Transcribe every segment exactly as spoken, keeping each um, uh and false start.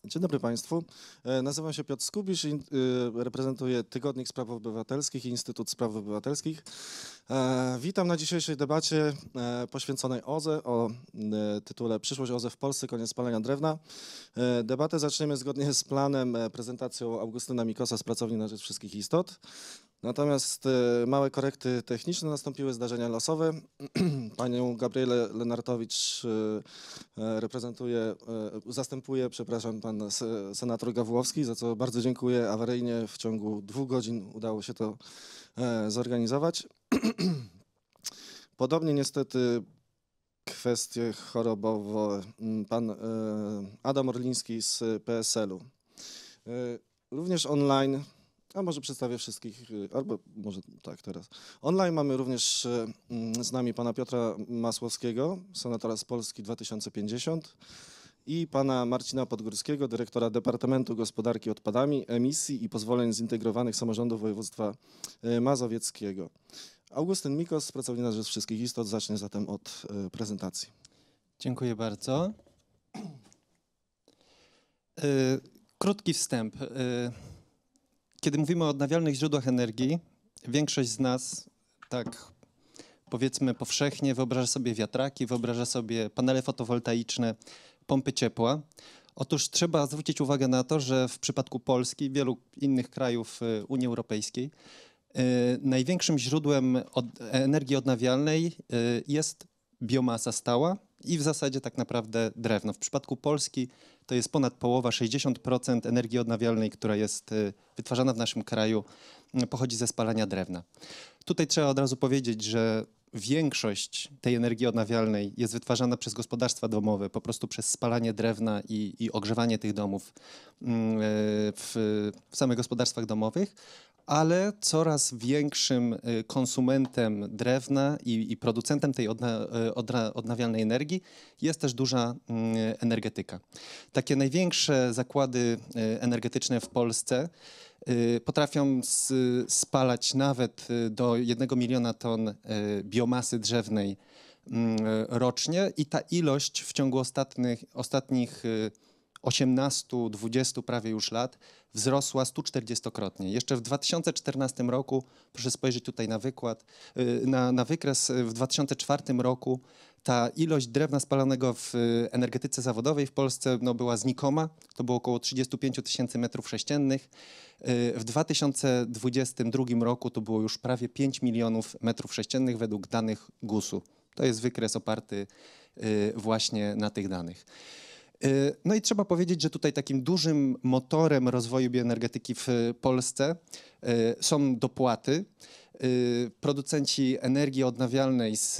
Dzień dobry Państwu. E, Nazywam się Piotr Skubisz i y, reprezentuję Tygodnik Spraw Obywatelskich i Instytut Spraw Obywatelskich. E, Witam na dzisiejszej debacie e, poświęconej O Z E o e, tytule Przyszłość O Z E w Polsce, koniec spalania drewna. E, Debatę zaczniemy zgodnie z planem e, prezentacją Augustyna Mikosa z Pracowni na Rzecz Wszystkich Istot. Natomiast e, małe korekty techniczne nastąpiły, zdarzenia losowe. Panią Gabrielę Lenartowicz e, e, reprezentuje, e, zastępuje, przepraszam, pan s- senator Gawłowski, za co bardzo dziękuję. Awaryjnie w ciągu dwóch godzin udało się to e, zorganizować. Podobnie niestety kwestie chorobowe. Pan e, Adam Orliński z P S L u. E, Również online. A może przedstawię wszystkich, y, albo może tak teraz. Online mamy również y, mm, z nami pana Piotra Masłowskiego, senatora z Polski dwa tysiące pięćdziesiąt i pana Marcina Podgórskiego, dyrektora Departamentu Gospodarki Odpadami, Emisji i Pozwoleń Zintegrowanych Samorządu Województwa y, Mazowieckiego. Augustyn Mikos z Pracowni na Rzecz Wszystkich Istot zacznie zatem od y, prezentacji. Dziękuję bardzo. Y, Krótki wstęp. Y, Kiedy mówimy o odnawialnych źródłach energii, większość z nas, tak powiedzmy powszechnie, wyobraża sobie wiatraki, wyobraża sobie panele fotowoltaiczne, pompy ciepła. Otóż trzeba zwrócić uwagę na to, że w przypadku Polski i wielu innych krajów y, Unii Europejskiej y, największym źródłem od, energii odnawialnej y, jest biomasa stała i w zasadzie tak naprawdę drewno. W przypadku Polski to jest ponad połowa, sześćdziesiąt procent energii odnawialnej, która jest y, wytwarzana w naszym kraju, y, pochodzi ze spalania drewna. Tutaj trzeba od razu powiedzieć, że większość tej energii odnawialnej jest wytwarzana przez gospodarstwa domowe, po prostu przez spalanie drewna i, i ogrzewanie tych domów y, w, w samych gospodarstwach domowych, ale coraz większym y, konsumentem drewna i, i producentem tej odna, y, odra, odnawialnej energii jest też duża y, energetyka. Takie największe zakłady y, energetyczne w Polsce y, potrafią s, spalać nawet y, do jednego miliona ton y, biomasy drzewnej y, rocznie i ta ilość w ciągu ostatnich, ostatnich y, osiemnastu, dwudziestu prawie już lat wzrosła stu czterdziestokrotnie. Jeszcze w dwa tysiące czternastym roku, proszę spojrzeć tutaj na wykład, na, na wykres, w dwa tysiące czwartym roku ta ilość drewna spalanego w energetyce zawodowej w Polsce no, była znikoma, to było około trzydzieści pięć tysięcy metrów sześciennych. W dwa tysiące dwudziestym drugim roku to było już prawie pięć milionów metrów sześciennych według danych gusu. To jest wykres oparty właśnie na tych danych. No i trzeba powiedzieć, że tutaj takim dużym motorem rozwoju bioenergetyki w Polsce są dopłaty. Producenci energii odnawialnej z,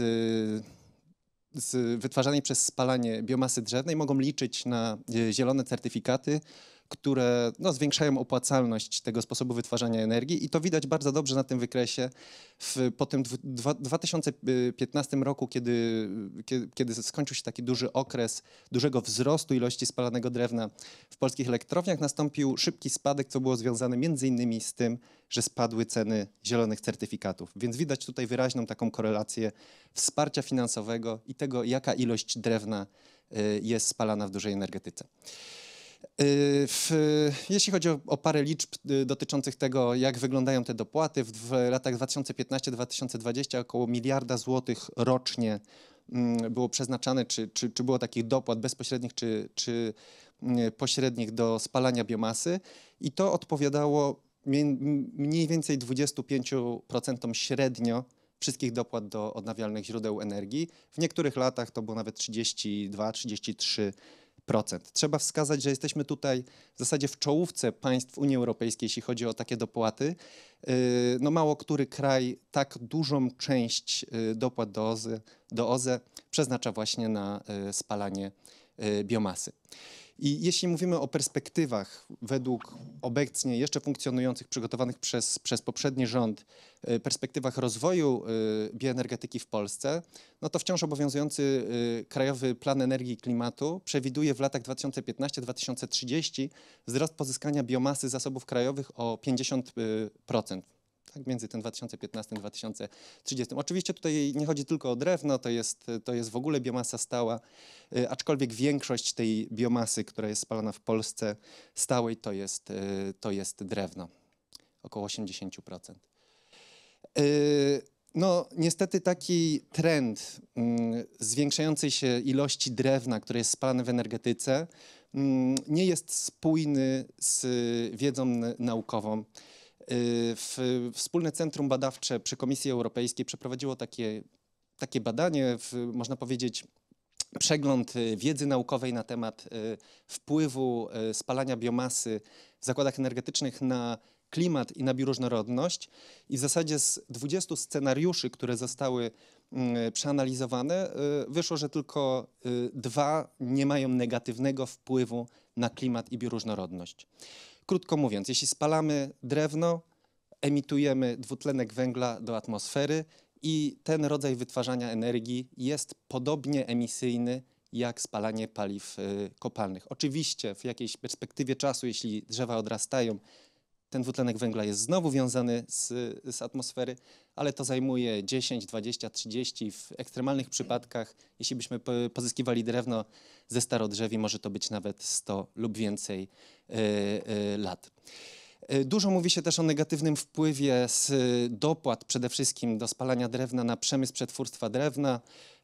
z wytwarzanej przez spalanie biomasy drzewnej mogą liczyć na zielone certyfikaty, które no, zwiększają opłacalność tego sposobu wytwarzania energii i to widać bardzo dobrze na tym wykresie. W, po tym dwa, dwa tysiące piętnastym roku, kiedy, kiedy, kiedy skończył się taki duży okres dużego wzrostu ilości spalanego drewna w polskich elektrowniach, nastąpił szybki spadek, co było związane między innymi z tym, że spadły ceny zielonych certyfikatów. Więc widać tutaj wyraźną taką korelację wsparcia finansowego i tego, jaka ilość drewna jest spalana w dużej energetyce. W, jeśli chodzi o, o parę liczb dotyczących tego, jak wyglądają te dopłaty, w, w latach dwa tysiące piętnastym do dwa tysiące dwudziestego około miliarda złotych rocznie mm, było przeznaczane, czy, czy, czy było takich dopłat bezpośrednich, czy, czy mm, pośrednich do spalania biomasy i to odpowiadało mniej więcej dwudziestu pięciu procentom średnio wszystkich dopłat do odnawialnych źródeł energii. W niektórych latach to było nawet trzydzieści dwa trzydzieści trzy procent. Trzeba wskazać, że jesteśmy tutaj w zasadzie w czołówce państw Unii Europejskiej, jeśli chodzi o takie dopłaty. No mało który kraj tak dużą część dopłat do O Z E, do O Z E przeznacza właśnie na spalanie biomasy. I jeśli mówimy o perspektywach według obecnie jeszcze funkcjonujących, przygotowanych przez, przez poprzedni rząd, perspektywach rozwoju bioenergetyki w Polsce, no to wciąż obowiązujący Krajowy Plan Energii i Klimatu przewiduje w latach dwa tysiące piętnastym do dwa tysiące trzydziestego wzrost pozyskania biomasy z zasobów krajowych o pięćdziesiąt procent. tak między tym dwa tysiące piętnastym a dwa tysiące trzydziestym. Oczywiście tutaj nie chodzi tylko o drewno, to jest, to jest w ogóle biomasa stała, y, aczkolwiek większość tej biomasy, która jest spalana w Polsce stałej, to jest, y, to jest drewno, około osiemdziesiąt procent. Y, No, niestety taki trend mm, zwiększającej się ilości drewna, które jest spalane w energetyce, mm, nie jest spójny z wiedzą n- naukową. Y, w, Wspólne Centrum Badawcze przy Komisji Europejskiej przeprowadziło takie, takie badanie, w, można powiedzieć, przegląd y, wiedzy naukowej na temat y, wpływu y, spalania biomasy w zakładach energetycznych na klimat i na bioróżnorodność. I w zasadzie z dwudziestu scenariuszy, które zostały y, przeanalizowane, y, wyszło, że tylko y, dwa nie mają negatywnego wpływu na klimat i bioróżnorodność. Krótko mówiąc, jeśli spalamy drewno, emitujemy dwutlenek węgla do atmosfery i ten rodzaj wytwarzania energii jest podobnie emisyjny jak spalanie paliw y, kopalnych. Oczywiście w jakiejś perspektywie czasu, jeśli drzewa odrastają, ten dwutlenek węgla jest znowu wiązany z, z atmosfery, ale to zajmuje dziesięć, dwadzieścia, trzydzieści. W ekstremalnych przypadkach, jeśli byśmy po- pozyskiwali drewno ze starodrzewi, może to być nawet sto lub więcej y, y, lat. Y, Dużo mówi się też o negatywnym wpływie z dopłat przede wszystkim do spalania drewna na przemysł przetwórstwa drewna.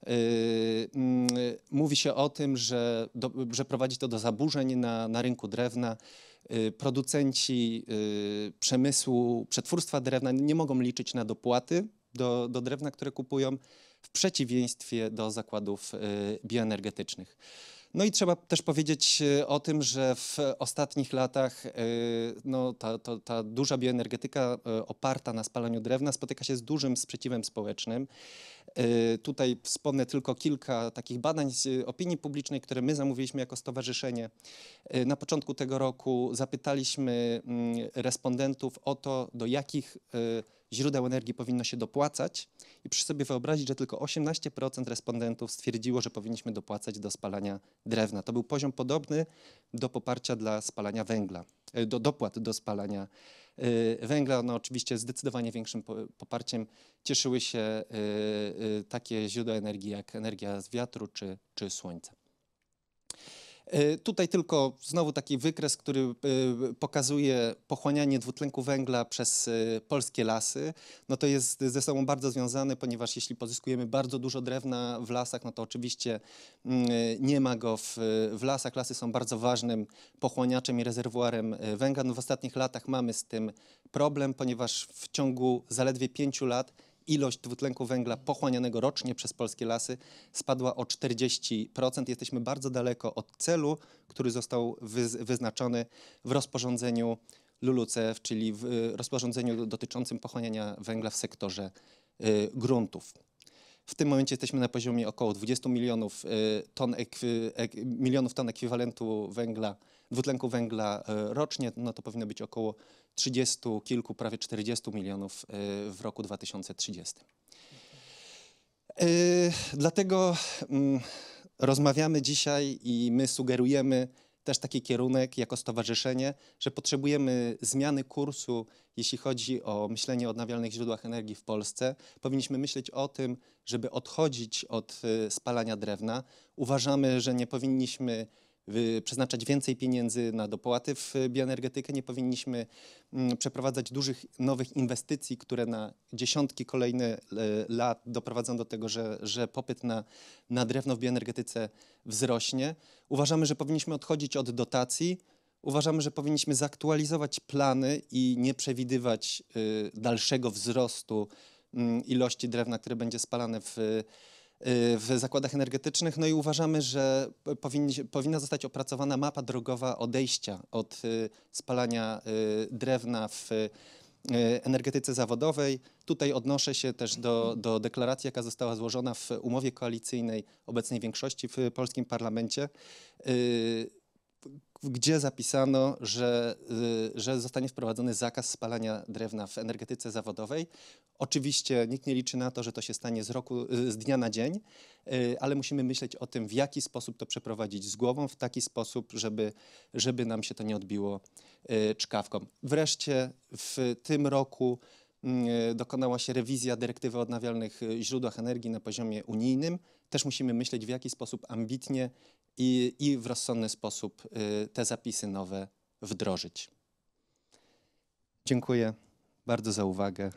Y, mm, Mówi się o tym, że, do, że prowadzi to do zaburzeń na, na rynku drewna. Y, Producenci y, przemysłu przetwórstwa drewna nie mogą liczyć na dopłaty do, do drewna, które kupują, w przeciwieństwie do zakładów y, bioenergetycznych. No i trzeba też powiedzieć y, o tym, że w ostatnich latach y, no, ta, to, ta duża bioenergetyka y, oparta na spalaniu drewna spotyka się z dużym sprzeciwem społecznym. Y, Tutaj wspomnę tylko kilka takich badań z opinii publicznej, które my zamówiliśmy jako stowarzyszenie. Y, Na początku tego roku zapytaliśmy mm, respondentów o to, do jakich y, źródeł energii powinno się dopłacać. I proszę sobie wyobrazić, że tylko osiemnaście procent respondentów stwierdziło, że powinniśmy dopłacać do spalania drewna. To był poziom podobny do poparcia dla spalania węgla, y, do dopłat do spalania y, węgla. No oczywiście zdecydowanie większym po- poparciem cieszyły się y, y, takie źródła energii jak energia z wiatru czy, czy słońca. Y, Tutaj tylko znowu taki wykres, który y, pokazuje pochłanianie dwutlenku węgla przez y, polskie lasy. No to jest ze sobą bardzo związane, ponieważ jeśli pozyskujemy bardzo dużo drewna w lasach, no to oczywiście mm, nie ma go w, w lasach. Lasy są bardzo ważnym pochłaniaczem i rezerwuarem y, węgla. No w ostatnich latach mamy z tym problem, ponieważ w ciągu zaledwie pięciu lat ilość dwutlenku węgla pochłanianego rocznie przez polskie lasy spadła o czterdzieści procent. Jesteśmy bardzo daleko od celu, który został wyz- wyznaczony w rozporządzeniu LULUCF, czyli w y, rozporządzeniu dotyczącym pochłaniania węgla w sektorze y, gruntów. W tym momencie jesteśmy na poziomie około dwudziestu milionów y, ton, ekwi, ek, milionów ton ekwiwalentu węgla, dwutlenku węgla y, rocznie. No to powinno być około trzydziestu kilku, prawie czterdziestu milionów y, w roku dwa tysiące trzydziestym. Y, Dlatego mm, rozmawiamy dzisiaj i my sugerujemy też taki kierunek jako stowarzyszenie, że potrzebujemy zmiany kursu, jeśli chodzi o myślenie o odnawialnych źródłach energii w Polsce. Powinniśmy myśleć o tym, żeby odchodzić od y, spalania drewna. Uważamy, że nie powinniśmy y, przeznaczać więcej pieniędzy na dopłaty w y, bioenergetykę, nie powinniśmy mm, przeprowadzać dużych nowych inwestycji, które na dziesiątki kolejne y, lat doprowadzą do tego, że, że popyt na, na drewno w bioenergetyce wzrośnie. Uważamy, że powinniśmy odchodzić od dotacji. Uważamy, że powinniśmy zaktualizować plany i nie przewidywać y, dalszego wzrostu y, ilości drewna, które będzie spalane w, y, w zakładach energetycznych. No i uważamy, że powinni, powinna zostać opracowana mapa drogowa odejścia od y, spalania y, drewna w y, energetyce zawodowej. Tutaj odnoszę się też do, do deklaracji, jaka została złożona w umowie koalicyjnej obecnej większości w polskim parlamencie, y, gdzie zapisano, że, y, że zostanie wprowadzony zakaz spalania drewna w energetyce zawodowej. Oczywiście nikt nie liczy na to, że to się stanie z, roku, y, z dnia na dzień, y, ale musimy myśleć o tym, w jaki sposób to przeprowadzić z głową, w taki sposób, żeby, żeby nam się to nie odbiło y, czkawką. Wreszcie w tym roku mm, dokonała się rewizja dyrektywy o odnawialnych y, źródłach energii na poziomie unijnym. Też musimy myśleć, w jaki sposób ambitnie i, i w rozsądny sposób y, te zapisy nowe wdrożyć. Dziękuję bardzo za uwagę.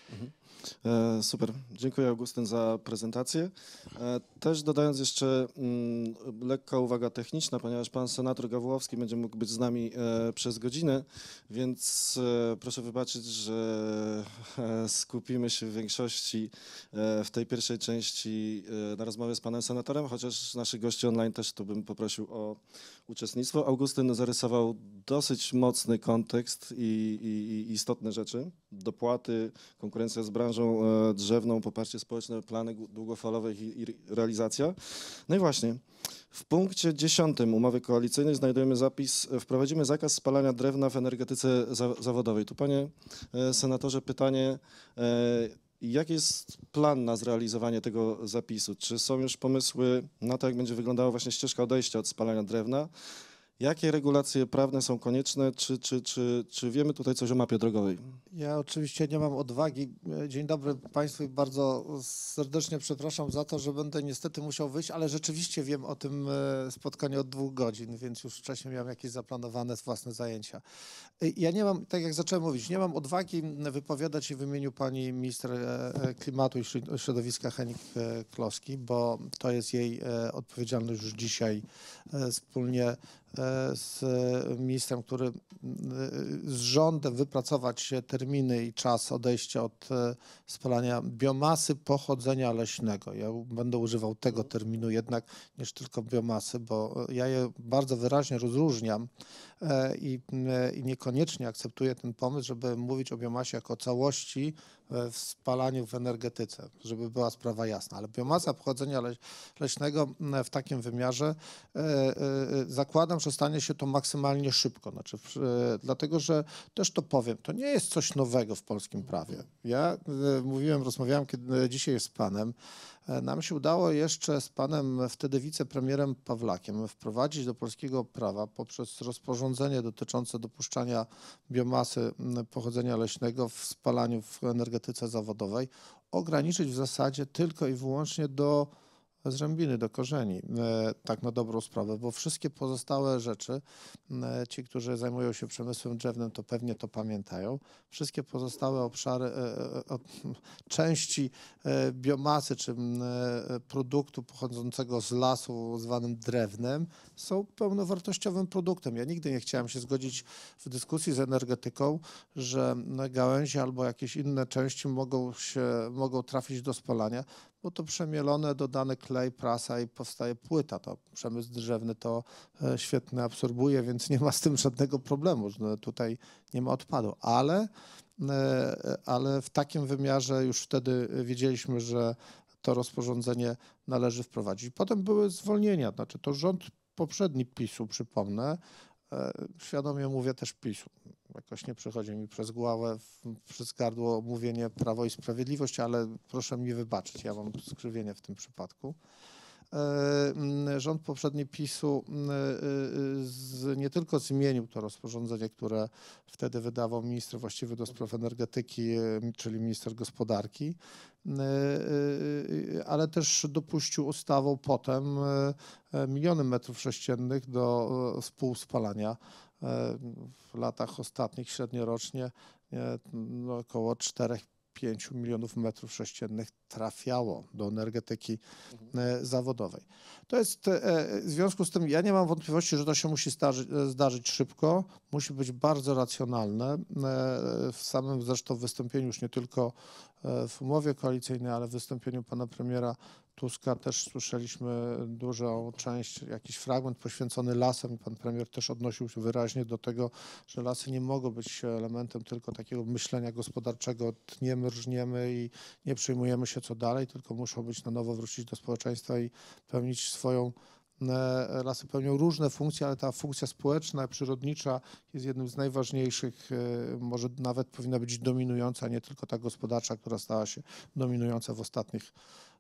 E, Super, dziękuję Augustyn za prezentację. E, Też dodając jeszcze mm, lekka uwaga techniczna, ponieważ pan senator Gawłowski będzie mógł być z nami e, przez godzinę, więc e, proszę wybaczyć, że e, skupimy się w większości e, w tej pierwszej części e, na rozmowie z panem senatorem, chociaż naszych gości online też tu bym poprosił o uczestnictwo. Augustyn zarysował dosyć mocny kontekst i, i, i istotne rzeczy. Dopłaty, konkurencja z branżą e, drzewną, poparcie społeczne, plany długofalowe i, i realizacja. No i właśnie, w punkcie dziesiątym umowy koalicyjnej znajdujemy zapis: wprowadzimy zakaz spalania drewna w energetyce za, zawodowej. Tu, panie e, senatorze, pytanie, e, jaki jest plan na zrealizowanie tego zapisu? Czy są już pomysły na to, jak będzie wyglądała właśnie ścieżka odejścia od spalania drewna? Jakie regulacje prawne są konieczne? Czy, czy, czy, czy wiemy tutaj coś o mapie drogowej? Ja oczywiście nie mam odwagi. Dzień dobry Państwu i bardzo serdecznie przepraszam za to, że będę niestety musiał wyjść, ale rzeczywiście wiem o tym spotkaniu od dwóch godzin, więc już wcześniej miałem jakieś zaplanowane własne zajęcia. Ja nie mam, tak jak zacząłem mówić, nie mam odwagi wypowiadać się w imieniu pani minister klimatu i środowiska Hennig-Kloski, bo to jest jej odpowiedzialność już dzisiaj wspólnie z ministrem, który z rządem wypracować terminy i czas odejścia od spalania biomasy pochodzenia leśnego. Ja będę używał tego terminu jednak niż tylko biomasy, bo ja je bardzo wyraźnie rozróżniam i, i niekoniecznie akceptuję ten pomysł, żeby mówić o biomasie jako całości w spalaniu w energetyce, żeby była sprawa jasna. Ale biomasa pochodzenia leśnego w takim wymiarze zakładam, że stanie się to maksymalnie szybko. Znaczy, dlatego, że też to powiem, to nie jest coś nowego w polskim prawie. Ja mówiłem, rozmawiałem kiedy, dzisiaj z panem. Nam się udało jeszcze z panem wtedy wicepremierem Pawlakiem wprowadzić do polskiego prawa poprzez rozporządzenie dotyczące dopuszczania biomasy pochodzenia leśnego w spalaniu w energetyce zawodowej, ograniczyć w zasadzie tylko i wyłącznie do zrębiny, do korzeni, tak na dobrą sprawę, bo wszystkie pozostałe rzeczy, ci, którzy zajmują się przemysłem drzewnym, to pewnie to pamiętają, wszystkie pozostałe obszary, części biomasy czy produktu pochodzącego z lasu zwanym drewnem są pełnowartościowym produktem. Ja nigdy nie chciałem się zgodzić w dyskusji z energetyką, że gałęzie albo jakieś inne części mogą, się, mogą trafić do spalania, bo to przemielone, dodany klej, prasa i powstaje płyta. To przemysł drzewny to świetnie absorbuje, więc nie ma z tym żadnego problemu. Tutaj nie ma odpadu, ale, ale w takim wymiarze już wtedy wiedzieliśmy, że to rozporządzenie należy wprowadzić. Potem były zwolnienia, znaczy to rząd poprzedni PiSu, przypomnę, świadomie mówię też PiSu, jakoś nie przychodzi mi przez głowę, przez gardło mówienie Prawo i Sprawiedliwość, ale proszę mi wybaczyć, ja mam skrzywienie w tym przypadku. Rząd poprzedni PiSu z, nie tylko zmienił to rozporządzenie, które wtedy wydawał minister właściwy do spraw energetyki, czyli minister gospodarki, ale też dopuścił ustawą potem miliony metrów sześciennych do współspalania. W latach ostatnich średniorocznie no, około czterech pięciu milionów metrów sześciennych trafiało do energetyki mhm. zawodowej. To jest, w związku z tym ja nie mam wątpliwości, że to się musi zdarzyć, zdarzyć szybko, musi być bardzo racjonalne. W samym zresztą wystąpieniu, już nie tylko w umowie koalicyjnej, ale w wystąpieniu pana premiera Tuska też słyszeliśmy dużą część, jakiś fragment poświęcony lasom i pan premier też odnosił się wyraźnie do tego, że lasy nie mogą być elementem tylko takiego myślenia gospodarczego, tniemy, rżniemy i nie przejmujemy się co dalej, tylko muszą być na nowo wrócić do społeczeństwa i pełnić swoją. Lasy pełnią różne funkcje, ale ta funkcja społeczna, przyrodnicza jest jednym z najważniejszych, może nawet powinna być dominująca, nie tylko ta gospodarcza, która stała się dominująca w ostatnich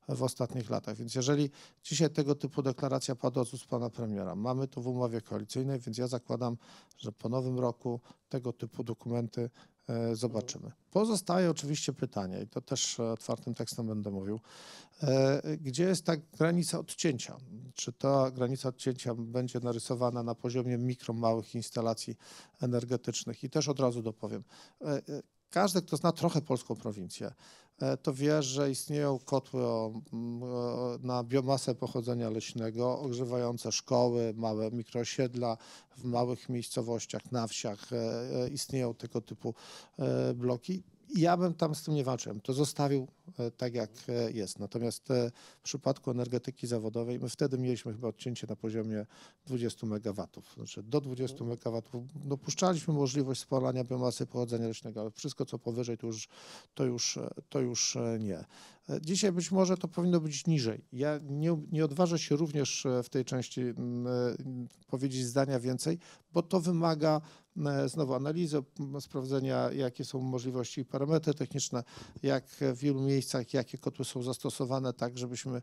w ostatnich latach. Więc jeżeli dzisiaj tego typu deklaracja padła z ust pana premiera, mamy to w umowie koalicyjnej, więc ja zakładam, że po nowym roku tego typu dokumenty e, zobaczymy. Pozostaje oczywiście pytanie, i to też e, otwartym tekstem będę mówił, e, gdzie jest ta granica odcięcia? Czy ta granica odcięcia będzie narysowana na poziomie mikro, małych instalacji energetycznych? I też od razu dopowiem. E, e, każdy, kto zna trochę polską prowincję, to wie, że istnieją kotły o, o, na biomasę pochodzenia leśnego, ogrzewające szkoły, małe mikroosiedla w małych miejscowościach, na wsiach. E, istnieją tego typu e, bloki. Ja bym tam z tym nie walczył, to zostawił e, tak, jak e, jest. Natomiast e, w przypadku energetyki zawodowej, my wtedy mieliśmy chyba odcięcie na poziomie dwudziestu megawatów. Znaczy do dwudziestu megawatów dopuszczaliśmy możliwość spalania biomasy pochodzenia leśnego, ale wszystko, co powyżej, to już, to już, to już e, nie. E, Dzisiaj być może to powinno być niżej. Ja nie, nie odważę się również e, w tej części m, e, powiedzieć zdania więcej, bo to wymaga e, znowu analizy, m, sprawdzenia, jakie są możliwości i parametry techniczne, jak w wielu miejscach, jakie kotły są zastosowane, tak żebyśmy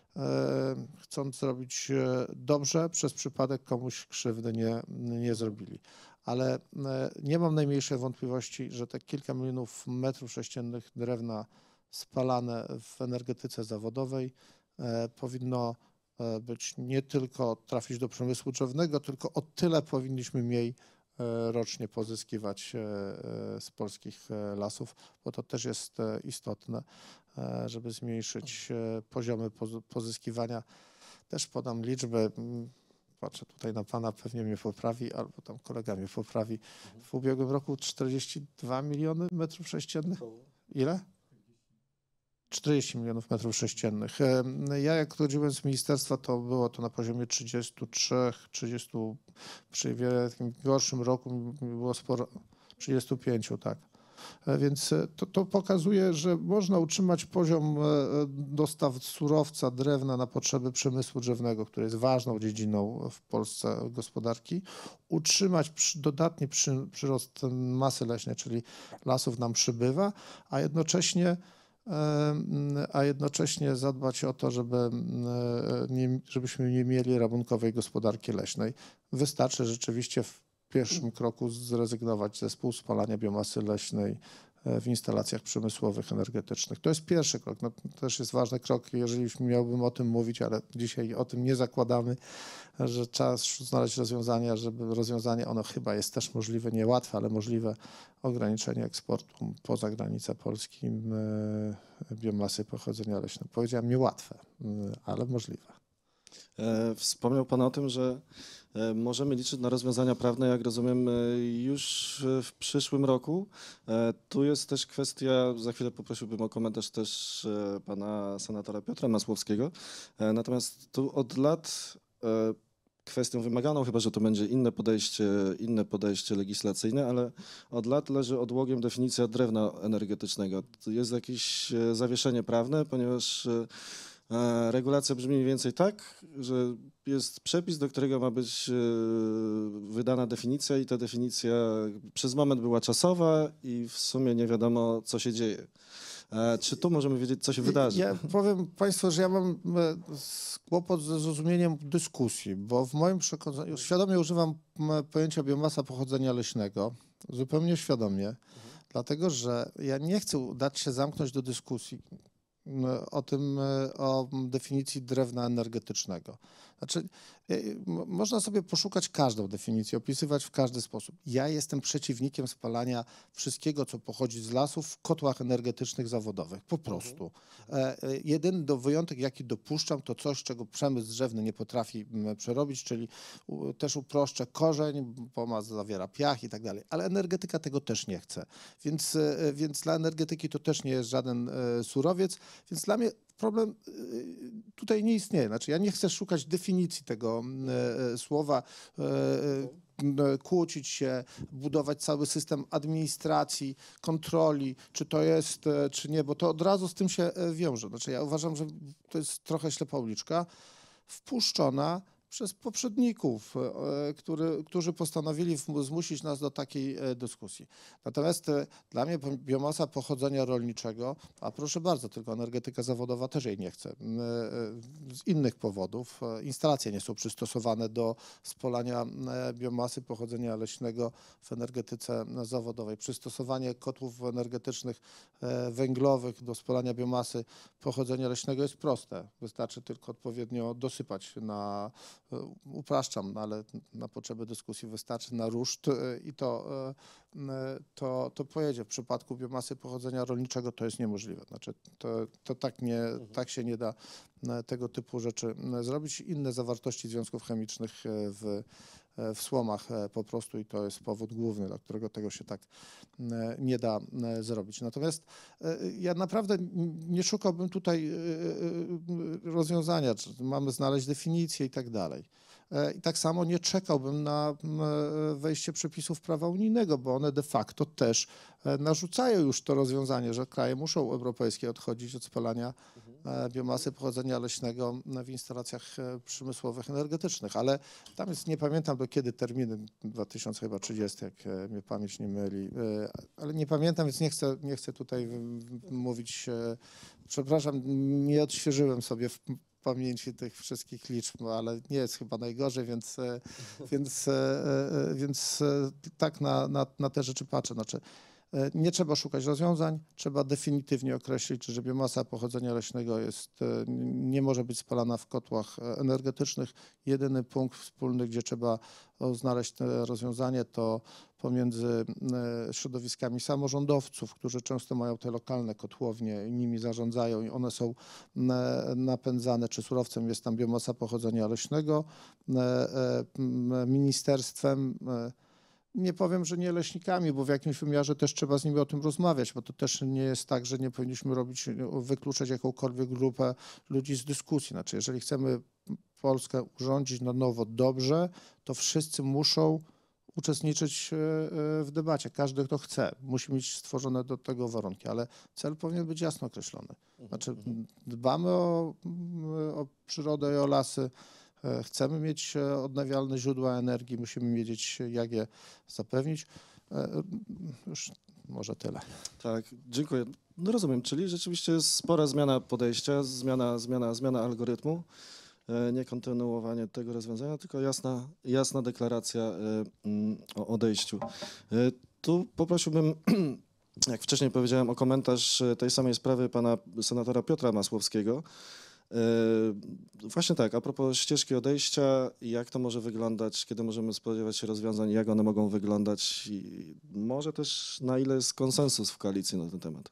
e, chcąc zrobić e, dobrze, przez przypadek komuś krzywdy nie, nie zrobili. Ale e, nie mam najmniejszej wątpliwości, że te kilka milionów metrów sześciennych drewna spalane w energetyce zawodowej e, powinno e, być nie tylko trafić do przemysłu drzewnego, tylko o tyle powinniśmy mniej e, rocznie pozyskiwać e, e, z polskich e, lasów, bo to też jest e, istotne, e, żeby zmniejszyć e, poziomy poz- pozyskiwania. Też podam liczbę. m, Patrzę tutaj na pana, pewnie mnie poprawi, albo tam kolega mnie poprawi. W ubiegłym roku czterdzieści dwa miliony metrów sześciennych. Ile? czterdzieści milionów metrów sześciennych. Em, Ja jak chodziłem z ministerstwa, to było to na poziomie trzydziestu trzech, trzydziestu, przy wiele takim gorszym roku było sporo, trzydziestu pięciu, tak. E, Więc e, to, to pokazuje, że można utrzymać poziom e, e, dostaw surowca, drewna na potrzeby przemysłu drzewnego, który jest ważną dziedziną w Polsce gospodarki, utrzymać przy, dodatni przy, przyrost masy leśnej, czyli lasów nam przybywa, a jednocześnie a jednocześnie zadbać o to, żeby nie, żebyśmy nie mieli rabunkowej gospodarki leśnej. Wystarczy rzeczywiście w pierwszym kroku zrezygnować ze współspalania biomasy leśnej w instalacjach przemysłowych, energetycznych. To jest pierwszy krok. No, to też jest ważny krok, jeżeli już miałbym o tym mówić, ale dzisiaj o tym nie zakładamy, że trzeba znaleźć rozwiązania, żeby rozwiązanie, ono chyba jest też możliwe, niełatwe, ale możliwe, ograniczenie eksportu poza granicę Polski e, biomasy pochodzenia leśnego. Powiedziałem niełatwe, e, ale możliwe. E, Wspomniał Pan o tym, że e, możemy liczyć na rozwiązania prawne, jak rozumiem, e, już e, w przyszłym roku. E, Tu jest też kwestia, za chwilę poprosiłbym o komentarz też e, pana senatora Piotra Masłowskiego. E, Natomiast tu od lat e, kwestią wymaganą, chyba że to będzie inne podejście, inne podejście legislacyjne, ale od lat leży odłogiem definicja drewna energetycznego. Tu jest jakieś e, zawieszenie prawne, ponieważ e, E, regulacja brzmi mniej więcej tak, że jest przepis, do którego ma być e, wydana definicja i ta definicja przez moment była czasowa i w sumie nie wiadomo, co się dzieje. E, Czy tu możemy wiedzieć, co się wydarzy? Ja powiem Państwu, że ja mam e, s- kłopot ze zrozumieniem dyskusji, bo w moim przekonaniu, świadomie używam m, pojęcia biomasa pochodzenia leśnego, zupełnie świadomie, dlatego że ja nie chcę dać się zamknąć do dyskusji m, o tym, e, o definicji drewna energetycznego. Znaczy, e, m- można sobie poszukać każdą definicję, opisywać w każdy sposób. Ja jestem przeciwnikiem spalania wszystkiego, co pochodzi z lasów w kotłach energetycznych zawodowych, po prostu. E, e, Jedyny do wyjątek, jaki dopuszczam, to coś, czego przemysł drzewny nie potrafi m, przerobić, czyli u, też uproszczę korzeń, bo ma, zawiera piach i tak dalej. Ale energetyka tego też nie chce. Więc, e, więc dla energetyki to też nie jest żaden e, surowiec. Więc dla mnie problem y, tutaj nie istnieje. Znaczy, ja nie chcę szukać definicji tego e, e, słowa, e, e, kłócić się, budować cały system administracji, kontroli, czy to jest, e, czy nie, bo to od razu z tym się e, wiąże. Znaczy, ja uważam, że to jest trochę ślepa uliczka, wpuszczona przez poprzedników, e, który, którzy postanowili w- zmusić nas do takiej e, dyskusji. Natomiast e, dla mnie po- biomasa pochodzenia rolniczego, a proszę bardzo, tylko energetyka zawodowa też jej nie chce, m, e, z innych powodów. E, Instalacje nie są przystosowane do spalania e, biomasy pochodzenia leśnego w energetyce zawodowej. Przystosowanie kotłów energetycznych e, węglowych do spalania biomasy pochodzenia leśnego jest proste. Wystarczy tylko odpowiednio dosypać na, e, upraszczam, no ale na potrzeby dyskusji wystarczy na ruszt e, i to, e, e, to, to pojedzie. W przypadku biomasy pochodzenia rolniczego to jest niemożliwe. Znaczy to, to tak, nie, tak się nie da e, tego typu rzeczy e, zrobić. Inne zawartości związków chemicznych e, w, e, w słomach e, po prostu i to jest powód główny, dla którego tego się tak e, nie da e, zrobić. Natomiast e, ja naprawdę n- nie szukałbym tutaj e, e, rozwiązania, czy mamy znaleźć definicję i tak dalej. E, I tak samo nie czekałbym na m, e, wejście przepisów prawa unijnego, bo one de facto też e, narzucają już to rozwiązanie, że kraje muszą europejskie odchodzić od spalania e, biomasy pochodzenia leśnego w instalacjach e, przemysłowych, energetycznych, ale tam jest, nie pamiętam do kiedy terminy, dwa tysiące trzydziesty, jak e, mnie pamięć nie myli, e, ale nie pamiętam, więc nie chcę, nie chcę tutaj w- w- mówić, e, przepraszam, nie odświeżyłem sobie w pamięci tych wszystkich liczb, no, ale nie jest chyba najgorzej, więc, e, więc, e, e, więc e, tak na, na, na te rzeczy patrzę. Znaczy, e, nie trzeba szukać rozwiązań, trzeba definitywnie określić, że biomasa pochodzenia leśnego jest, e, nie może być spalana w kotłach e, energetycznych. Jedyny punkt wspólny, gdzie trzeba o, znaleźć te rozwiązanie, to pomiędzy e, środowiskami samorządowców, którzy często mają te lokalne kotłownie i nimi zarządzają i one są na- napędzane, czy surowcem jest tam biomasa pochodzenia leśnego, e, e, m, ministerstwem, e, nie powiem, że nie leśnikami, bo w jakimś wymiarze też trzeba z nimi o tym rozmawiać, bo to też nie jest tak, że nie powinniśmy robić, wykluczać jakąkolwiek grupę ludzi z dyskusji. Znaczy, jeżeli chcemy Polskę urządzić na nowo dobrze, to wszyscy muszą uczestniczyć e, e, w debacie. Każdy, kto chce, musi mieć stworzone do tego warunki, ale cel powinien być jasno określony. Znaczy, dbamy o, o przyrodę i o lasy, e, chcemy mieć e, odnawialne źródła energii, musimy wiedzieć, jak je zapewnić. E, Już może tyle. Tak, dziękuję. No rozumiem, czyli rzeczywiście jest spora zmiana podejścia, zmiana, zmiana, zmiana algorytmu, e, nie kontynuowanie tego rozwiązania, tylko jasna, jasna deklaracja e, mm, o odejściu. E, Tu poprosiłbym, jak wcześniej powiedziałem, o komentarz e, tej samej sprawy pana senatora Piotra Masłowskiego. E, Właśnie tak, a propos ścieżki odejścia, jak to może wyglądać, kiedy możemy spodziewać się rozwiązań, jak one mogą wyglądać i może też na ile jest konsensus w koalicji na ten temat.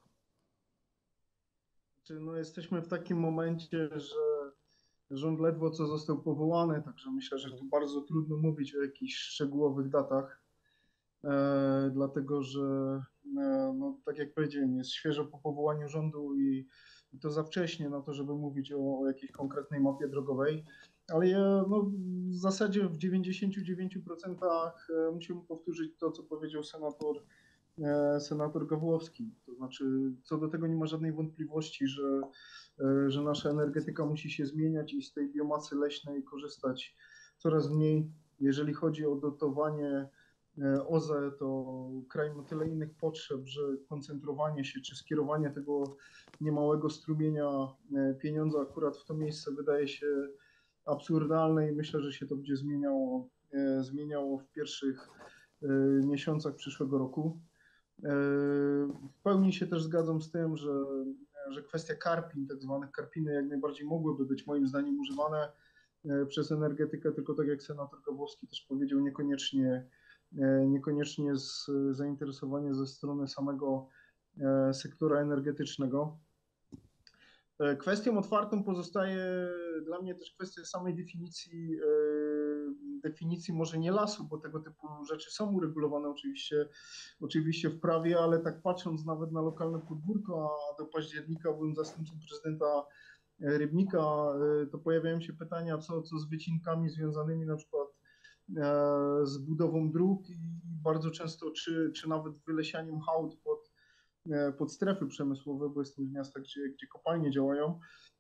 Czy no jesteśmy w takim momencie, że rząd ledwo co został powołany, także myślę, że tu bardzo trudno mówić o jakichś szczegółowych datach, e, dlatego że, e, no, tak jak powiedziałem, jest świeżo po powołaniu rządu i, i to za wcześnie na to, żeby mówić o, o jakiejś konkretnej mapie drogowej, ale ja no, w zasadzie w dziewięćdziesięciu dziewięciu procentach e, musimy powtórzyć to, co powiedział senator e, senator Gawłowski. To znaczy, co do tego nie ma żadnej wątpliwości, że, e, że nasza energetyka musi się zmieniać i z tej biomasy leśnej korzystać coraz mniej. Jeżeli chodzi o dotowanie e, O Z E, to kraj ma tyle innych potrzeb, że koncentrowanie się czy skierowanie tego niemałego strumienia e, pieniądza akurat w to miejsce wydaje się absurdalne i myślę, że się to będzie zmieniało, e, zmieniało w pierwszych e, miesiącach przyszłego roku. W pełni się też zgadzam z tym, że, że kwestia karpin, tak zwanych karpiny, jak najbardziej mogłyby być moim zdaniem używane przez energetykę, tylko tak jak senator Gawłowski też powiedział, niekoniecznie, niekoniecznie z zainteresowania ze strony samego sektora energetycznego. Kwestią otwartą pozostaje dla mnie też kwestia samej definicji, definicji może nie lasu, bo tego typu rzeczy są uregulowane oczywiście, oczywiście w prawie, ale tak patrząc nawet na lokalne podwórko, a do października byłem zastępcą prezydenta Rybnika, to pojawiają się pytania, co, co z wycinkami związanymi na przykład z budową dróg i bardzo często, czy, czy nawet wylesianiem hałd pod pod strefy przemysłowe, bo jestem w miastach, gdzie, gdzie kopalnie działają.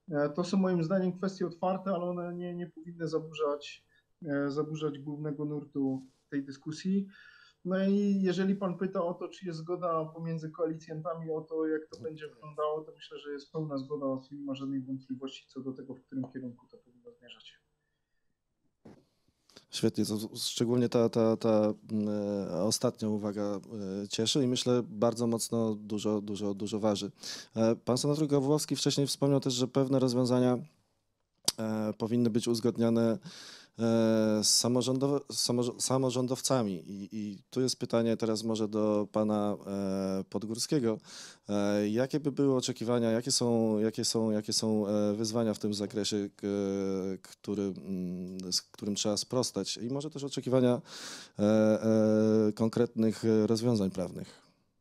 E, To są moim zdaniem kwestie otwarte, ale one nie, nie powinny zaburzać, e, zaburzać głównego nurtu tej dyskusji. No i jeżeli pan pyta o to, czy jest zgoda pomiędzy koalicjantami o to, jak to będzie wyglądało, to myślę, że jest pełna zgoda, nie ma żadnej wątpliwości co do tego, w którym kierunku to powinno zmierzać. Świetnie, to szczególnie ta, ta, ta e, ostatnia uwaga e, cieszy i myślę bardzo mocno dużo, dużo, dużo waży. E, pan senator Gawłowski wcześniej wspomniał też, że pewne rozwiązania e, powinny być uzgodnione e, z samorządow, samorz- samorządowcami. I, I tu jest pytanie teraz może do pana e, Podgórskiego. E, jakie by były oczekiwania, jakie są, jakie są, jakie są e, wyzwania w tym zakresie, k, który, mm, z którym trzeba sprostać i może też oczekiwania e, e, konkretnych rozwiązań prawnych?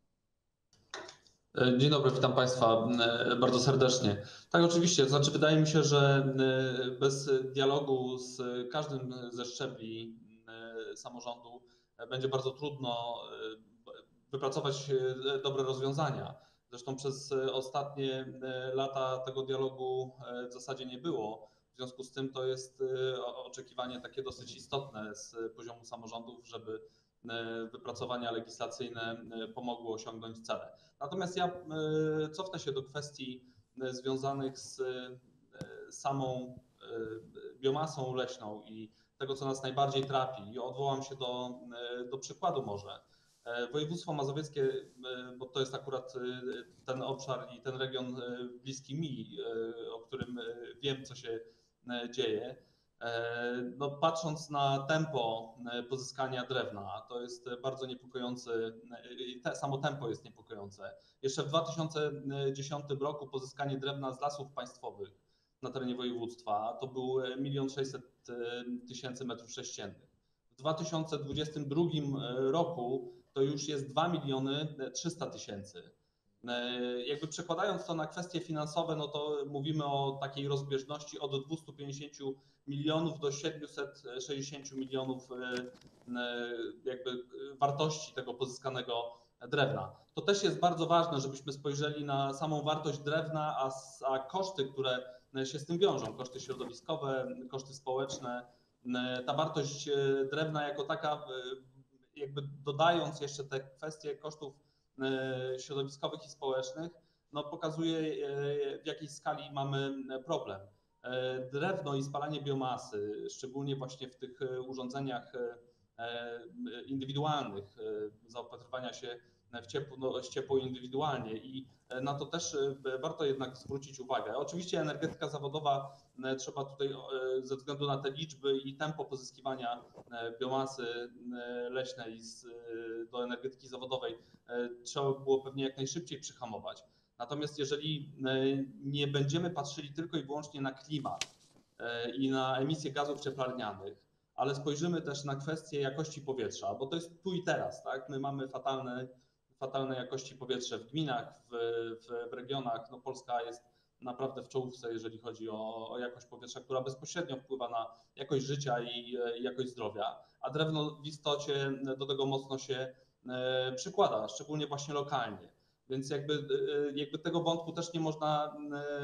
Dzień dobry, witam Państwa e, bardzo serdecznie. Tak, oczywiście, to znaczy wydaje mi się, że e, bez dialogu z każdym ze szczebli e, samorządu e, będzie bardzo trudno e, wypracować e, dobre rozwiązania. Zresztą przez ostatnie e, lata tego dialogu e, w zasadzie nie było. W związku z tym to jest e, o- oczekiwanie takie dosyć istotne z poziomu samorządów, żeby e, wypracowania legislacyjne e, pomogły osiągnąć cele. Natomiast ja e, cofnę się do kwestii e, związanych z e, samą e, biomasą leśną i tego, co nas najbardziej trapi. I odwołam się do, e, do przykładu może. E, Województwo mazowieckie, e, bo to jest akurat e, ten obszar i ten region e, bliski mi, e, o którym e, wiem, co się e, dzieje. E, No, patrząc na tempo e, pozyskania drewna, to jest bardzo niepokojący, e, i te, samo tempo jest niepokojące. Jeszcze w dwa tysiące dziesiątym roku pozyskanie drewna z lasów państwowych na terenie województwa to był milion sześćset tysięcy metrów sześciennych. W dwa tysiące dwudziestym drugim roku to już jest dwa miliony trzysta tysięcy. Jakby przekładając to na kwestie finansowe, no to mówimy o takiej rozbieżności od dwieście pięćdziesiąt milionów do siedemset sześćdziesiąt milionów jakby wartości tego pozyskanego drewna. To też jest bardzo ważne, żebyśmy spojrzeli na samą wartość drewna, a, a koszty, które się z tym wiążą, koszty środowiskowe, koszty społeczne. Ta wartość drewna jako taka, jakby dodając jeszcze te kwestie kosztów środowiskowych i społecznych, no pokazuje, w jakiej skali mamy problem. Drewno i spalanie biomasy, szczególnie właśnie w tych urządzeniach indywidualnych, zaopatrywania się w ciepło, no, ciepło indywidualnie i na to też warto jednak zwrócić uwagę. Oczywiście energetyka zawodowa, trzeba tutaj ze względu na te liczby i tempo pozyskiwania biomasy leśnej z, do energetyki zawodowej trzeba było pewnie jak najszybciej przyhamować. Natomiast jeżeli nie będziemy patrzyli tylko i wyłącznie na klimat i na emisję gazów cieplarnianych, ale spojrzymy też na kwestię jakości powietrza, bo to jest tu i teraz, tak? My mamy fatalne, fatalne jakości powietrza w gminach, w, w, w regionach. No Polska jest naprawdę w czołówce, jeżeli chodzi o, o jakość powietrza, która bezpośrednio wpływa na jakość życia i, i jakość zdrowia, a drewno w istocie do tego mocno się e, przykłada, szczególnie właśnie lokalnie. Więc jakby, jakby tego wątku też nie można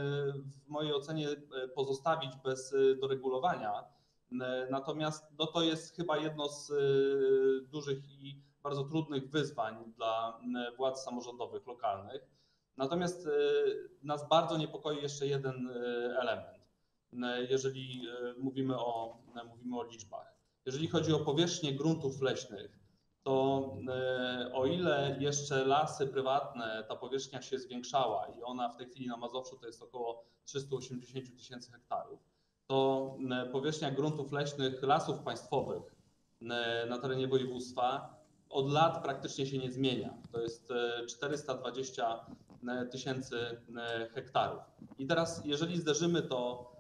w mojej ocenie pozostawić bez doregulowania. Natomiast no to jest chyba jedno z dużych i bardzo trudnych wyzwań dla władz samorządowych lokalnych. Natomiast nas bardzo niepokoi jeszcze jeden element, jeżeli mówimy o, mówimy o liczbach. Jeżeli chodzi o powierzchnię gruntów leśnych, to o ile jeszcze lasy prywatne, ta powierzchnia się zwiększała i ona w tej chwili na Mazowszu to jest około trzysta osiemdziesiąt tysięcy hektarów, to powierzchnia gruntów leśnych lasów państwowych na terenie województwa od lat praktycznie się nie zmienia. To jest czterysta dwadzieścia tysięcy hektarów. I teraz jeżeli zderzymy to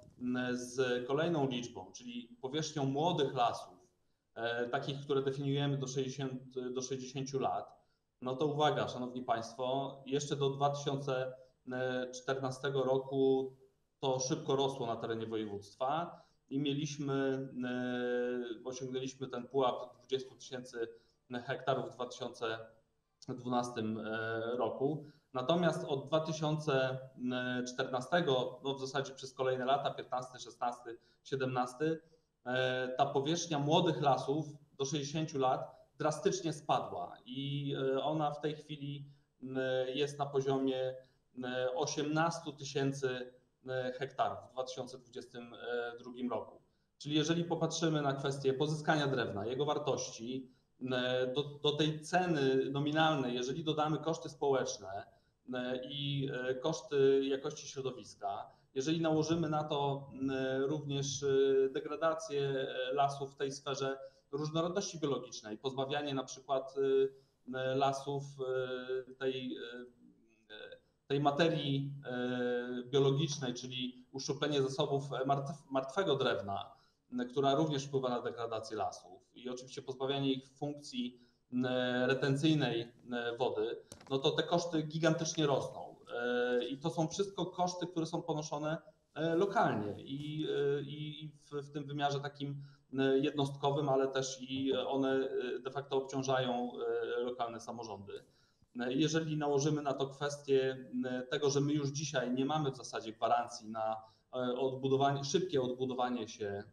z kolejną liczbą, czyli powierzchnią młodych lasów, takich, które definiujemy do sześćdziesięciu, do sześćdziesięciu lat, no to uwaga, szanowni państwo, jeszcze do dwa tysiące czternastego roku to szybko rosło na terenie województwa i mieliśmy, osiągnęliśmy ten pułap dwadzieścia tysięcy hektarów w dwa tysiące dwunastym roku. Natomiast od dwa tysiące czternastego, no w zasadzie przez kolejne lata, piętnasty, szesnasty, siedemnasty, ta powierzchnia młodych lasów do sześćdziesięciu lat drastycznie spadła i ona w tej chwili jest na poziomie osiemnastu tysięcy hektarów w dwa tysiące dwudziestym drugim roku. Czyli jeżeli popatrzymy na kwestię pozyskania drewna, jego wartości, do, do tej ceny nominalnej, jeżeli dodamy koszty społeczne i koszty jakości środowiska, jeżeli nałożymy na to również degradację lasów w tej sferze różnorodności biologicznej, pozbawianie na przykład lasów tej, tej materii biologicznej, czyli uszczuplenie zasobów martwego drewna, która również wpływa na degradację lasów i oczywiście pozbawianie ich funkcji retencyjnej wody, no to te koszty gigantycznie rosną. I to są wszystko koszty, które są ponoszone lokalnie i, i w, w tym wymiarze takim jednostkowym, ale też i one de facto obciążają lokalne samorządy. Jeżeli nałożymy na to kwestię tego, że my już dzisiaj nie mamy w zasadzie gwarancji na odbudowanie, szybkie odbudowanie się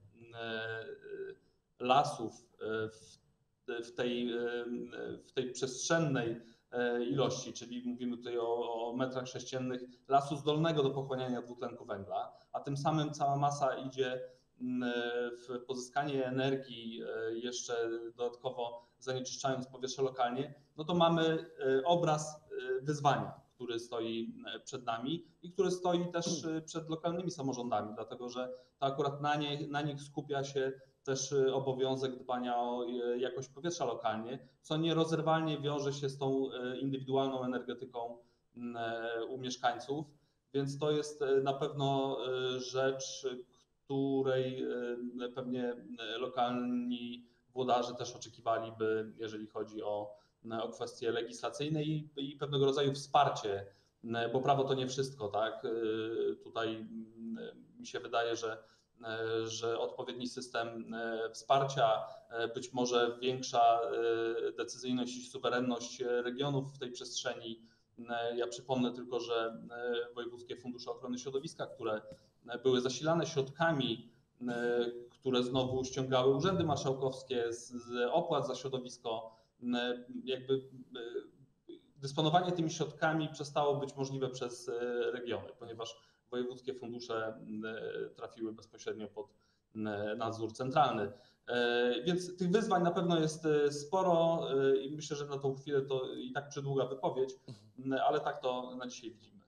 lasów w, w, tej, w tej przestrzennej ilości, czyli mówimy tutaj o, o metrach sześciennych lasu zdolnego do pochłaniania dwutlenku węgla, a tym samym cała masa idzie w pozyskanie energii, jeszcze dodatkowo zanieczyszczając powietrze lokalnie, no to mamy obraz wyzwania, który stoi przed nami i który stoi też przed lokalnymi samorządami, dlatego że to akurat na, nie, na nich skupia się też obowiązek dbania o jakość powietrza lokalnie, co nierozerwalnie wiąże się z tą indywidualną energetyką u mieszkańców, więc to jest na pewno rzecz, której pewnie lokalni włodarze też oczekiwaliby, jeżeli chodzi o, o kwestie legislacyjne i, i pewnego rodzaju wsparcie, bo prawo to nie wszystko, tak? Tutaj mi się wydaje, że, że odpowiedni system wsparcia, być może większa decyzyjność i suwerenność regionów w tej przestrzeni. Ja przypomnę tylko, że wojewódzkie fundusze ochrony środowiska, które były zasilane środkami, które znowu ściągały urzędy marszałkowskie z, z opłat za środowisko, jakby dysponowanie tymi środkami przestało być możliwe przez regiony, ponieważ wojewódzkie fundusze trafiły bezpośrednio pod nadzór centralny. Więc tych wyzwań na pewno jest sporo i myślę, że na tą chwilę to i tak przydługa wypowiedź, ale tak to na dzisiaj widzimy.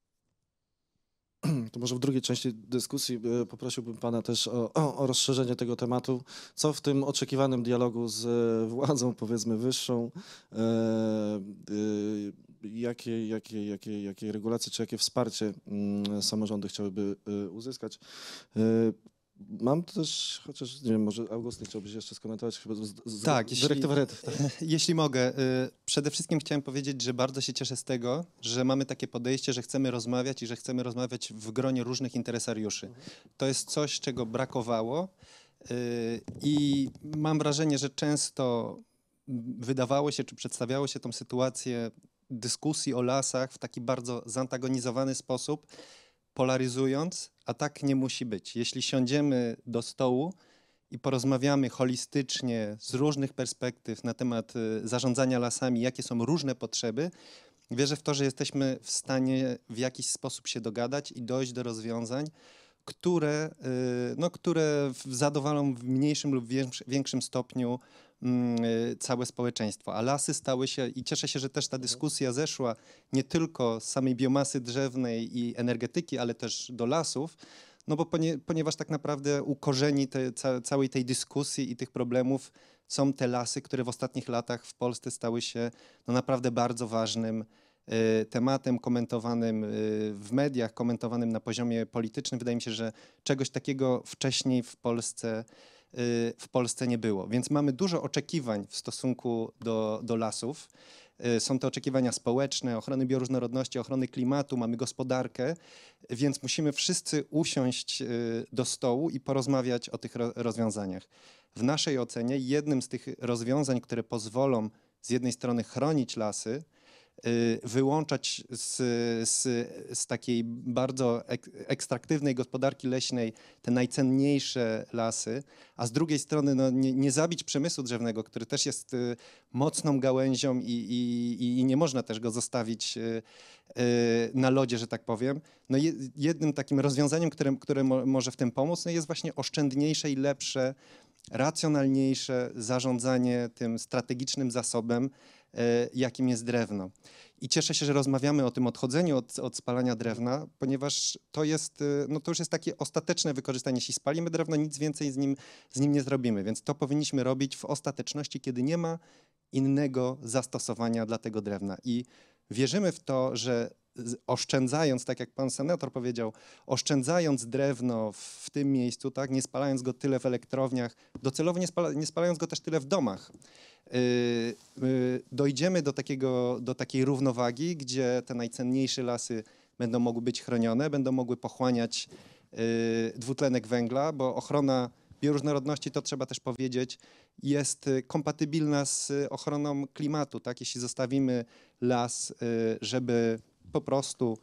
To może w drugiej części dyskusji poprosiłbym pana też o, o, o rozszerzenie tego tematu. Co w tym oczekiwanym dialogu z władzą, powiedzmy, wyższą, e, e, jakie, jakie, jakie, jakie regulacje czy jakie wsparcie m, samorządy chciałyby e, uzyskać? E, Mam też, chociaż nie wiem, może Augustyn chciałbyś jeszcze skomentować chyba z, z Tak, dyrektywę R E D. Tak? Jeśli mogę, przede wszystkim chciałem powiedzieć, że bardzo się cieszę z tego, że mamy takie podejście, że chcemy rozmawiać i że chcemy rozmawiać w gronie różnych interesariuszy. To jest coś, czego brakowało i mam wrażenie, że często wydawało się, czy przedstawiało się tą sytuację dyskusji o lasach w taki bardzo zantagonizowany sposób, polaryzując, a tak nie musi być. Jeśli siądziemy do stołu i porozmawiamy holistycznie z różnych perspektyw na temat zarządzania lasami, jakie są różne potrzeby, wierzę w to, że jesteśmy w stanie w jakiś sposób się dogadać i dojść do rozwiązań, które, no, które zadowolą w mniejszym lub większym stopniu całe społeczeństwo. A lasy stały się, i cieszę się, że też ta dyskusja zeszła nie tylko z samej biomasy drzewnej i energetyki, ale też do lasów, no bo ponie, ponieważ tak naprawdę u korzeni te, ca, całej tej dyskusji i tych problemów są te lasy, które w ostatnich latach w Polsce stały się no, naprawdę bardzo ważnym y, tematem, komentowanym y, w mediach, komentowanym na poziomie politycznym. Wydaje mi się, że czegoś takiego wcześniej w Polsce w Polsce nie było. Więc mamy dużo oczekiwań w stosunku do, do lasów. Są to oczekiwania społeczne, ochrony bioróżnorodności, ochrony klimatu, mamy gospodarkę, więc musimy wszyscy usiąść do stołu i porozmawiać o tych rozwiązaniach. W naszej ocenie jednym z tych rozwiązań, które pozwolą z jednej strony chronić lasy, y, wyłączać z, z, z takiej bardzo ek, ekstraktywnej gospodarki leśnej te najcenniejsze lasy, a z drugiej strony no, nie, nie zabić przemysłu drzewnego, który też jest y, mocną gałęzią i, i, i nie można też go zostawić y, y, na lodzie, że tak powiem. No, je, jednym takim rozwiązaniem, które, które mo, może w tym pomóc, no, jest właśnie oszczędniejsze i lepsze, racjonalniejsze zarządzanie tym strategicznym zasobem, e, jakim jest drewno. I cieszę się, że rozmawiamy o tym odchodzeniu od, od spalania drewna, ponieważ to jest, e, no to już jest takie ostateczne wykorzystanie. Jeśli spalimy drewno, nic więcej z nim, z nim nie zrobimy, więc to powinniśmy robić w ostateczności, kiedy nie ma innego zastosowania dla tego drewna. I wierzymy w to, że oszczędzając, tak jak pan senator powiedział, oszczędzając drewno w tym miejscu, tak, nie spalając go tyle w elektrowniach, docelowo nie, spala, nie spalając go też tyle w domach, yy, yy, dojdziemy do, takiego, do takiej równowagi, gdzie te najcenniejsze lasy będą mogły być chronione, będą mogły pochłaniać yy, dwutlenek węgla, bo ochrona bioróżnorodności, to trzeba też powiedzieć, jest kompatybilna z ochroną klimatu. Tak? Jeśli zostawimy las, żeby po prostu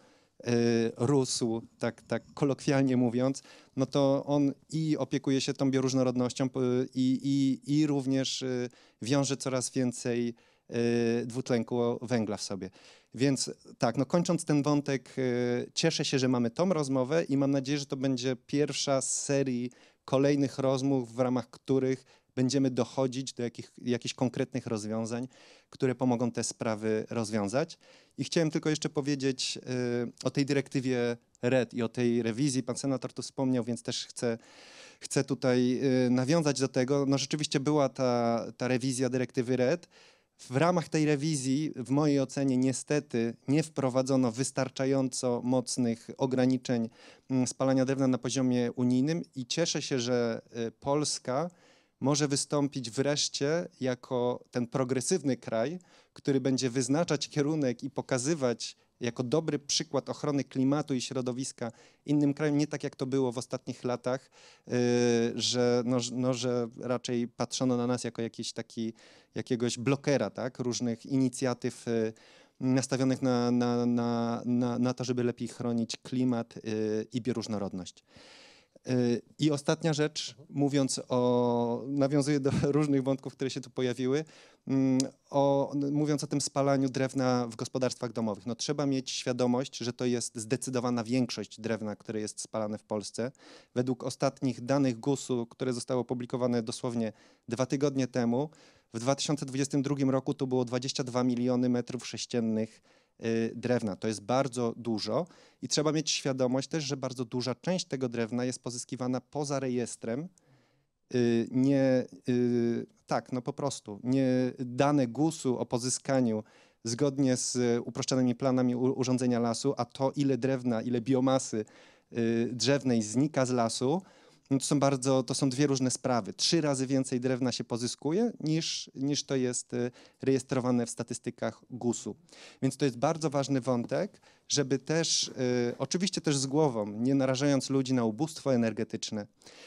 rósł, tak, tak kolokwialnie mówiąc, no to on i opiekuje się tą bioróżnorodnością i, i, i również wiąże coraz więcej dwutlenku węgla w sobie. Więc tak, no kończąc ten wątek, cieszę się, że mamy tą rozmowę i mam nadzieję, że to będzie pierwsza z serii kolejnych rozmów, w ramach których będziemy dochodzić do jakich, jakichś konkretnych rozwiązań, które pomogą te sprawy rozwiązać. I chciałem tylko jeszcze powiedzieć y, o tej dyrektywie R E D i o tej rewizji. Pan senator tu wspomniał, więc też chcę, chcę tutaj y, nawiązać do tego. No rzeczywiście była ta, ta rewizja dyrektywy R E D. W ramach tej rewizji, w mojej ocenie, niestety nie wprowadzono wystarczająco mocnych ograniczeń spalania drewna na poziomie unijnym i cieszę się, że Polska może wystąpić wreszcie jako ten progresywny kraj, który będzie wyznaczać kierunek i pokazywać jako dobry przykład ochrony klimatu i środowiska innym krajom, nie tak jak to było w ostatnich latach, yy, że, no, no, że raczej patrzono na nas jako jakiś taki, jakiegoś blokera, tak, różnych inicjatyw yy, nastawionych na, na, na, na, na to, żeby lepiej chronić klimat yy, i bioróżnorodność. I ostatnia rzecz, mówiąc o, nawiązuję do różnych wątków, które się tu pojawiły, o, mówiąc o tym spalaniu drewna w gospodarstwach domowych. No, trzeba mieć świadomość, że to jest zdecydowana większość drewna, które jest spalane w Polsce. Według ostatnich danych gusu, które zostały opublikowane dosłownie dwa tygodnie temu, w dwa tysiące dwudziestym drugim roku to było dwadzieścia dwa miliony metrów sześciennych drewna. To jest bardzo dużo i trzeba mieć świadomość też, że bardzo duża część tego drewna jest pozyskiwana poza rejestrem. Nie, tak, no po prostu, nie dane gusu o pozyskaniu zgodnie z uproszczonymi planami urządzenia lasu, a to ile drewna, ile biomasy drzewnej znika z lasu, no to są bardzo, to są dwie różne sprawy. Trzy razy więcej drewna się pozyskuje niż, niż to jest rejestrowane w statystykach gusu. Więc to jest bardzo ważny wątek, żeby też, y, oczywiście też z głową, nie narażając ludzi na ubóstwo energetyczne,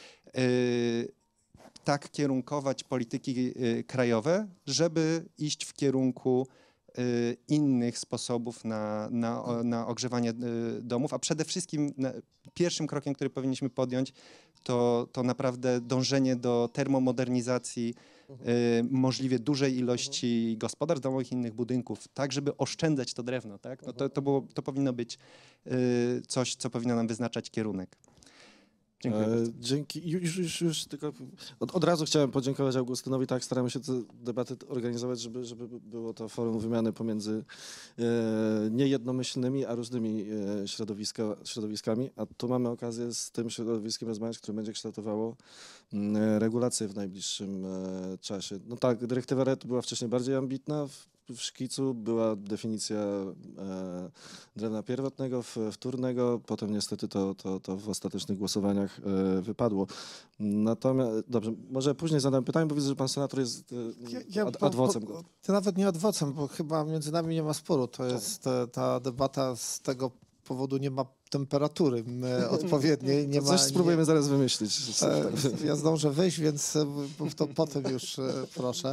y, tak kierunkować polityki y, krajowe, żeby iść w kierunku y, innych sposobów na, na, na ogrzewanie y, domów, a przede wszystkim na, pierwszym krokiem, który powinniśmy podjąć, to, to naprawdę dążenie do termomodernizacji y, możliwie dużej ilości gospodarstw domowych i innych budynków, tak żeby oszczędzać to drewno. Tak? No to, to, było, to powinno być y, coś, co powinno nam wyznaczać kierunek. Dziękuję E, bardzo. dzięki. Już, już, już tylko od, od razu chciałem podziękować Augustynowi. Tak, staramy się te debaty organizować, żeby, żeby było to forum wymiany pomiędzy e, niejednomyślnymi, a różnymi e, środowiska, środowiskami. A tu mamy okazję z tym środowiskiem rozmawiać, które będzie kształtowało m, regulacje w najbliższym e, czasie. No tak, dyrektywa R E D była wcześniej bardziej ambitna. W, w szkicu była definicja e, drewna pierwotnego, w, wtórnego, potem niestety to, to, to w ostatecznych głosowaniach e, wypadło. Natomiast, dobrze, może później zadam pytanie, bo widzę, że pan senator jest e, Ja, ja, ad, bo- adwocem. bo- To nawet nie adwocem, bo chyba między nami nie ma sporu. To jest e, ta debata z tego powodu nie ma temperatury e, odpowiedniej. Nie To ma, coś spróbujemy nie, zaraz wymyślić. e, ja zdążę wyjść, więc e, to potem już e, proszę.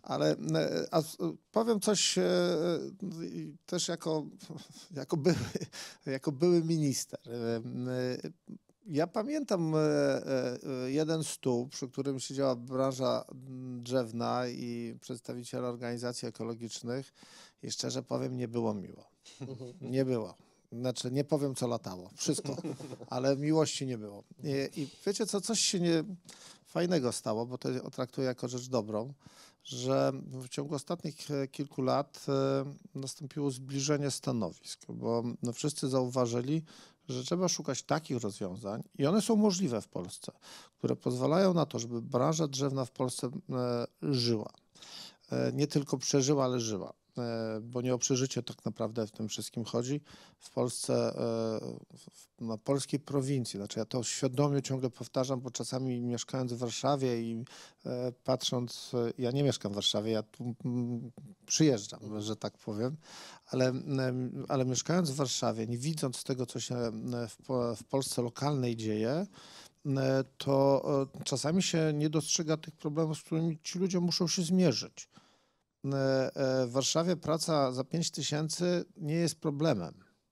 Ale e, a, s- powiem coś e, i też jako, jako, były, jako były minister. E, m, Ja pamiętam e, e, jeden stół, przy którym siedziała branża mm, drzewna i przedstawiciele organizacji ekologicznych i szczerze powiem, nie było miło. Nie było. Znaczy, nie powiem, co latało. Wszystko. Ale miłości nie było. I, i wiecie co, coś się nie fajnego stało, bo to traktuję jako rzecz dobrą, że w ciągu ostatnich e, kilku lat e, nastąpiło zbliżenie stanowisk, bo no, wszyscy zauważyli, że trzeba szukać takich rozwiązań i one są możliwe w Polsce, które pozwalają na to, żeby branża drzewna w Polsce e, żyła. E, nie tylko przeżyła, ale żyła. E, bo nie o przeżycie tak naprawdę w tym wszystkim chodzi. W Polsce, e, w- na polskiej prowincji, znaczy ja to świadomie ciągle powtarzam, bo czasami mieszkając w Warszawie i e, patrząc, e, ja nie mieszkam w Warszawie, ja tu mm, przyjeżdżam, że tak powiem, ale, em, ale mieszkając w Warszawie, nie widząc tego, co się em, w, Po- w Polsce lokalnej dzieje, e, to e, czasami się nie dostrzega tych problemów, z którymi ci ludzie muszą się zmierzyć. E, e, W Warszawie praca za pięć tysięcy nie jest problemem.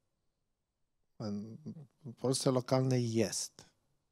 Em, W Polsce lokalnej jest.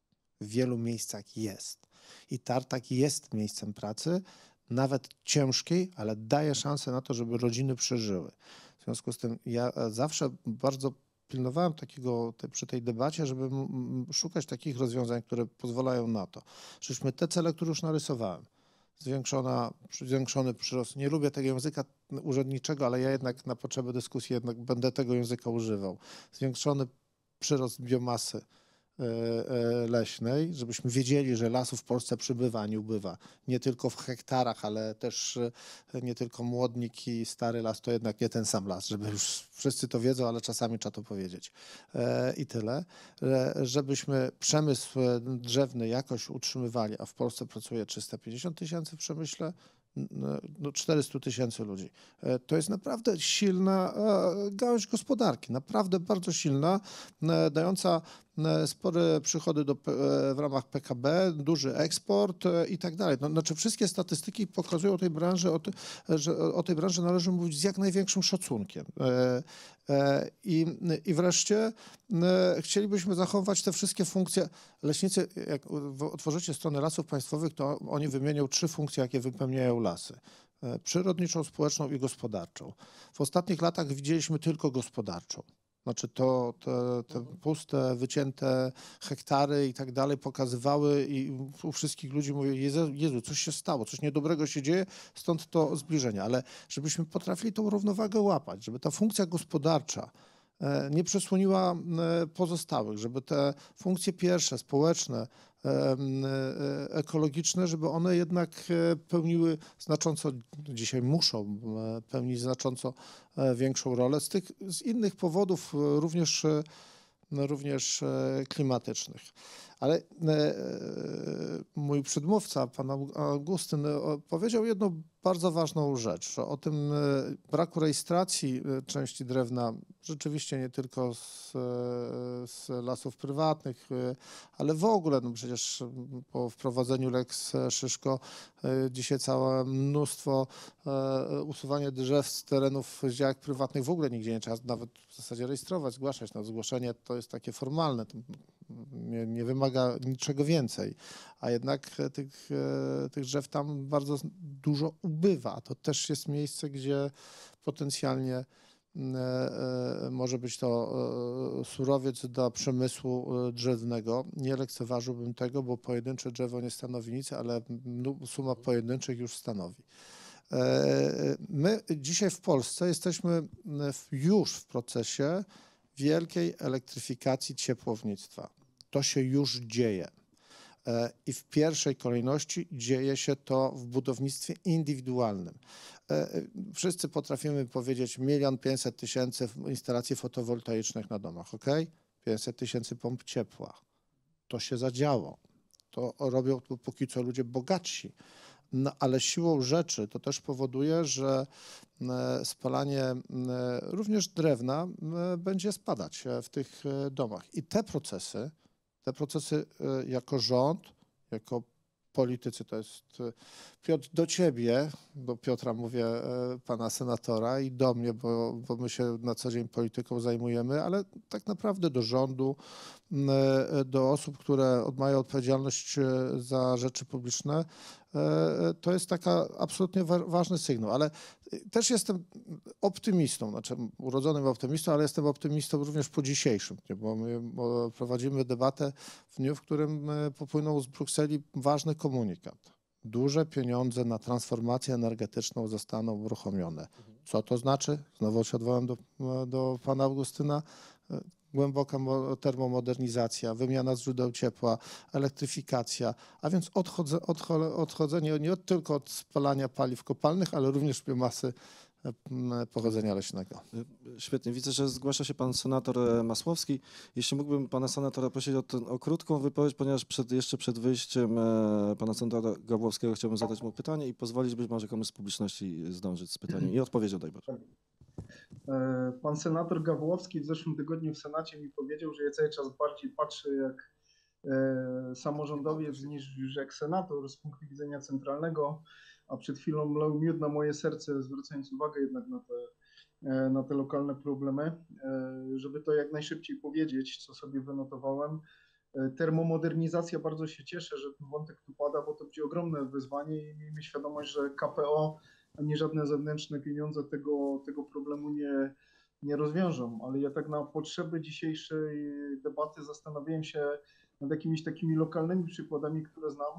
W wielu miejscach jest. I tartak jest miejscem pracy, nawet ciężkiej, ale daje szansę na to, żeby rodziny przeżyły. W związku z tym ja e, zawsze bardzo pilnowałem takiego te, przy tej debacie, żeby m- m- szukać takich rozwiązań, które pozwalają na to, żebyśmy te cele, które już narysowałem, zwiększona, zwiększony przyrost. Nie lubię tego języka urzędniczego, ale ja jednak na potrzeby dyskusji jednak będę tego języka używał. Zwiększony przyrost biomasy e, e, leśnej, żebyśmy wiedzieli, że lasów w Polsce przybywa, a nie ubywa. Nie tylko w hektarach, ale też e, nie tylko młodnik i stary las to jednak nie ten sam las, żeby już wszyscy to wiedzą, ale czasami trzeba to powiedzieć. E, I tyle. E, Żebyśmy przemysł e, drzewny jakoś utrzymywali, a w Polsce pracuje trzysta pięćdziesiąt tysięcy w przemyśle, n- no czterysta tysięcy ludzi. E, To jest naprawdę silna e, gałąź gospodarki, naprawdę bardzo silna, e, dająca e, spore przychody do, P- e, w ramach P K B, duży eksport e, i tak dalej. No, znaczy wszystkie statystyki pokazują o tej branży, o, ty, że o tej branży należy mówić z jak największym szacunkiem. E, e, I, I wreszcie e, chcielibyśmy zachować te wszystkie funkcje. Leśnicy, jak w- otworzycie stronę Lasów Państwowych, to oni wymienią trzy funkcje, jakie wypełniają lasy. E, Przyrodniczą, społeczną i gospodarczą. W ostatnich latach widzieliśmy tylko gospodarczą. Znaczy to, te, te puste, wycięte hektary i tak dalej pokazywały i u wszystkich ludzi mówię, Jezu, Jezu, coś się stało, coś niedobrego się dzieje, stąd to zbliżenie. Ale żebyśmy potrafili tą równowagę łapać, żeby ta funkcja gospodarcza e, nie przesłoniła e, pozostałych, żeby te funkcje pierwsze, społeczne, e, m, e, ekologiczne, żeby one jednak e, pełniły znacząco, dzisiaj muszą e, pełnić znacząco e, większą rolę z tych, z innych powodów e, również, e, no, również e, klimatycznych. Ale e, mój przedmówca, pan Au- Augustyn, e, powiedział jedną bardzo ważną rzecz, że o tym e, braku rejestracji e, części drewna, rzeczywiście nie tylko z, e, z lasów prywatnych, e, ale w ogóle, no przecież po wprowadzeniu Lex Szyszko e, dzisiaj całe mnóstwo e, usuwania drzew z terenów z działek prywatnych w ogóle nigdzie nie trzeba nawet w zasadzie rejestrować, zgłaszać. No, zgłoszenie to jest takie formalne, to nie, nie wymaga niczego więcej, a jednak e, tych, e, tych drzew tam bardzo z- dużo ubywa. To też jest miejsce, gdzie potencjalnie e, e, może być to e, surowiec dla przemysłu e, drzewnego. Nie lekceważyłbym tego, bo pojedyncze drzewo nie stanowi nic, ale mnu- suma pojedynczych już stanowi. E, My dzisiaj w Polsce jesteśmy w- już w procesie wielkiej elektryfikacji ciepłownictwa. To się już dzieje. E, I w pierwszej kolejności dzieje się to w budownictwie indywidualnym. E, e, Wszyscy potrafimy powiedzieć milion pięćset tysięcy instalacji fotowoltaicznych na domach, ok? pięćset tysięcy pomp ciepła. To się zadziało. To robią tu póki co ludzie bogatsi. No, ale siłą rzeczy to też powoduje, że e, spalanie e, również drewna e, będzie spadać e, w tych e, domach. I te procesy, te procesy e, jako rząd, jako politycy, to jest Piotr do ciebie, do Piotra mówię, pana senatora i do mnie, bo, bo my się na co dzień polityką zajmujemy, ale tak naprawdę do rządu, do osób, które mają odpowiedzialność za rzeczy publiczne, to jest taka absolutnie wa- ważny sygnał, ale też jestem optymistą, znaczy urodzonym optymistą, ale jestem optymistą również po dzisiejszym dniu, bo my bo prowadzimy debatę w dniu, w którym popłynął z Brukseli ważny komunikat. Duże pieniądze na transformację energetyczną zostaną uruchomione. Co to znaczy? Znowu się odwołam do, do pana Augustyna. Głęboka termomodernizacja, wymiana źródeł ciepła, elektryfikacja, a więc odchodze, odcho, odchodzenie nie od, tylko od spalania paliw kopalnych, ale również biomasy pochodzenia leśnego. Świetnie. Widzę, że zgłasza się pan senator Masłowski. Jeśli mógłbym pana senatora prosić o, ten, o krótką wypowiedź, ponieważ przed, jeszcze przed wyjściem e, pana senatora Gawłowskiego chciałbym zadać mu pytanie i pozwolić być może komuś z publiczności zdążyć z pytaniem i odpowiedzią daj Boże. Pan senator Gawłowski w zeszłym tygodniu w Senacie mi powiedział, że ja cały czas bardziej patrzę jak samorządowiec niż już jak senator z punktu widzenia centralnego, a przed chwilą lał miód na moje serce, zwracając uwagę jednak na te, na te lokalne problemy, żeby to jak najszybciej powiedzieć, co sobie wynotowałem. Termomodernizacja, bardzo się cieszę, że ten wątek tu pada, bo to będzie ogromne wyzwanie i miejmy świadomość, że K P O ani żadne zewnętrzne pieniądze tego, tego problemu nie, nie rozwiążą. Ale ja tak na potrzeby dzisiejszej debaty zastanawiałem się nad jakimiś takimi lokalnymi przykładami, które znam.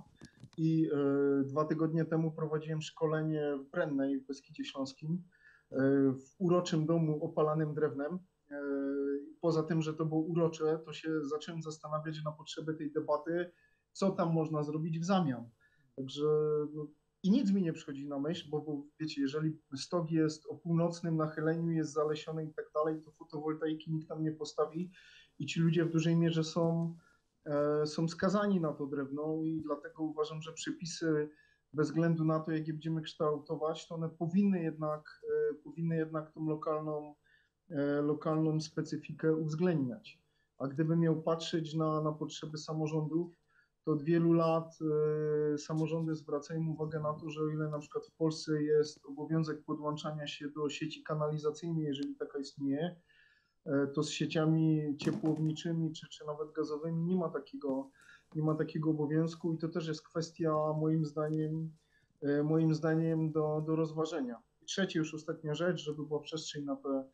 I y, dwa tygodnie temu prowadziłem szkolenie w Brennej w Beskidzie Śląskim y, w uroczym domu opalanym drewnem. Y, poza tym, że to było urocze, to się zacząłem zastanawiać na potrzeby tej debaty, co tam można zrobić w zamian. Także no, i nic mi nie przychodzi na myśl, bo, bo wiecie, jeżeli stok jest o północnym nachyleniu, jest zalesiony i tak dalej, to fotowoltaiki nikt tam nie postawi i ci ludzie w dużej mierze są, e, są skazani na to drewno i dlatego uważam, że przepisy bez względu na to, jak je będziemy kształtować, to one powinny jednak, e, powinny jednak tą lokalną, e, lokalną specyfikę uwzględniać. A gdybym miał patrzeć na, na potrzeby samorządów, to od wielu lat y, samorządy zwracają uwagę na to, że o ile na przykład w Polsce jest obowiązek podłączania się do sieci kanalizacyjnej, jeżeli taka istnieje, y, to z sieciami ciepłowniczymi czy, czy nawet gazowymi nie ma takiego, nie ma takiego obowiązku i to też jest kwestia moim zdaniem, y, moim zdaniem do, do rozważenia. I trzecia już ostatnia rzecz, żeby była przestrzeń na te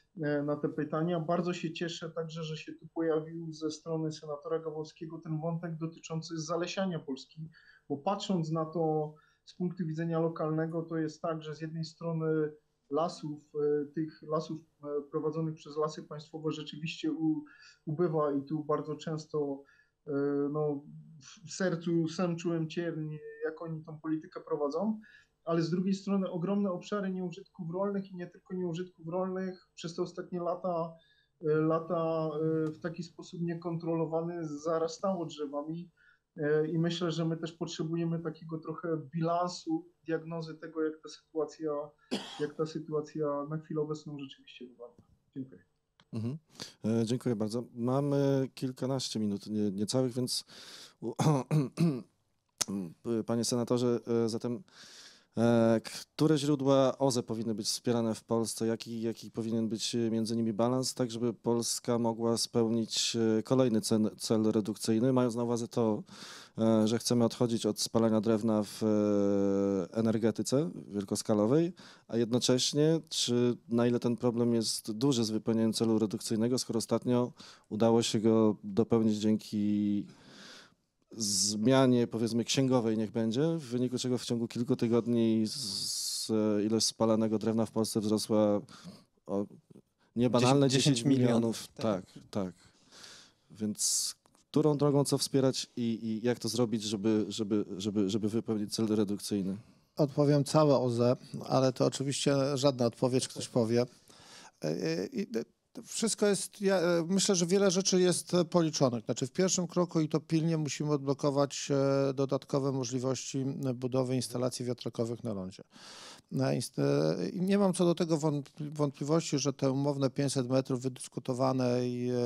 na te pytania. Bardzo się cieszę także, że się tu pojawił ze strony senatora Gawłowskiego ten wątek dotyczący zalesiania Polski, bo patrząc na to z punktu widzenia lokalnego, to jest tak, że z jednej strony lasów, tych lasów prowadzonych przez Lasy Państwowe rzeczywiście u, ubywa i tu bardzo często no, w sercu sam czułem cierń, jak oni tą politykę prowadzą, ale z drugiej strony ogromne obszary nieużytków rolnych i nie tylko nieużytków rolnych przez te ostatnie lata, lata w taki sposób niekontrolowany zarastało drzewami i myślę, że my też potrzebujemy takiego trochę bilansu, diagnozy tego, jak ta sytuacja, jak ta sytuacja na chwilę obecną rzeczywiście wygląda. Dziękuję. Mhm. E, dziękuję bardzo. Mamy kilkanaście minut nie, niecałych, więc panie senatorze, zatem e, które źródła O Z E powinny być wspierane w Polsce? Jaki, jaki powinien być między nimi balans, tak żeby Polska mogła spełnić kolejny cel, cel redukcyjny, mając na uwadze to, e, że chcemy odchodzić od spalania drewna w e, energetyce wielkoskalowej, a jednocześnie czy na ile ten problem jest duży z wypełnieniem celu redukcyjnego, skoro ostatnio udało się go dopełnić dzięki zmianie, powiedzmy, księgowej niech będzie, w wyniku czego w ciągu kilku tygodni z, z ilość spalanego drewna w Polsce wzrosła o niebanalne dziesięć milionów. Tak, tak. Więc którą drogą co wspierać i, i jak to zrobić, żeby, żeby, żeby, żeby wypełnić cel redukcyjny? Odpowiem całe O Z E, ale to oczywiście żadna odpowiedź, ktoś powie. I Wszystko jest, ja e, myślę, że wiele rzeczy jest e, policzonych. Znaczy w pierwszym kroku i to pilnie musimy odblokować e, dodatkowe możliwości e, budowy instalacji wiatrakowych na lądzie. Na inst- e, i nie mam co do tego wątpli- wątpliwości, że te umowne pięćset metrów wydyskutowane i e,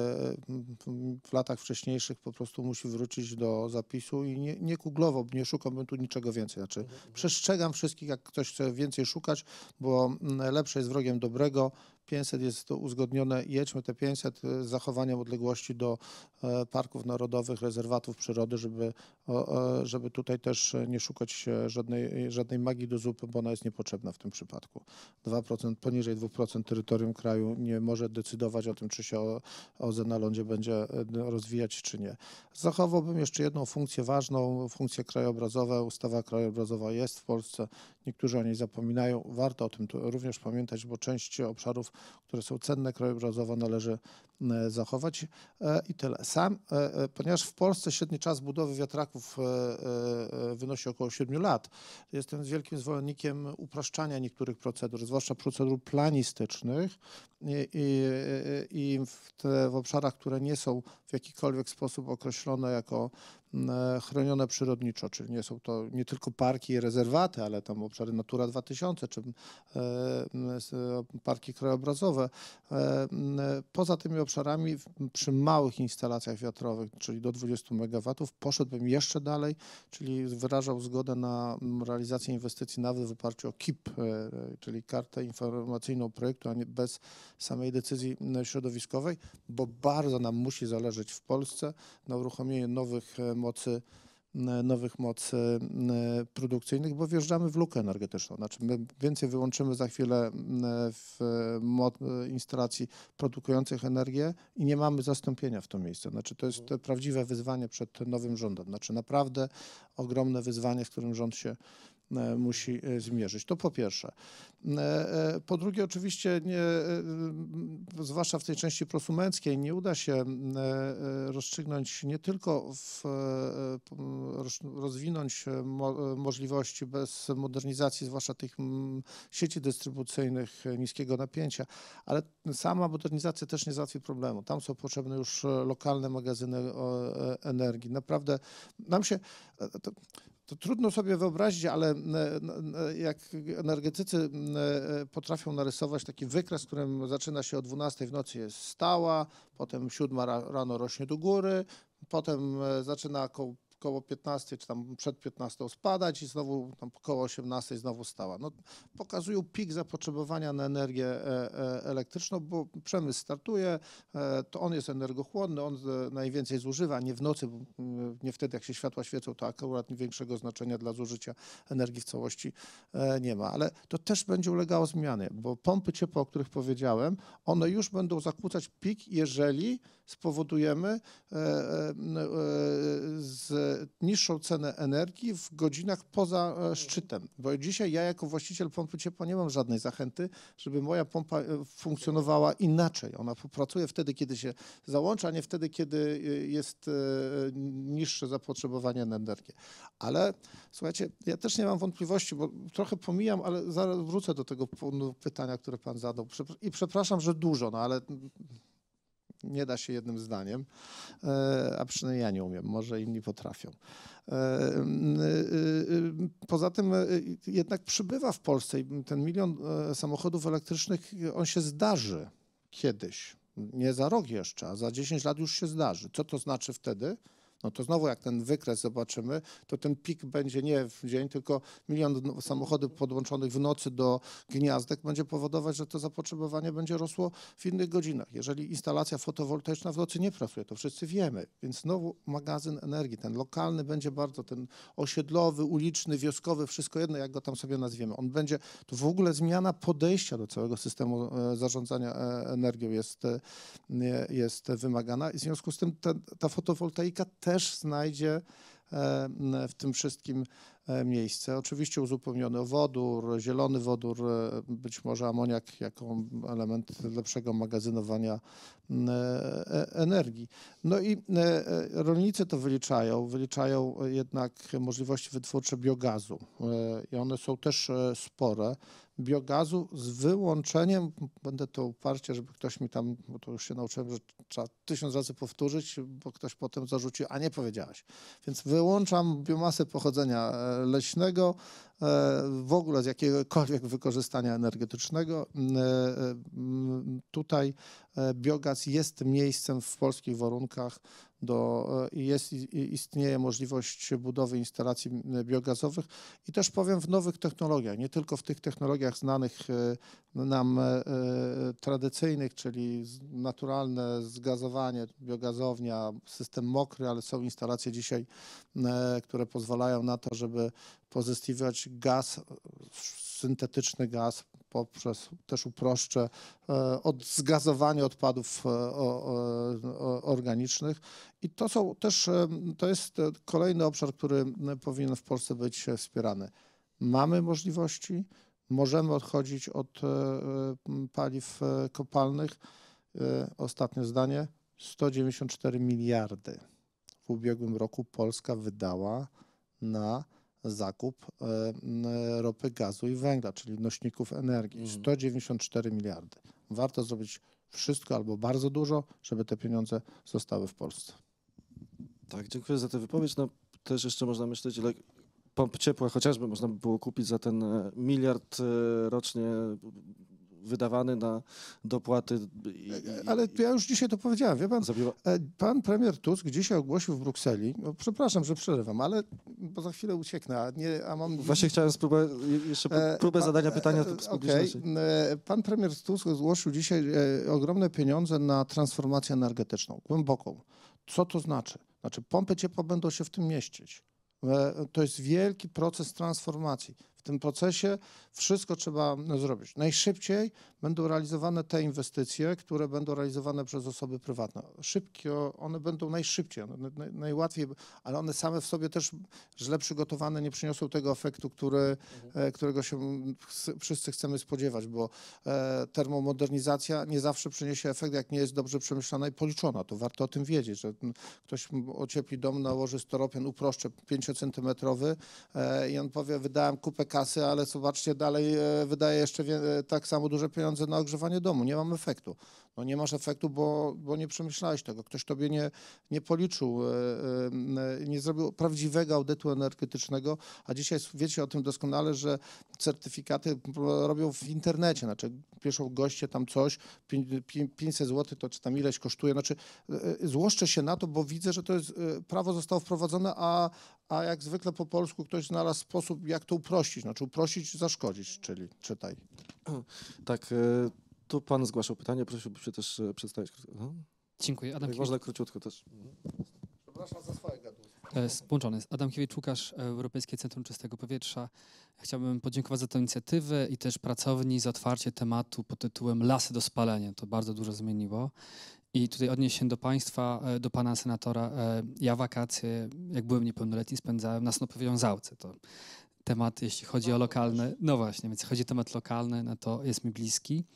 m, w latach wcześniejszych po prostu musi wrócić do zapisu i nie, nie kuglowo, nie szukałbym tu niczego więcej. Znaczy przestrzegam wszystkich, jak ktoś chce więcej szukać, bo mm, lepsze jest wrogiem dobrego. pięćset jest to uzgodnione, jedźmy te pięćset z zachowaniem odległości do e, parków narodowych, rezerwatów przyrody, żeby, o, e, żeby tutaj też nie szukać e, żadnej, żadnej magii do zupy, bo ona jest niepotrzebna w tym przypadku. dwa procent, poniżej dwa procent terytorium kraju nie może decydować o tym, czy się o- O Z E na lądzie będzie e, rozwijać, czy nie. Zachowałbym jeszcze jedną funkcję ważną, funkcję krajobrazową. Ustawa krajobrazowa jest w Polsce, niektórzy o niej zapominają. Warto o tym tu również pamiętać, bo część obszarów, które są cenne krajobrazowo, należy e, zachować e, i tyle. Sam, e, e, ponieważ w Polsce średni czas budowy wiatraków e, e, e, wynosi około siedmiu lat, jestem wielkim zwolennikiem upraszczania niektórych procedur, zwłaszcza procedur planistycznych i, i, i w, te, w obszarach, które nie są w jakikolwiek sposób określone jako e, chronione przyrodniczo, czyli nie są to nie tylko parki i rezerwaty, ale tam obszary Natura dwa tysiące, czy e, s- parki krajobrazowe. E, m, Poza tymi obszarami w- przy małych instalacjach wiatrowych, czyli do dwudziestu megawatów, poszedłbym jeszcze dalej, czyli wyrażał zgodę na m, realizację inwestycji nawet w oparciu o K I P, e, czyli kartę informacyjną projektu, a nie bez samej decyzji m, środowiskowej, bo bardzo nam musi zależeć w Polsce na uruchomieniu nowych e, mocy n- nowych mocy n- produkcyjnych, bo wjeżdżamy w lukę energetyczną. Znaczy my więcej wyłączymy za chwilę n- w mo- instalacji produkujących energię i nie mamy zastąpienia w to miejsce. Znaczy to jest to prawdziwe wyzwanie przed nowym rządem. Znaczy naprawdę ogromne wyzwanie, z którym rząd się e, musi e, zmierzyć. To po pierwsze. E, e, Po drugie, oczywiście, nie, e, m, zwłaszcza w tej części prosumenckiej, nie uda się m, e, e, rozstrzygnąć nie tylko w, e, p- m, roz- rozwinąć e, mo, e, możliwości bez modernizacji, zwłaszcza tych m, sieci dystrybucyjnych e, niskiego napięcia, ale sama modernizacja też nie załatwi problemu. Tam są potrzebne już e, lokalne magazyny o, e, energii. Naprawdę nam się e, to, to trudno sobie wyobrazić, ale e, n- n- jak energetycy m, e, potrafią narysować taki wykres, którym zaczyna się o dwunastej w nocy jest stała, potem siódma ra- rano rośnie do góry, potem e, zaczyna koło, koło piętnastej czy tam przed piętnastą spadać i znowu tam koło osiemnastej znowu stała. No, pokazują pik zapotrzebowania na energię e, e, elektryczną, bo przemysł startuje, e, to on jest energochłonny, on e, najwięcej zużywa, nie w nocy, bo, mm, nie wtedy jak się światła świecą, to akurat większego znaczenia dla zużycia energii w całości e, nie ma. Ale to też będzie ulegało zmianie, bo pompy ciepła, o których powiedziałem, one już będą zakłócać pik, jeżeli spowodujemy e, e, e, z niższą cenę energii w godzinach poza e, szczytem. Bo dzisiaj ja jako właściciel pompy ciepła nie mam żadnej zachęty, żeby moja pompa e, funkcjonowała inaczej. Ona pracuje wtedy, kiedy się załącza, a nie wtedy, kiedy e, jest e, niższe zapotrzebowanie na energię. Ale słuchajcie, ja też nie mam wątpliwości, bo trochę pomijam, ale zaraz wrócę do tego p- pytania, które pan zadał. Przepra- I przepraszam, że dużo, no ale nie da się jednym zdaniem, e, a przynajmniej ja nie umiem, może inni potrafią. E, e, e, Poza tym e, jednak przybywa w Polsce i ten milion e, samochodów elektrycznych, on się zdarzy kiedyś, nie za rok jeszcze, a za dziesięć lat już się zdarzy. Co to znaczy wtedy? No to znowu jak ten wykres zobaczymy, to ten pik będzie nie w dzień, tylko milion samochodów podłączonych w nocy do gniazdek będzie powodować, że to zapotrzebowanie będzie rosło w innych godzinach. Jeżeli instalacja fotowoltaiczna w nocy nie pracuje, to wszyscy wiemy, więc znowu magazyn energii, ten lokalny będzie bardzo, ten osiedlowy, uliczny, wioskowy, wszystko jedno, jak go tam sobie nazwiemy. On będzie, to w ogóle zmiana podejścia do całego systemu e, zarządzania e, energią jest, e, jest wymagana i w związku z tym ta, ta fotowoltaika też znajdzie e, w tym wszystkim e, miejsce. Oczywiście uzupełniony o wodór, zielony wodór, e, być może amoniak jako element lepszego magazynowania e, e, energii. No i e, e, rolnicy to wyliczają, wyliczają jednak możliwości wytwórcze biogazu e, i one są też e, spore. biogazu z wyłączeniem, będę to uparcie, żeby ktoś mi tam, bo to już się nauczyłem, że trzeba tysiąc razy powtórzyć, bo ktoś potem zarzucił, a nie powiedziałeś. Więc wyłączam biomasę pochodzenia e, leśnego, e, w ogóle z jakiegokolwiek wykorzystania energetycznego. E, e, m, tutaj e, biogaz jest miejscem w polskich warunkach do, e, jest, i- istnieje możliwość budowy instalacji m, biogazowych i też powiem w nowych technologiach, nie tylko w tych technologiach znanych e, nam e, e, tradycyjnych, czyli z- naturalne zgazowanie, biogazownia, system mokry, ale są instalacje dzisiaj, e, które pozwalają na to, żeby pozyskiwać gaz, syntetyczny gaz poprzez, też uproszczę, e, od zgazowania odpadów e, o- o- o- organicznych. I to są też, e, to jest e, kolejny obszar, który m, powinien w Polsce być e, wspierany. Mamy możliwości, możemy odchodzić od e, e, paliw e, kopalnych. E, Ostatnie zdanie, sto dziewięćdziesiąt cztery miliardy w ubiegłym roku Polska wydała na zakup e, m, ropy, gazu i węgla, czyli nośników energii. Mhm. sto dziewięćdziesiąt cztery miliardy. Warto zrobić wszystko albo bardzo dużo, żeby te pieniądze zostały w Polsce. Tak, dziękuję za tę wypowiedź. No, też jeszcze można myśleć, ile pomp ciepła chociażby można by było kupić za ten e, miliard e, rocznie wydawany na dopłaty. I, i, Ale ja już dzisiaj to powiedziałem, wie pan, zabiła... E, Pan premier Tusk dzisiaj ogłosił w Brukseli, no, przepraszam, że przerywam, ale bo za chwilę ucieknę, a, nie, a mam... Właśnie chciałem spróbować, jeszcze E, próbę pa- zadania e, pytania e, z okej. publiczności. E, Pan premier Tusk zgłosił dzisiaj e, ogromne pieniądze na transformację energetyczną, głęboką. Co to znaczy? Znaczy pompy ciepła będą się w tym mieścić. E, To jest wielki proces transformacji. W tym procesie wszystko trzeba zrobić. Najszybciej będą realizowane te inwestycje, które będą realizowane przez osoby prywatne. Szybkie, one będą najszybciej, one naj- najłatwiej, ale one same w sobie też źle przygotowane nie przyniosą tego efektu, który, e, którego się ch- wszyscy chcemy spodziewać, bo e, termomodernizacja nie zawsze przyniesie efekt, jak nie jest dobrze przemyślana i policzona. To warto o tym wiedzieć, że m, ktoś m, ociepli dom, nałoży storopian, uproszczę, pięciocentymetrowy e, i on powie, wydałem kupę kasy, ale zobaczcie, dalej e, wydaje jeszcze wie, e, tak samo duże pieniądze na ogrzewanie domu. Nie mam efektu. No nie masz efektu, bo, bo nie przemyślałeś tego. Ktoś tobie nie, nie policzył, e, e, nie zrobił prawdziwego audytu energetycznego, a dzisiaj wiecie o tym doskonale, że certyfikaty robią w internecie, znaczy piszą goście tam coś, pię- pię- pięćset złotych to czy tam ileś kosztuje, znaczy e, złoszczę się na to, bo widzę, że to jest, e, prawo zostało wprowadzone, a, a jak zwykle po polsku ktoś znalazł sposób, jak to uprościć, znaczy uprościć, zaszkodzić, czyli czytaj. Tak, e, tu pan zgłaszał pytanie, prosiłbym się też e, przedstawić. No, Dziękuję. Adam jak można króciutko też. Przepraszam za swoje gaduły. Kiewicz, włączony. Adam Kiewicz-Łukasz, Europejskie Centrum Czystego Powietrza. Chciałbym podziękować za tę inicjatywę i też pracowni za otwarcie tematu pod tytułem Lasy do spalenia. To bardzo dużo zmieniło. I tutaj odnieść się do państwa, e, do pana senatora. E, Ja wakacje, jak byłem niepełnoletni, spędzałem na Snopowej Wiązałce. To temat, jeśli chodzi o lokalne, no właśnie, więc jeśli chodzi o temat lokalny, no to jest mi bliski.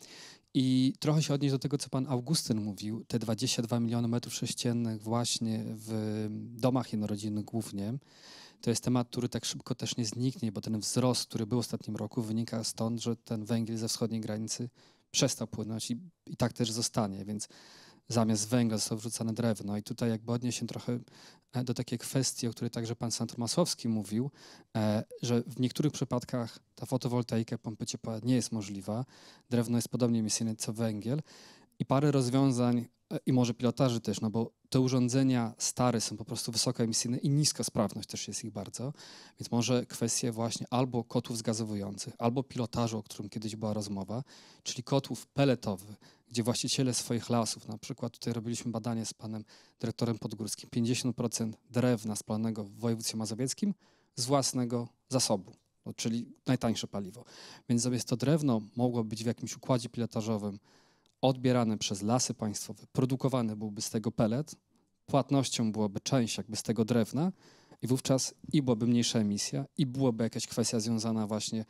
I trochę się odnieść do tego, co pan Augustyn mówił, te dwadzieścia dwa miliony metrów sześciennych właśnie w domach jednorodzinnych głównie. To jest temat, który tak szybko też nie zniknie, bo ten wzrost, który był w ostatnim roku, wynika stąd, że ten węgiel ze wschodniej granicy przestał płynąć i, i tak też zostanie, więc zamiast węgla zostało wrzucane drewno. I tutaj jakby odnieść się trochę e, do takiej kwestii, o której także pan senator Masłowski mówił, e, że w niektórych przypadkach ta fotowoltaika, pompy ciepła nie jest możliwa. Drewno jest podobnie emisyjne co węgiel i parę rozwiązań e, i może pilotaży też, no bo te urządzenia stare są po prostu wysokoemisyjne i niska sprawność też jest ich bardzo, więc może kwestie właśnie albo kotłów zgazowujących, albo pilotażu, o którym kiedyś była rozmowa, czyli kotłów peletowych, gdzie właściciele swoich lasów, na przykład tutaj robiliśmy badanie z panem dyrektorem Podgórskim, pięćdziesiąt procent drewna spalanego w województwie mazowieckim z własnego zasobu, no, czyli najtańsze paliwo. Więc zamiast to drewno mogło być w jakimś układzie pilotażowym odbierane przez Lasy Państwowe, produkowany byłby z tego pelet, płatnością byłoby część jakby z tego drewna i wówczas i byłaby mniejsza emisja, i byłaby jakaś kwestia związana właśnie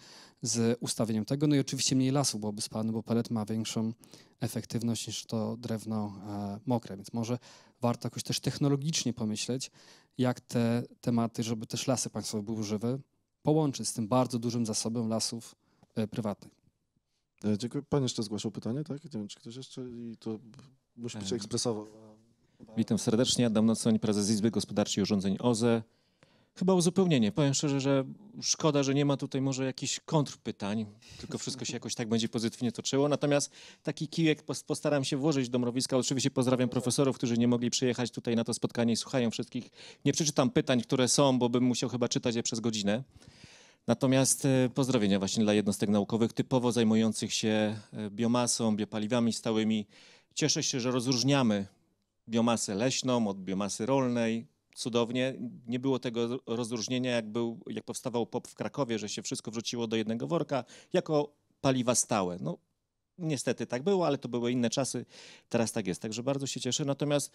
z ustawieniem tego, no i oczywiście mniej lasu byłoby spalane, bo pelet ma większą efektywność niż to drewno e, mokre, więc może warto jakoś też technologicznie pomyśleć, jak te tematy, żeby też Lasy Państwowe były żywe, połączyć z tym bardzo dużym zasobem lasów e, prywatnych. E, Dziękuję. Pan jeszcze zgłaszał pytanie, tak? Nie wiem, czy ktoś jeszcze i to musi być Em. ekspresowo. Witam serdecznie, Adam Nocoń, prezes Izby Gospodarczej Urządzeń O Z E. Chyba uzupełnienie. Powiem szczerze, że szkoda, że nie ma tutaj może jakichś kontrpytań, tylko wszystko się jakoś tak będzie pozytywnie toczyło. Natomiast taki kijek pos- postaram się włożyć do mrowiska. Oczywiście pozdrawiam profesorów, którzy nie mogli przyjechać tutaj na to spotkanie i słuchają wszystkich. Nie przeczytam pytań, które są, bo bym musiał chyba czytać je przez godzinę. Natomiast e, pozdrowienia właśnie dla jednostek naukowych typowo zajmujących się e, biomasą, biopaliwami stałymi. Cieszę się, że rozróżniamy biomasę leśną od biomasy rolnej. Cudownie. Nie było tego rozróżnienia, jak, był, jak powstawał P O P w Krakowie, że się wszystko wrzuciło do jednego worka jako paliwa stałe. No, niestety tak było, ale to były inne czasy. Teraz tak jest, także bardzo się cieszę. Natomiast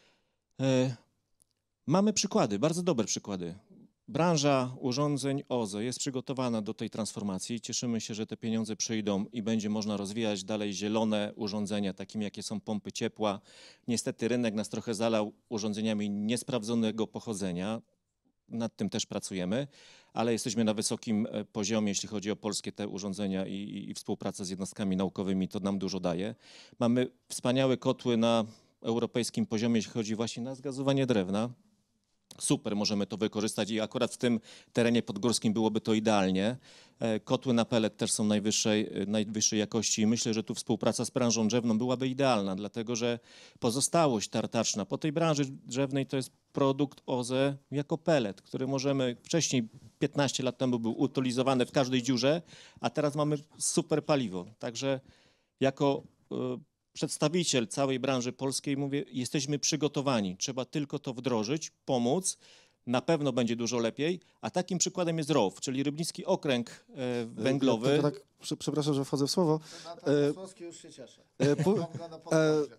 e, mamy przykłady, bardzo dobre przykłady. Branża urządzeń O Z E jest przygotowana do tej transformacji. Cieszymy się, że te pieniądze przyjdą i będzie można rozwijać dalej zielone urządzenia, takimi jakie są pompy ciepła. Niestety rynek nas trochę zalał urządzeniami niesprawdzonego pochodzenia. Nad tym też pracujemy, ale jesteśmy na wysokim e, poziomie, jeśli chodzi o polskie te urządzenia i, i, i współpracę z jednostkami naukowymi. To nam dużo daje. Mamy wspaniałe kotły na europejskim poziomie, jeśli chodzi właśnie na zgazowanie drewna. Super, możemy to wykorzystać i akurat w tym terenie podgórskim byłoby to idealnie. E, Kotły na pellet też są najwyższej, e, najwyższej jakości i myślę, że tu współpraca z branżą drzewną byłaby idealna, dlatego że pozostałość tartaczna po tej branży drzewnej to jest produkt O Z E jako pellet, który możemy, wcześniej piętnaście lat temu był utylizowany w każdej dziurze, a teraz mamy super paliwo. Także jako e, przedstawiciel całej branży polskiej, mówię, jesteśmy przygotowani. Trzeba tylko to wdrożyć, pomóc. Na pewno będzie dużo lepiej. A takim przykładem jest R O W, czyli Rybnicki Okręg e, Węglowy. Ja tylko tak, prze- przepraszam, że wchodzę w słowo. Senator E, Masłowski już się cieszy. E, pu- Mam go na podglądzie.